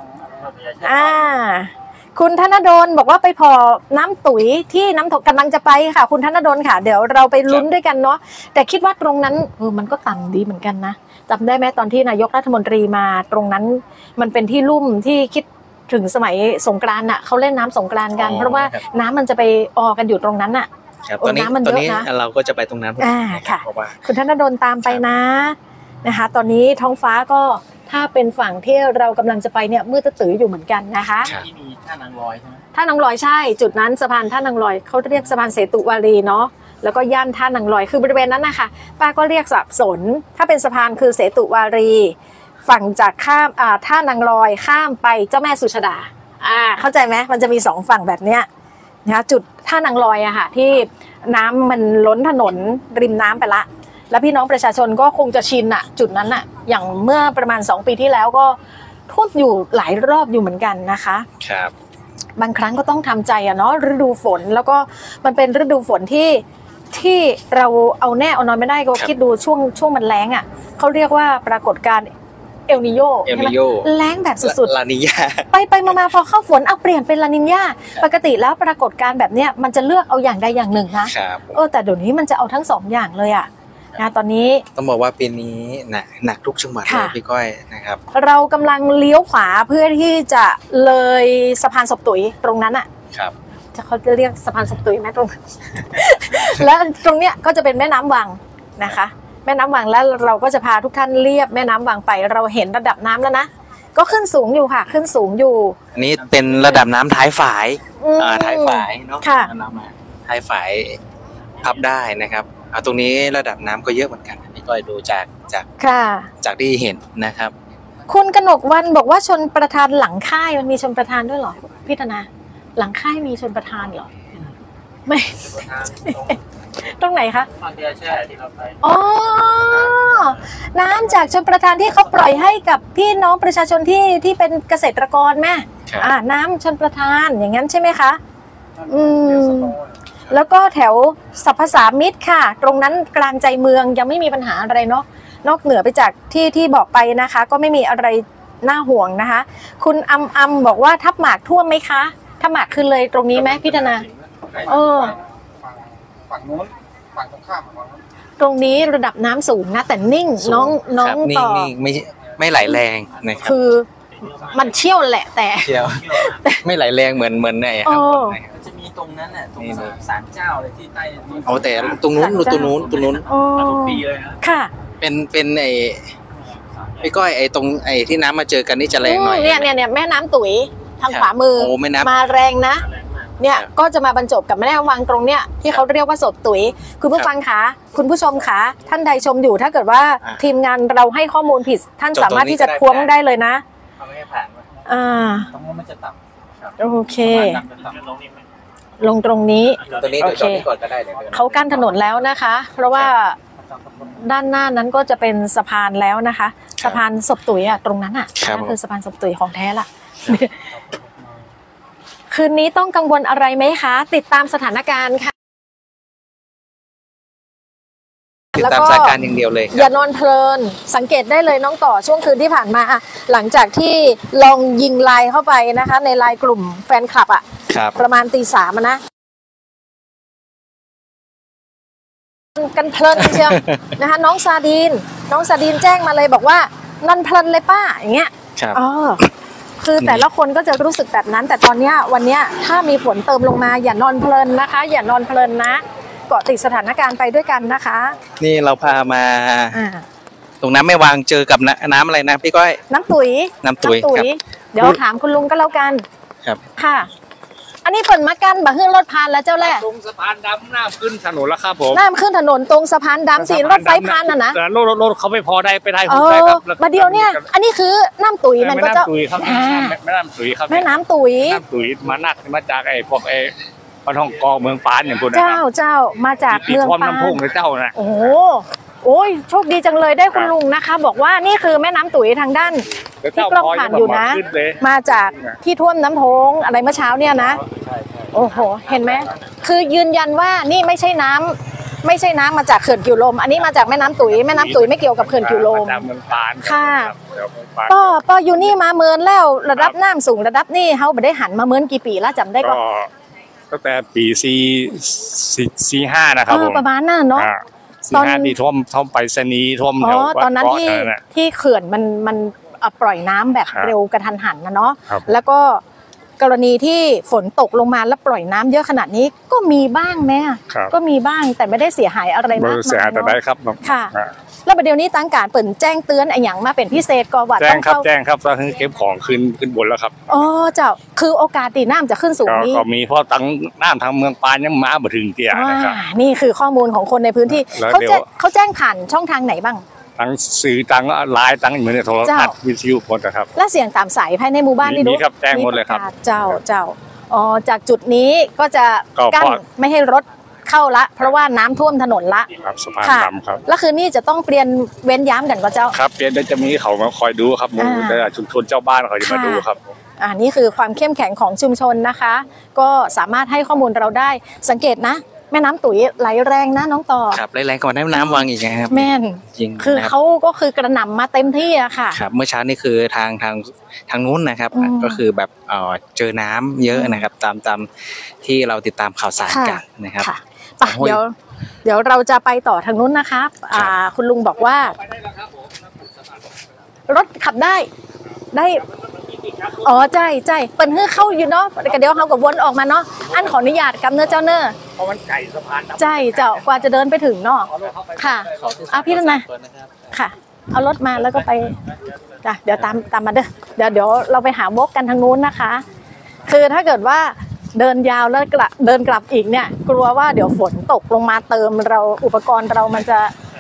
คุณธนดลบอกว่าไปพอน้ำตุ๋ยที่น้ำถกกำลังจะไปค่ะคุณธนดลค่ะเดี๋ยวเราไปลุ้นด้วยกันเนาะแต่คิดว่าตรงนั้นมันก็ต่ำดีเหมือนกันนะจำได้ไหมตอนที่นายกรัฐมนตรีมาตรงนั้นมันเป็นที่ลุ่มที่คิดถึงสมัยสงกรานต์น่ะเขาเล่นน้ำสงกรานต์กันเพราะว่าน้ำมันจะไปกันอยู่ตรงนั้นน่ะตอนนี้เราก็จะไปตรงนั้นค่ะคุณธนดลตามไปนะคะตอนนี้ท้องฟ้าก็ถ้าเป็นฝั่งที่เรากำลังจะไปเนี่ยมืดตื้ออยู่เหมือนกันนะคะที่มีท่านางลอยใช่ไหมท่านางลอยใช่จุดนั้นสะพานท่านางลอยเขาเรียกสะพานเสตุวารีเนาะแล้วก็ย่านท่านางลอยคือบริเวณนั้นนะคะป้าก็เรียกสับสนถ้าเป็นสะพานคือเสตุวารีฝั่งจากข้ามท่านางลอยข้ามไปเจ้าแม่สุชาดาเข้าใจไหมมันจะมี2ฝั่งแบบเนี้ยนะจุดท่านางลอยค่ะที่น้ำมันล้นถนนริมน้ำไปละแล้วพี่น้องประชาชนก็คงจะชินจุดนั้นอย่างเมื่อประมาณ2 ปีที่แล้วก็ท่วมอยู่หลายรอบอยู่เหมือนกันนะคะครับบางครั้งก็ต้องทำใจอะเนาะฤดูฝนแล้วก็มันเป็นฤดูฝนที่เราเอาแน่เอานอนไม่ได้ก็คิดดูช่วงมันแล้งอะเขาเรียกว่าปรากฏการณ์เอลนิโยแล้งแบบสุดๆลานิญาไปมาพอเข้าฝนเอาเปลี่ยนเป็นลานิญาปกติแล้วปรากฏการณ์แบบเนี้ยมันจะเลือกเอาอย่างใดอย่างหนึ่งนะแต่เดี๋ยวนี้มันจะเอาทั้งสองอย่างเลยอะนะตอนนี้ต้องบอกว่าปีนี้หนักทุกจังหวัดเลยพี่ก้อยนะครับเรากำลังเลี้ยวขวาเพื่อที่จะเลยสะพานศพตุ๋ยตรงนั้นอ่ะครับเขาจะเรียกสะพานศพตุ๋ยไหมตรง แล้วตรงเนี้ยก็จะเป็นแม่น้ำวังนะคะแม่น้ำวังแล้วเราก็จะพาทุกท่านเลียบแม่น้ำวังไปเราเห็นระดับน้ำแล้วนะก็ขึ้นสูงอยู่ค่ะขึ้นสูงอยู่อันนี้เป็นระดับน้ำท้ายฝายท้ายฝายเนาะท้ายฝายพับได้นะครับตรงนี้ระดับน้ำก็เยอะเหมือนกันพี่ก้อยดูจากที่เห็นนะครับคุณกนกวรรณบอกว่าชนประธานหลังค่ายมันมีชนประธานด้วยเหรอพี่ธนาหลังค่ายมีชนประธานเหรอไม่ตรงไหนคะตอนเดียวใช่ที่เราไปอ๋อน้ำจากชนประทานที่เขาปล่อยให้กับพี่น้องประชาชนที่เป็นเกษตรกรแม่น้ำชนประทานอย่างนั้นใช่ไหมคะแล้วก็แถวสรรพสามิตค่ะตรงนั้นกลางใจเมืองยังไม่มีปัญหาอะไรเนาะนอกเหนือไปจากที่บอกไปนะคะก็ไม่มีอะไรน่าห่วงนะคะคุณอำบอกว่าทับหมากท่วมไหมคะทับหมากขึ้นเลยตรงนี้ไหมพี่ธนาฝั่งโน้นฝั่งตรงข้ามตรงนี้ระดับน้ำสูงนะแต่นิ่งน้องต่อไม่ไหลแรงนะครับคือมันเชี่ยวแหละแต่ไม่ไหลแรงเหมือนในครับมันจะมีตรงนั้นน่ะตรงศาลเจ้าอะไรที่ใต้แต่ตรงนู้นทุกปีเลยค่ะเป็นไอ้พี่ก้อยไอ้ตรงไอ้ที่น้ำมาเจอกันนี่จะแรงหน่อยเนี่ยแม่น้ำตุ๋ยทางขวามือมาแรงนะเนี่ยก็จะมาบรรจบกับแม่น้ำวังตรงเนี้ยที่เขาเรียกว่าศพตุ๋ยคุณผู้ฟังคะคุณผู้ชมคะท่านใดชมอยู่ถ้าเกิดว่าทีมงานเราให้ข้อมูลผิดท่านสามารถที่จะท้วงได้เลยนะไม่ผ่านตรงนี้มันจะต่ำโอเคลงตรงนี้โอเคเขากั้นถนนแล้วนะคะเพราะว่าด้านหน้านั้นก็จะเป็นสะพานแล้วนะคะสะพานศพตุ๋ยตรงนั้นนั่นคือสะพานศพตุ๋ยของแท้ละคืนนี้ต้องกังวลอะไรไหมคะติดตามสถานการณ์ค่ะติดตามสถานการณ์อย่างเดียวเลยอย่านอนเพลินสังเกตได้เลยน้องต่อช่วงคืนที่ผ่านมาหลังจากที่ลองยิงไลน์เข้าไปนะคะในไลน์กลุ่มแฟนคลับประมาณตี 3นะกันเพลินเชียวนะคะน้องซาดีนแจ้งมาเลยบอกว่านอนเพลินเลยป้าอย่างเงี้ยคือแต่ละคนก็จะรู้สึกแบบนั้นแต่ตอนนี้วันนี้ถ้ามีฝนเติมลงมาอย่านอนเพลินนะคะอย่านอนเพลินนะเกาะติดสถานการณ์ไปด้วยกันนะคะนี่เราพามาตรงน้ำไม่วางเจอกับน้ำอะไรนะพี่ก้อยน้ำตุ๋ยเดี๋ยวถามคุณลุงก็แล้วกันครับค่ะอันนี้เปิดมากันบ่เฮืองรถพานแล้วเจ้าแรกตรงสะพานดำน้ำขึ้นถนนแล้วครับผมน้ำขึ้นถนนตรงสะพานดำสีรถไฟพานนะรถเขาไม่พอได้ไปได้ผมได้ครับมาเดียวเนี่ยอันนี้คือน้ำตุ๋ยมันก็จะแม่น้ำตุ๋ยครับแม่น้ำตุ๋ยมาจากไอ้พวกไอ้บ้านฮ่องกงเมืองปานอย่างพวกนั้นเจ้ามาจากเมืองปานน้ำพุ่งเลยเจ้านะโอ้ยโชคดีจังเลยได้คุณลุงนะคะบอกว่านี่คือแม่น้ำตุ๋ยทางด้านที่กล้องผ่านอยู่นะมาจากที่ท่วมน้ำโพงอะไรเมื่อเช้าเนี่ยนะโอ้โหเห็นไหมคือยืนยันว่านี่ไม่ใช่น้ำมาจากเขื่อนกิวลมอันนี้มาจากแม่น้ำตุ๋ยไม่เกี่ยวกับเขื่อนกิวลมค่ะป้ออยู่นี่มาเมินแล้วระดับน้ำสูงระดับนี่เขาไม่ได้หันมาเมินกี่ปีแล้วจำได้ก็ตั้งแต่ปี45นะครับประมาณนั้นเนาะตอนที่ท่วมไปสนีท่วมแถวตอนนั้นที่เขื่อนมันปล่อยน้ำแบบเร็วกระทันหันนะเนาะแล้วก็กรณีที่ฝนตกลงมาแล้วปล่อยน้ำเยอะขนาดนี้ก็มีบ้างแม่ก็มีบ้างแต่ไม่ได้เสียหายอะไรมากเสียหายแต่ได้ครับค่ะแล้วประเดี๋ยวนี้ตั้งการเปิดแจ้งเตือนอย่างมาเป็นพิเศษก็ว่าต้องเข้าแจ้งครับตอนนี้เก็บของขึ้นบนแล้วครับเจ้าคือโอกาสตีน้ำจะขึ้นสูงนี้ก็มีเพราะตั้งน้ำทางเมืองปานยังมาบ่ถึงเตี้ยนะครับนี่คือข้อมูลของคนในพื้นที่เขาแจ้งผ่านช่องทางไหนบ้างทั้งสื่อทั้งไลน์ทั้งเหมือนโทรทัศน์วิทยุหมดครับและเสียงตามสายภายในหมู่บ้านนี่ดูครับแจ้งหมดเลยครับเจ้าจากจุดนี้ก็จะกั้นไม่ให้รถเข้าละเพราะว่าน้ำท่วมถนนละครับสะพานดำครับแล้วคืนนี้จะต้องเปลี่ยนเว้นย้ำกันก็เจ้าครับเปลี่ยนจะมีเขามาคอยดูครับมูแต่ชุมชนเจ้าบ้านเขาจะมาดูครับนี่คือความเข้มแข็งของชุมชนนะคะ ก็สามารถให้ข้อมูลเราได้สังเกตนะแม่น้ำตุ๋ยไหลแรงนะน้องต่อครับไหลแรงก่อนแม่น้ำวังอีกนะครับแม่นจริงคือเขาก็คือกระหน่ำมาเต็มที่อะค่ะครับเมื่อเช้านี่คือทางนู้นนะครับก็คือแบบเจอน้ำเยอะนะครับตามที่เราติดตามข่าวสารกันนะครับไปเดี๋ยวเราจะไปต่อทางนู้นนะครับคุณลุงบอกว่ารถขับได้อ๋อใช่เปิดให้เข้าอยู่เนาะแต่เดี๋ยวเขาก็วนออกมาเนาะอันขออนุญาตกับเนื้อเจ้าเนื้อเพราะมันไก่สะพานใช่เจ้ากว่าจะเดินไปถึงเนาะค่ะพี่นั่นนะค่ะเอารถมาแล้วก็ไปจ้ะเดี๋ยวตามมาเดี๋ยวเราไปหาวกกันทางนู้นนะคะคือถ้าเกิดว่าเดินยาวแล้วเดินกลับอีกเนี่ยกลัวว่าเดี๋ยวฝนตกลงมาเติมอุปกรณ์เรามัน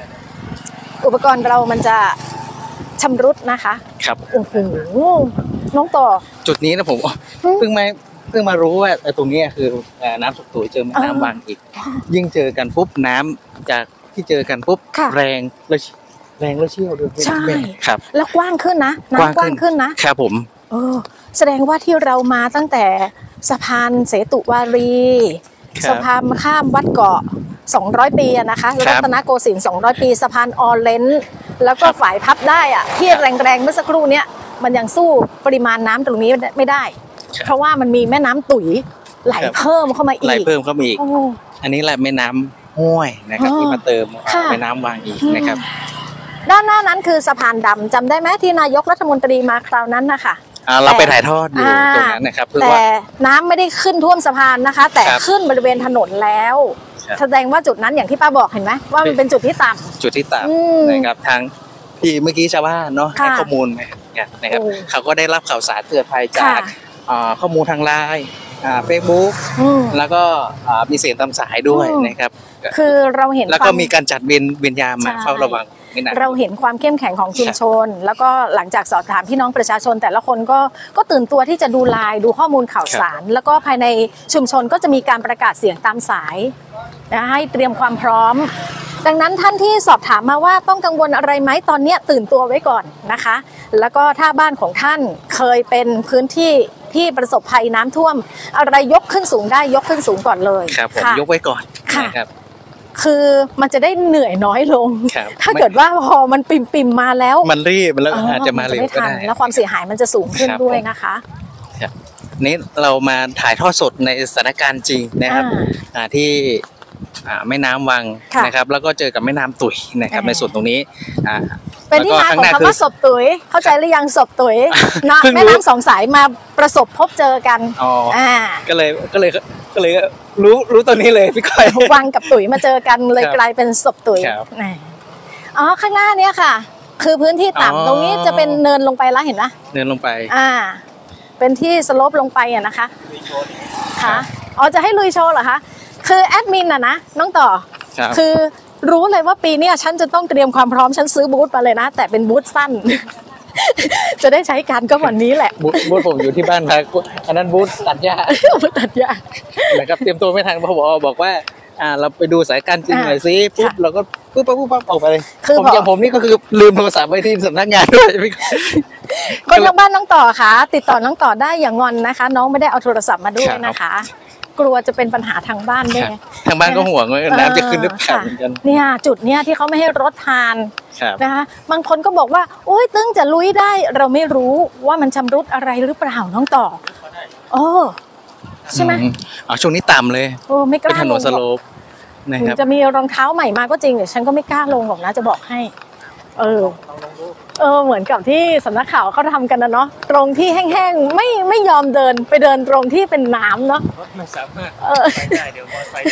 จะชำรุดนะคะครับโอ้โหน้องต่อจุดนี้นะผมเพิ่งมารู้ว่าตรงนี้คือน้ำสุกตุ๋ยเจอน้ำบางอีกยิ่งเจอกันปุ๊บน้ำจากที่เจอกันปุ๊บแรงแล้วเชี่ยวด้วยใช่ครับแล้วกว้างขึ้นนะน้ำกว้างขึ้นนะครับผมแสดงว่าที่เรามาตั้งแต่สะพานเสตุวารีสะพานข้ามวัดเกาะ200 ปีนะคะรัตนโกสินทร์200 ปีสะพานออเลนส์แล้วก็ฝ่ายพับได้อะที่แรงๆเมื่อสักครู่เนี้ยมันยังสู้ปริมาณน้ำตรงนี้ไม่ได้เพราะว่ามันมีแม่น้ำตุ๋ยไหลเพิ่มเข้ามาอีกอันนี้แหละแม่น้ำห้วยนะครับที่มาเติมแม่น้ำวังอีกนะครับด้านหน้านั้นคือสะพานดำจำได้ไหมที่นายกรัฐมนตรีมาคราวนั้นนะคะเราไปถ่ายทอดอยู่ตรงนั้นนะครับแต่น้ำไม่ได้ขึ้นท่วมสะพานนะคะแต่ขึ้นบริเวณถนนแล้วแสดงว่าจุดนั้นอย่างที่ป้าบอกเห็นไหมว่ามันเป็นจุดที่ต่ำนะครับทางที่เมื่อกี้ชาวบ้านเนาะให้ข้อมูลนะครับเขาก็ได้รับข่าวสารเตือนภัยจากข้อมูลทางไลน์เฟซบุ๊กแล้วก็มีเสียงตามสายด้วยนะครับคือเราเห็นแล้วก็มีการจัดเวรยามมาเฝ้าระวังเราเห็นความเข้มแข็งของชุมชนแล้วก็หลังจากสอบถามพี่น้องประชาชนแต่ละคนก็ตื่นตัวที่จะดูไลน์ดูข้อมูลข่าวสารแล้วก็ภายในชุมชนก็จะมีการประกาศเสียงตามสายให้เตรียมความพร้อมดังนั้นท่านที่สอบถามมาว่าต้องกังวลอะไรไหมตอนนี้ตื่นตัวไว้ก่อนนะคะแล้วก็ถ้าบ้านของท่านเคยเป็นพื้นที่ที่ประสบภัยน้ำท่วมอะไรยกขึ้นสูงได้ยกขึ้นสูงก่อนเลยครับผมยกไว้ก่อนนะครับคือมันจะได้เหนื่อยน้อยลงถ้าเกิดว่าพอมันปิ่มมาแล้วมันรีบแล้วอาจจะมาเร็วก็ได้แล้วความเสียหายมันจะสูงขึ้นด้วยนะคะนี้เรามาถ่ายทอดสดในสถานการณ์จริงนะครับที่แม่น้ำวังนะครับแล้วก็เจอกับแม่น้ำตุ๋ยนะครับในส่วนตรงนี้เป็นที่มาของคำว่าศพตุ๋ยเข้าใจหรือยังศพตุ๋ยนะแม่น้ำสองสายมาประสบพบเจอกันก็เลยรู้ตัวนี้เลยพี่ก้อยวังกับตุ๋ยมาเจอกันเลยกลายเป็นศพตุ๋ยข้างหน้านี้ค่ะคือพื้นที่ต่ำตรงนี้จะเป็นเนินลงไปแล้วเห็นไหมเนินลงไปเป็นที่สโลปลงไปนะคะค่ะจะให้ลุยโชว์เหรอคะคือแอดมินนะน้องต่อคือรู้เลยว่าปีนี้ฉันจะต้องเตรียมความพร้อมฉันซื้อบูธมาเลยนะแต่เป็นบูธสั้นจะได้ใช้การก็วันนี้แหละบูธผมอยู่ที่บ้านครับอันนั้นบูธตัดหญ้านะครับเตรียมตัวไม่ทันพบบอกว่าเราไปดูสายการจริงหน่อยสิปุ๊บเราก็ปุ๊บออกไปเลยผมนี่ก็คือลืมโทรศัพท์ไว้ที่สำนักงานด้วยคนทางบ้านน้องต่อค่ะติดต่อน้องต่อได้อย่างงอนนะคะน้องไม่ได้เอาโทรศัพท์มาด้วยนะคะกลัวจะเป็นปัญหาทางบ้านด้วยทางบ้านก็ห่วงว่าน้ำจะขึ้นหรือเปล่าเหมือนกันเนี่ยจุดเนี้ยที่เขาไม่ให้รถผ่านนะคะบางคนก็บอกว่าโอ้ยตึ้งจะลุยได้เราไม่รู้ว่ามันชำรุดอะไรหรือเปล่าน้องต่อใช่ไหมช่วงนี้ต่ำเลยไม่กล้าเป็นถนนสโลปนะครับจะมีรองเท้าใหม่มาก็จริงแต่ฉันก็ไม่กล้าลงหรอกนะจะบอกให้เหมือนกับที่สำนักข่าวเขาทำกันนะเนาะตรงที่แห้งๆไม่ยอมเดินไปเดินตรงที่เป็นน้ำเนาะไม่สามารถไปได้เดี๋ยวมอเตอร์ไซค์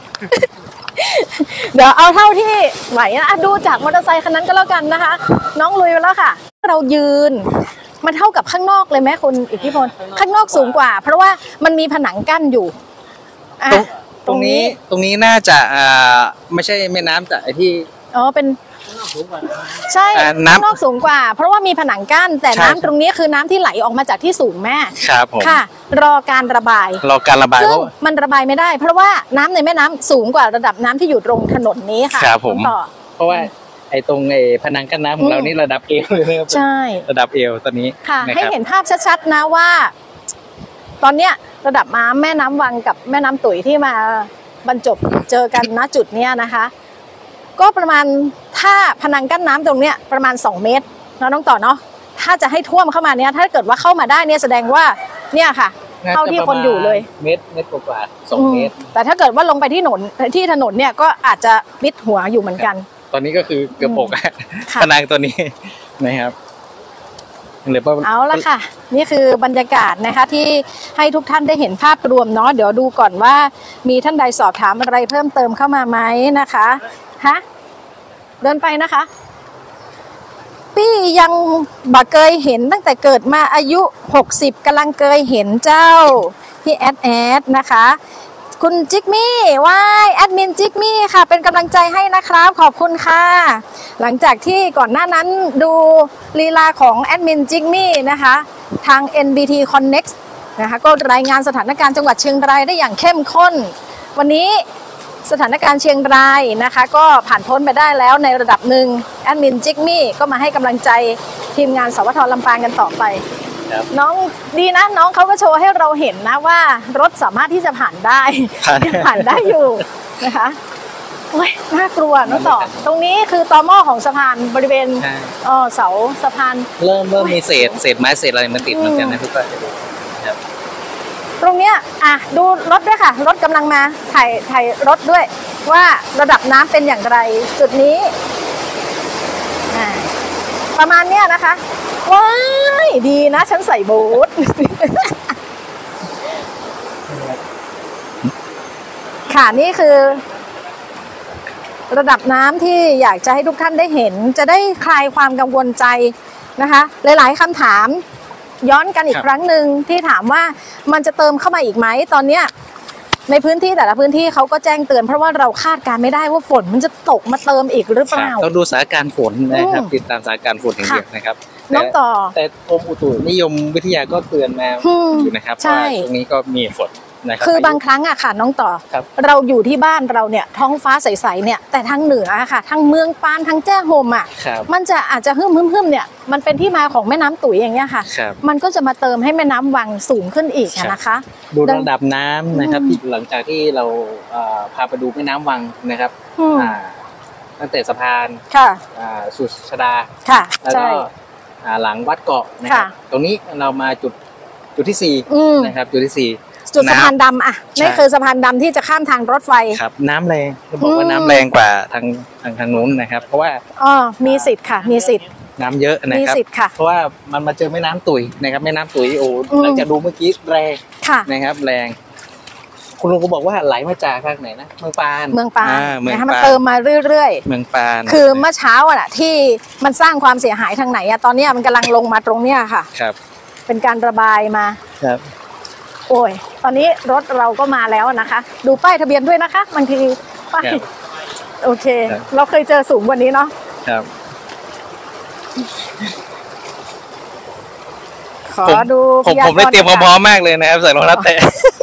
เดี๋ยวเอาเท่าที่ไหวนะดูจากมอเตอร์ไซค์คันนั้นก็แล้วกันนะคะน้องลุยไปแล้วค่ะเรายืนมันเท่ากับข้างนอกเลยไหมคุณอิทธิพลข้างนอกสูงกว่าเพราะว่ามันมีผนังกั้นอยู่ตรงนี้น่าจะไม่ใช่แม่น้ำแต่ที่เป็นใช่น้ำนอกสูงกว่าเพราะว่ามีผนังกั้นแต่น้ำตรงนี้คือน้ำที่ไหลออกมาจากที่สูงแม่ครับผมค่ะรอการระบายซึ่งมันระบายไม่ได้เพราะว่าน้ำในแม่น้ำสูงกว่าระดับน้ำที่อยู่ตรงถนนนี้ค่ะครับผมเพราะว่าตรงพนังกั้นน้ำของเรานี่ระดับเอวเลยนะครับใช่ระดับเอวตอนนี้ค่ะให้เห็นภาพชัดๆนะว่า ตอนเนี้ยระดับแม่น้ำวังกับแม่น้ำตุ๋ยที่มาบรรจบเจอกันณจุดเนี้ยนะคะ ก็ประมาณถ้าพนังกั้นน้ำตรงเนี้ยประมาณ2 เมตรนะน้องต่อเนาะถ้าจะให้ท่วมเข้ามาเนี้ยถ้าเกิดว่าเข้ามาได้เนี่ยแสดงว่าเนี่ยค่ะเท่าที่คนอยู่เลยเมตรกว่า2 เมตรแต่ถ้าเกิดว่าลงไปที่ถนนเนี่ยก็อาจจะมิดหัวอยู่เหมือนกันตอนนี้ก็คือเกือบอกพนังตัวนี้นะครับเอาละค่ะนี่คือบรรยากาศนะคะที่ให้ทุกท่านได้เห็นภาพรวมเนาะเดี๋ยวดูก่อนว่ามีท่านใดสอบถามอะไรเพิ่มเติมเข้ามาไหมนะคะฮะเดินไปนะคะพี่ยังบ่เคยเห็นตั้งแต่เกิดมาอายุ60กำลังเคยเห็นเจ้าพี่แอดนะคะคุณจิกมี่ว้ายแอดมินจิกมี่ค่ะเป็นกำลังใจให้นะครับขอบคุณค่ะหลังจากที่ก่อนหน้านั้นดูลีลาของแอดมินจิกมี่นะคะทาง NBT Connect นะคะก็รายงานสถานการณ์จังหวัดเชียงรายได้อย่างเข้มข้นวันนี้สถานการณ์เชียงรายนะคะก็ผ่านพ้นไปได้แล้วในระดับหนึ่งแอดมินจิกมี่ก็มาให้กำลังใจทีมงานสวท.ลำปางกันต่อไปน้องดีนะน้องเขาก็โชว์ให้เราเห็นนะว่ารถสามารถที่จะผ่านได้ผ่านได้อยู่นะคะโอ้ยน่ากลัวน้องต่อตรงนี้คือตอหม้อของสะพานบริเวณเสาสะพานเริ่มมีเศษไม้เศษอะไรมันติดเหมือนกันนะทุกท่านตรงเนี้ยดูรถด้วยค่ะรถกำลังมาถ่ายรถด้วยว่าระดับน้ำเป็นอย่างไรจุดนี้ประมาณเนี้ยนะคะว้ายดีนะฉันใส่บูทค่ะนี่คือระดับน้ำที่อยากจะให้ทุกท่านได้เห็นจะได้คลายความกังวลใจนะคะหลายๆคำถามย้อนกันอีกครั้งหนึ่งที่ถามว่ามันจะเติมเข้ามาอีกไหมตอนเนี้ยในพื้นที่แต่ละพื้นที่เขาก็แจ้งเตือนเพราะว่าเราคาดการไม่ได้ว่าฝนมันจะตกมาเติมอีกหรือเปล่าต้องดูสถานการณ์ฝนนะครับติดตามสถานการณ์ฝนอย่างเดียวนะครับน้องต่อแต่กรมอุตุนิยมวิทยาก็เตือนมาอยู่นะครับว่าตรงนี้ก็มีฝนนะครับคือบางครั้งค่ะน้องต่อเราอยู่ที่บ้านเราเนี่ยท้องฟ้าใสๆเนี่ยแต่ทางเหนือค่ะทางเมืองปานทางแจ้โฮมมันจะอาจจะหึ่มเนี่ยมันเป็นที่มาของแม่น้ำตุ๋ยอย่างเงี้ยค่ะมันก็จะมาเติมให้แม่น้ำวังสูงขึ้นอีกนะคะดูระดับน้ำนะครับที่หลังจากที่เราพาไปดูแม่น้ำวังนะครับตั้งแต่สะพานสุชดาแล้วก็หลังวัดเกาะนะครับตรงนี้เรามาจุดที่4นะครับจุดที่4 จุดสะพานดำนี่คือสะพานดำที่จะข้ามทางรถไฟครับน้ำแรงจะบอกว่าน้ำแรงกว่าทางนู้นนะครับเพราะว่ามีสิทธิ์ค่ะมีสิทธิ์น้ำเยอะนะครับเพราะว่ามันมาเจอแม่น้ำตุ๋ยนะครับแม่น้ำตุ๋ยหลังจากดูเมื่อกี้แรงนะครับแรงคุณลุงก็บอกว่าไหลมาจากทางไหนนะเมืองปานนะคะมันเติมมาเรื่อยๆเมืองปานคือเมื่อเช้าที่มันสร้างความเสียหายทางไหนตอนนี้มันกำลังลงมาตรงเนี้ยค่ะครับเป็นการระบายมาครับโอ้ยตอนนี้รถเราก็มาแล้วนะคะดูป้ายทะเบียนด้วยนะคะบางทีป้ายโอเคเราเคยเจอสูงกว่านี้เนาะครับขอดูผมได้เตรียมความพร้อมมากเลยนะครับใส่รองเท้าแตะ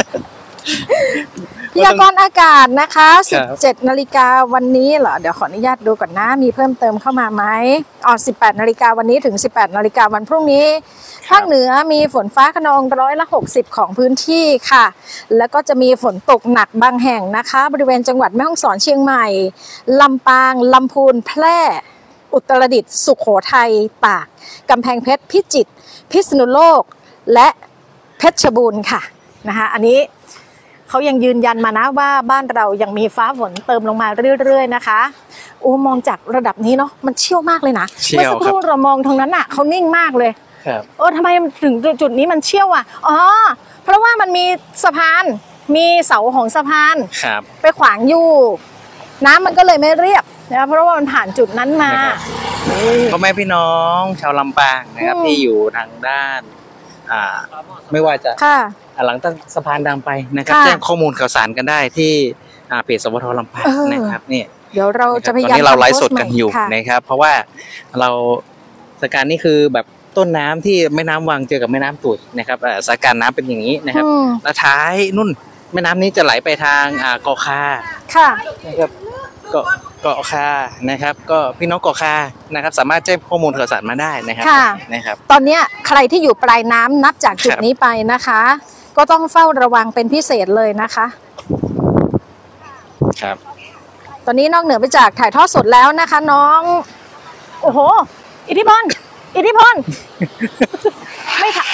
พยากรณ์อากาศนะคะ17 นาฬิกาวันนี้เหรอเดี๋ยวขออนุญาตดูก่อนนะมีเพิ่มเติมเข้ามาไหม18 นาฬิกาวันนี้ถึง18 นาฬิกาวันพรุ่งนี้ภาคเหนือมีฝนฟ้าคะนอง60%ของพื้นที่ค่ะแล้วก็จะมีฝนตกหนักบางแห่งนะคะบริเวณจังหวัดแม่ฮ่องสอนเชียงใหม่ลำปางลำพูนแพร่อุตรดิตถ์สุโขทัยตากกำแพงเพชรพิจิตรพิษณุโลกและเพชรบูรณ์ค่ะนะคะอันนี้เขายังยืนยันมานะว่าบ้านเรายังมีฟ้าฝนเติมลงมาเรื่อยๆนะคะมองจากระดับนี้เนาะมันเชี่ยวมากเลยนะเมื่อสักครู่เรามองตรงนั้นเขานิ่งมากเลยทำไมถึงจุดนี้มันเชี่ยวเพราะว่ามันมีสะพานมีเสาของสะพานไปขวางอยู่น้ำมันก็เลยไม่เรียบนะเพราะว่ามันผ่านจุดนั้นมาพ่อแม่พี่น้องชาวลำปางนะครับที่อยู่ทางด้านไม่ว่าจะหลังตั้งสะพานดำไปนะครับแจ้งข้อมูลข่าวสารกันได้ที่เพจสวท.ลำปางนะครับนี่เดี๋ยวเราจะพยายามตอนนี้เราไลฟ์สดกันอยู่นะครับเพราะว่าเราสถานการณ์นี้คือแบบต้นน้ำที่แม่น้ำวังเจอกับแม่น้ำตุ๋ยนะครับสถานการณ์น้ำเป็นอย่างนี้นะครับแล้วท้ายนุ่นแม่น้ำนี้จะไหลไปทางกอคาค่ะนะครับก็เกาะคานะครับก็พี่น้องเกาะคานะครับสามารถแจ้งข้อมูลข่าวสารมาได้นะครับนะครับตอนนี้ใครที่อยู่ปลายน้ำนับจากจุดนี้ไปนะคะก็ต้องเฝ้าระวังเป็นพิเศษเลยนะคะครับตอนนี้นอกเหนือไปจากถ่ายทอดสดแล้วนะคะน้องโอ้โหอิทธิพลไม่ค่ะ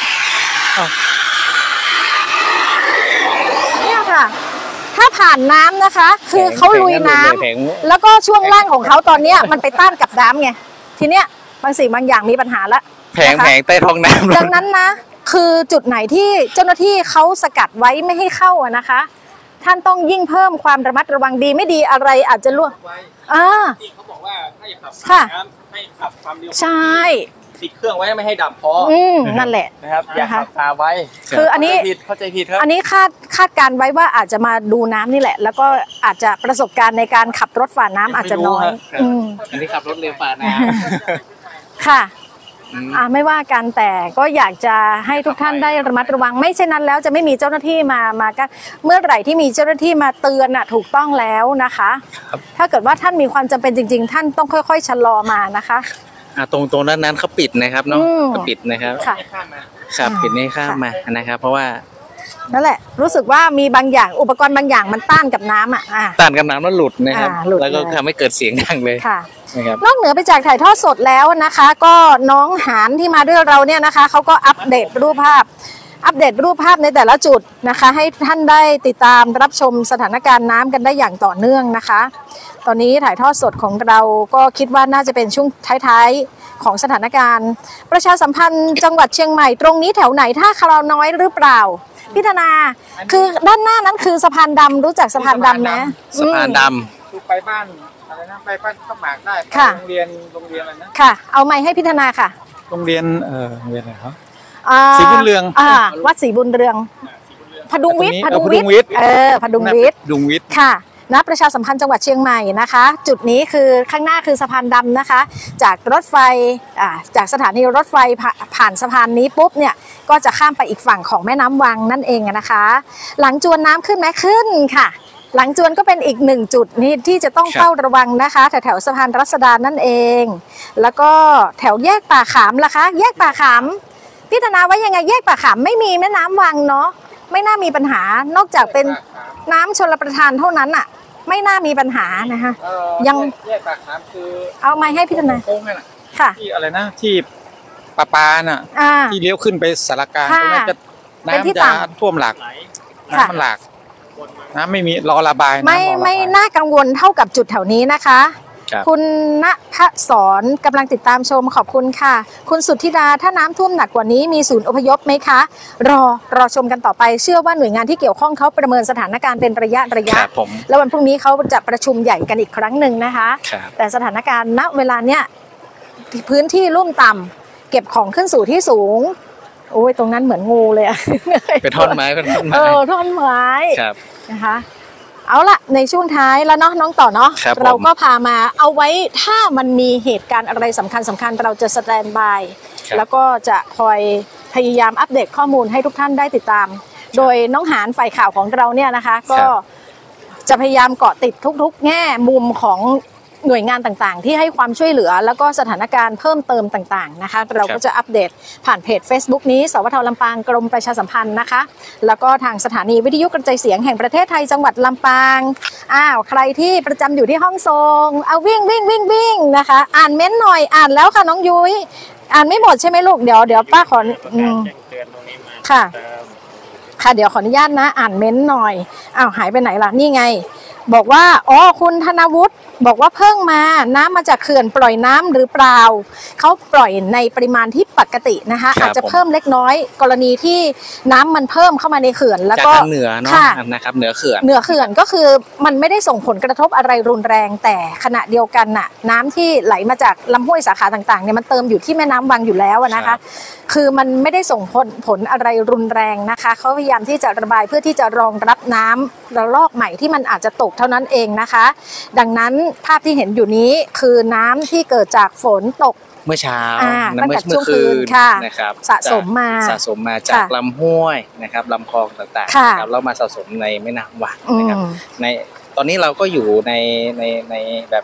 เนี่ยค่ะถ้าผ่านน้ำนะคะคือเขาลุยน้ำแล้วก็ช่วงล่างของเขาตอนเนี้ยมันไปต้านกับน้ำไงทีเนี้ยบางสิ่งบางอย่างมีปัญหาละแผงใต้ท้องน้ำดังนั้นนะคือจุดไหนที่เจ้าหน้าที่เขาสกัดไว้ไม่ให้เข้าอะนะคะท่านต้องยิ่งเพิ่มความระมัดระวังดีไม่ดีอะไรอาจจะล่วงที่เขาบอกว่าถ้าอยากขับน้ำให้ขับความเร็วใช่ติดเครื่องไว้ไม่ให้ดับเพราะนั่นแหละนะครับอย่าขับตาไว้คืออันนี้เข้าใจผิดครับอันนี้คาดการไว้ว่าอาจจะมาดูน้ำนี่แหละแล้วก็อาจจะประสบการณ์ในการขับรถฝ่าน้ำอาจจะน้อยอันนี้ขับรถเร็วฝ่าน้ำค่ะไม่ว่ากันแต่ก็อยากจะให้ทุกท่านได้ระมัดระวังไม่เช่นนั้นแล้วจะไม่มีเจ้าหน้าที่มากันเมื่อไหร่ที่มีเจ้าหน้าที่มาเตือนถูกต้องแล้วนะคะถ้าเกิดว่าท่านมีความจำเป็นจริงๆท่านต้องค่อยๆชะลอมานะคะตรงนั้นเขาปิดนะครับเนาะเขาปิดนะครับครับปิดให้ข้ามมานะครับเพราะว่านั่นแหละรู้สึกว่ามีบางอย่างอุปกรณ์บางอย่างมันต้านกับน้ำต้านกับน้ำแล้วหลุดนะครับแล้วก็ทำให้เกิดเสียงดังเลยนอกเหนือไปจากถ่ายทอดสดแล้วนะคะก็น้องหานที่มาด้วยเราเนี่ยนะคะเขาก็อัปเดตรูปภาพในแต่ละจุดนะคะให้ท่านได้ติดตามรับชมสถานการณ์น้ำกันได้อย่างต่อเนื่องนะคะตอนนี้ถ่ายทอดสดของเราก็คิดว่าน่าจะเป็นช่วงท้ายๆของสถานการณ์ประชาสัมพันธ์จังหวัดเชียงใหม่ตรงนี้แถวไหนท่าคาราวน้อยหรือเปล่าพิธนาคือด้านหน้านั้นคือสะพานดำรู้จักสะพานดำไหมสะพานดำไปบ้านอะไรนะไปบ้านข้าวหมากได้โรงเรียนอะไรนะค่ะเอาไมค์ให้พิธนาค่ะโรงเรียนอะไรครับศรีบุญเรืองวัดศรีบุญเรืองพดุงวิทย์พดุงวิทย์ค่ะนะประชาสัมพันธ์จังหวัดเชียงใหม่นะคะจุดนี้คือข้างหน้าคือสะพานดำนะคะจากรถไฟจากสถานีรถไฟผ่านสะพานนี้ปุ๊บเนี่ยก็จะข้ามไปอีกฝั่งของแม่น้ำวังนั่นเองนะคะหลังจวนน้ำขึ้นไหมขึ้นค่ะหลังจวนก็เป็นอีกหนึ่งจุดนี้ที่จะต้องเฝ้าระวังนะคะแถวสะพานรัศดานั่นเองแล้วก็แถวแยกป่าขามล่ะคะแยกป่าขามพิจารณาไว้ยังไงแยกป่าขามไม่มีแม่น้ำวังเนาะไม่น่ามีปัญหานอกจากเป็นน้ำชลประทานเท่านั้นไม่น่ามีปัญหานะคะยังแยกปากน้ำคือเอาไม้ให้พี่ธนาค่ะที่อะไรนะที่ปาน่ะที่เลี้ยวขึ้นไปสารกลางตรงนั้นจะน้ำจะท่วมหลักน้ำมันหลากน้ำไม่มีรอระบายไม่น่ากังวลเท่ากับจุดแถวนี้นะคะคุณณภศรกำลังติดตามชมขอบคุณค่ะคุณสุทธิดาถ้าน้ำท่วมหนักกว่านี้มีศูนย์อพยพไหมคะรอชมกันต่อไปเชื่อว่าหน่วยงานที่เกี่ยวข้องเขาประเมินสถานการณ์เป็นระยะแล้ววันพรุ่งนี้เขาจะประชุมใหญ่กันอีกครั้งหนึ่งนะคะแต่สถานการณ์ณเวลาเนี้ยพื้นที่ลุ่มต่ำเก็บของขึ้นสู่ที่สูงโอ้ยตรงนั้นเหมือนงูเลยเป็นท่อนไม้ท่อนไม้นะคะ เอาละในช่วงท้ายแล้วเนาะน้องต่อเนาะเราก็พามาเอาไว้ถ้ามันมีเหตุการณ์อะไรสำคัญเราจะสแตนบายแล้วก็จะคอยพยายามอัปเดตข้อมูลให้ทุกท่านได้ติดตามโดยน้องหานฝ่ายข่าวของเราเนี่ยนะคะก็จะพยายามเกาะติดทุกๆแง่มุมของหน่วยงานต่างๆที่ให้ความช่วยเหลือแล้วก็สถานการณ์เพิ่มเติมต่างๆนะคะเราก็จะอัปเดตผ่านเพจ Facebook นี้สวท.ลำปางกรมประชาสัมพันธ์นะคะแล้วก็ทางสถานีวิทยุกระจายเสียงแห่งประเทศไทยจังหวัดลำปางใครที่ประจำอยู่ที่ห้องส่งเอาวิ่งนะคะอ่านเม้นหน่อยอ่านแล้วค่ะน้องยุ้ยอ่านไม่หมดใช่ไหมลูกเดี๋ยวป้าขอค่ะเดี๋ยวขออนุญาตนะอ่านเม้นหน่อยหายไปไหนล่ะนี่ไงบอกว่าคุณธนวุฒิบอกว่าเพิ่งมาน้ำมาจากเขื่อนปล่อยน้ำหรือเปล่าเขาปล่อยในปริมาณที่ปกตินะคะอาจจะเพิ่มเล็กน้อยกรณีที่น้ำมันเพิ่มเข้ามาในเขื่อนแล้วก็เหนือเนาะนะครับเหนือเขื่อนก็คือมันไม่ได้ส่งผลกระทบอะไรรุนแรงแต่ขณะเดียวกันน่ะน้ำที่ไหลมาจากลำห้วยสาขาต่างๆเนี่ยมันเติมอยู่ที่แม่น้ำวังอยู่แล้วนะคะคือมันไม่ได้ส่งผลอะไรรุนแรงนะคะเขาพยายามที่จะระบายเพื่อที่จะรองรับน้ำระลอกใหม่ที่มันอาจจะตกเท่านั้นเองนะคะดังนั้นภาพที่เห็นอยู่นี้คือน้ำที่เกิดจากฝนตกเมื่อเช้าตั้งแต่ช่วงคืนนะครับสะสมมาจากลำห้วยนะครับลำคลองต่างๆแล้วมาสะสมในแม่น้ำวังนะครับในตอนนี้เราก็อยู่ในแบบ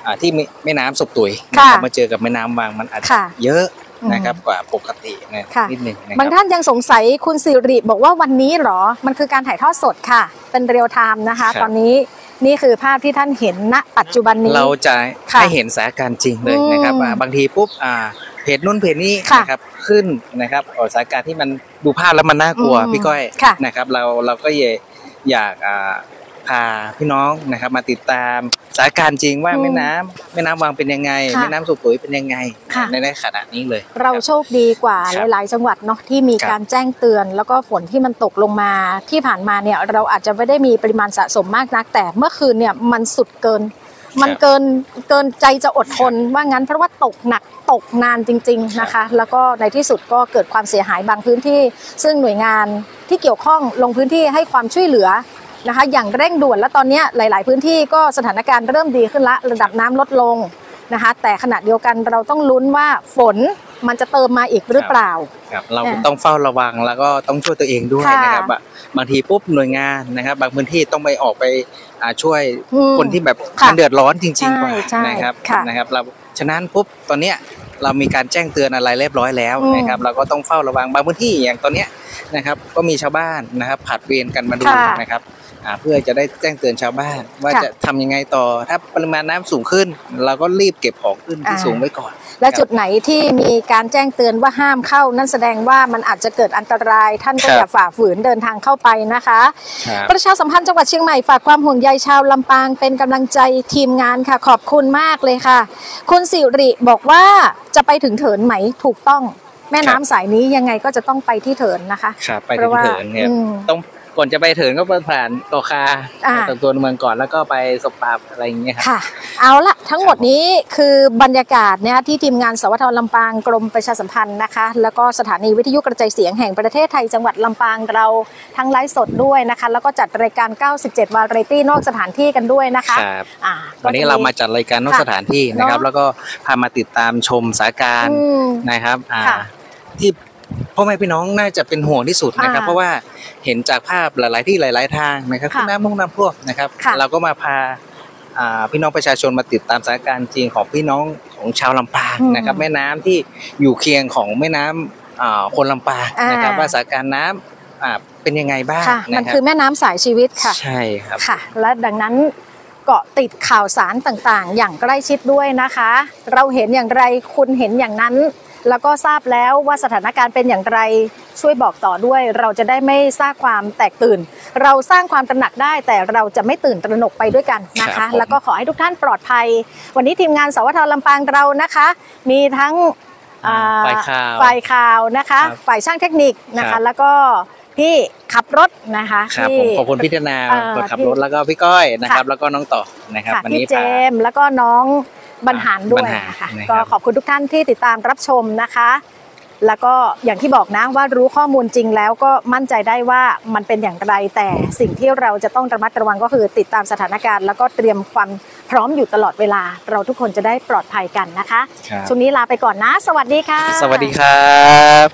ที่แม่น้ำศพตุยมาเจอกับแม่น้ำวังมันอาจจะเยอะนะครับกว่าปกตินะนิดนึงนะครับบางท่านยังสงสัยคุณสิริบอกว่าวันนี้หรอมันคือการถ่ายทอดสดค่ะเป็นเรียลไทม์นะคะตอนนี้นี่คือภาพที่ท่านเห็นณปัจจุบันนี้เราจะให้เห็นสถานการณ์จริงเลยนะครับบางทีปุ๊บเพจนู้นเพจนี้นะครับขึ้นนะครับสถานการณ์ที่มันดูภาพแล้วมันน่ากลัวพี่ก้อยนะครับเราก็อยากพาพี่น้องนะครับมาติดตามสถานการณ์จริงว่าแม่น้ำวังเป็นยังไงแม่น้ำสุขุยเป็นยังไงในขณะนี้เลยเราโชคดีกว่าหลายๆจังหวัดเนาะที่มีการแจ้งเตือนแล้วก็ฝนที่มันตกลงมาที่ผ่านมาเนี่ยเราอาจจะไม่ได้มีปริมาณสะสมมากนักแต่เมื่อคืนเนี่ยมันสุดเกินมันเกินใจจะอดทนว่างั้นเพราะว่าตกหนักตกนานจริงๆนะคะแล้วก็ในที่สุดก็เกิดความเสียหายบางพื้นที่ซึ่งหน่วยงานที่เกี่ยวข้องลงพื้นที่ให้ความช่วยเหลือนะคะอย่างเร่งด่วนและตอนนี้หลายๆพื้นที่ก็สถานการณ์เริ่มดีขึ้นละระดับน้ำลดลงนะคะแต่ขณะเดียวกันเราต้องลุ้นว่าฝนมันจะเติมมาอีกหรือเปล่าครับเราต้องเฝ้าระวังแล้วก็ต้องช่วยตัวเองด้วยนะครับบางทีปุ๊บหน่วยงานนะครับบางพื้นที่ต้องไปออกไปช่วยคนที่แบบมันเดือดร้อนจริงๆกว่านะครับเราฉะนั้นปุ๊บตอนเนี้ยเรามีการแจ้งเตือนอะไรเรียบร้อยแล้วนะครับเราก็ต้องเฝ้าระวังบางพื้นที่อย่างตอนเนี้ยนะครับก็มีชาวบ้านนะครับผัดเวรกันมาดูนะครับเพื่อจะได้แจ้งเตือนชาวบ้านว่าจะทำยังไงต่อถ้าปริมาณน้ำสูงขึ้นเราก็รีบเก็บของขึ้นที่สูงไว้ก่อนและจุดไหนที่มีการแจ้งเตือนว่าห้ามเข้านั่นแสดงว่ามันอาจจะเกิดอันตรายท่านก็อย่าฝ่าฝืนเดินทางเข้าไปนะคะประชาสัมพันธ์จังหวัดเชียงใหม่ฝากความห่วงใยชาวลำปางเป็นกำลังใจทีมงานค่ะขอบคุณมากเลยค่ะคุณสิริบอกว่าจะไปถึงเถินไหมถูกต้องแม่น้ำสายนี้ยังไงก็จะต้องไปที่เถินนะคะไปถึงเถินเนี่ยต้องก่อนจะไปเถินก็ผ่านตคาตัวเมืองก่อนแล้วก็ไปศพปราบอะไรอย่างเงี้ยค่ะเอาละทั้งหมดนี้คือบรรยากาศเนี่ยที่ทีมงานสวทลำปางกรมประชาสัมพันธ์นะคะแล้วก็สถานีวิทยุกระจายเสียงแห่งประเทศไทยจังหวัดลำปางเราทั้งไลฟ์สดด้วยนะคะแล้วก็จัดรายการ97วาไรตี้นอกสถานที่กันด้วยนะคะวันนี้เรามาจัดรายการนอกสถานที่นะครับแล้วก็พามาติดตามชมสถานการณ์นะครับที่พ่อแม่พี่น้องน่าจะเป็นห่วงที่สุดนะครับเพราะว่าเห็นจากภาพหลายๆที่หลายๆทางนะครับที่น้ำท่วมนะครับเราก็มาพาพี่น้องประชาชนมาติดตามสถานการณ์จริงของพี่น้องของชาวลำปางนะครับแม่น้ำที่อยู่เคียงของแม่น้ำคนลำปางนะครับว่าสถานการณ์น้ำเป็นยังไงบ้างมันคือแม่น้ำสายชีวิตค่ะใช่ครับค่ะและดังนั้นเกาะติดข่าวสารต่างๆอย่างใกล้ชิดด้วยนะคะเราเห็นอย่างไรคุณเห็นอย่างนั้นแล้วก็ทราบแล้วว่าสถานการณ์เป็นอย่างไรช่วยบอกต่อด้วยเราจะได้ไม่สร้างความแตกตื่นเราสร้างความตระหนักได้แต่เราจะไม่ตื่นตระหนกไปด้วยกันนะคะแล้วก็ขอให้ทุกท่านปลอดภัยวันนี้ทีมงานสวทลำปางเรานะคะมีทั้งฝ่ายข่าวนะคะฝ่ายช่างเทคนิคนะคะแล้วก็พี่ขับรถนะคะขอบคุณพี่ธนาขับรถแล้วก็พี่ก้อยนะครับแล้วก็น้องต่อนะครับวันนี้พี่เจมแล้วก็น้องบรรหารด้วยนะคะก็ขอบคุณทุกท่านที่ติดตามรับชมนะคะแล้วก็อย่างที่บอกนะว่ารู้ข้อมูลจริงแล้วก็มั่นใจได้ว่ามันเป็นอย่างไรแต่สิ่งที่เราจะต้องระมัดระวังก็คือติดตามสถานการณ์แล้วก็เตรียมความพร้อมอยู่ตลอดเวลาเราทุกคนจะได้ปลอดภัยกันนะคะช่วงนี้ลาไปก่อนนะสวัสดีค่ะสวัสดีครับ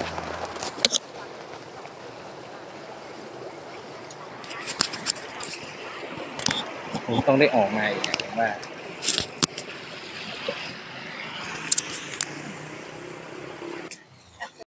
ต้องได้ออกมาอีกอย่างว่า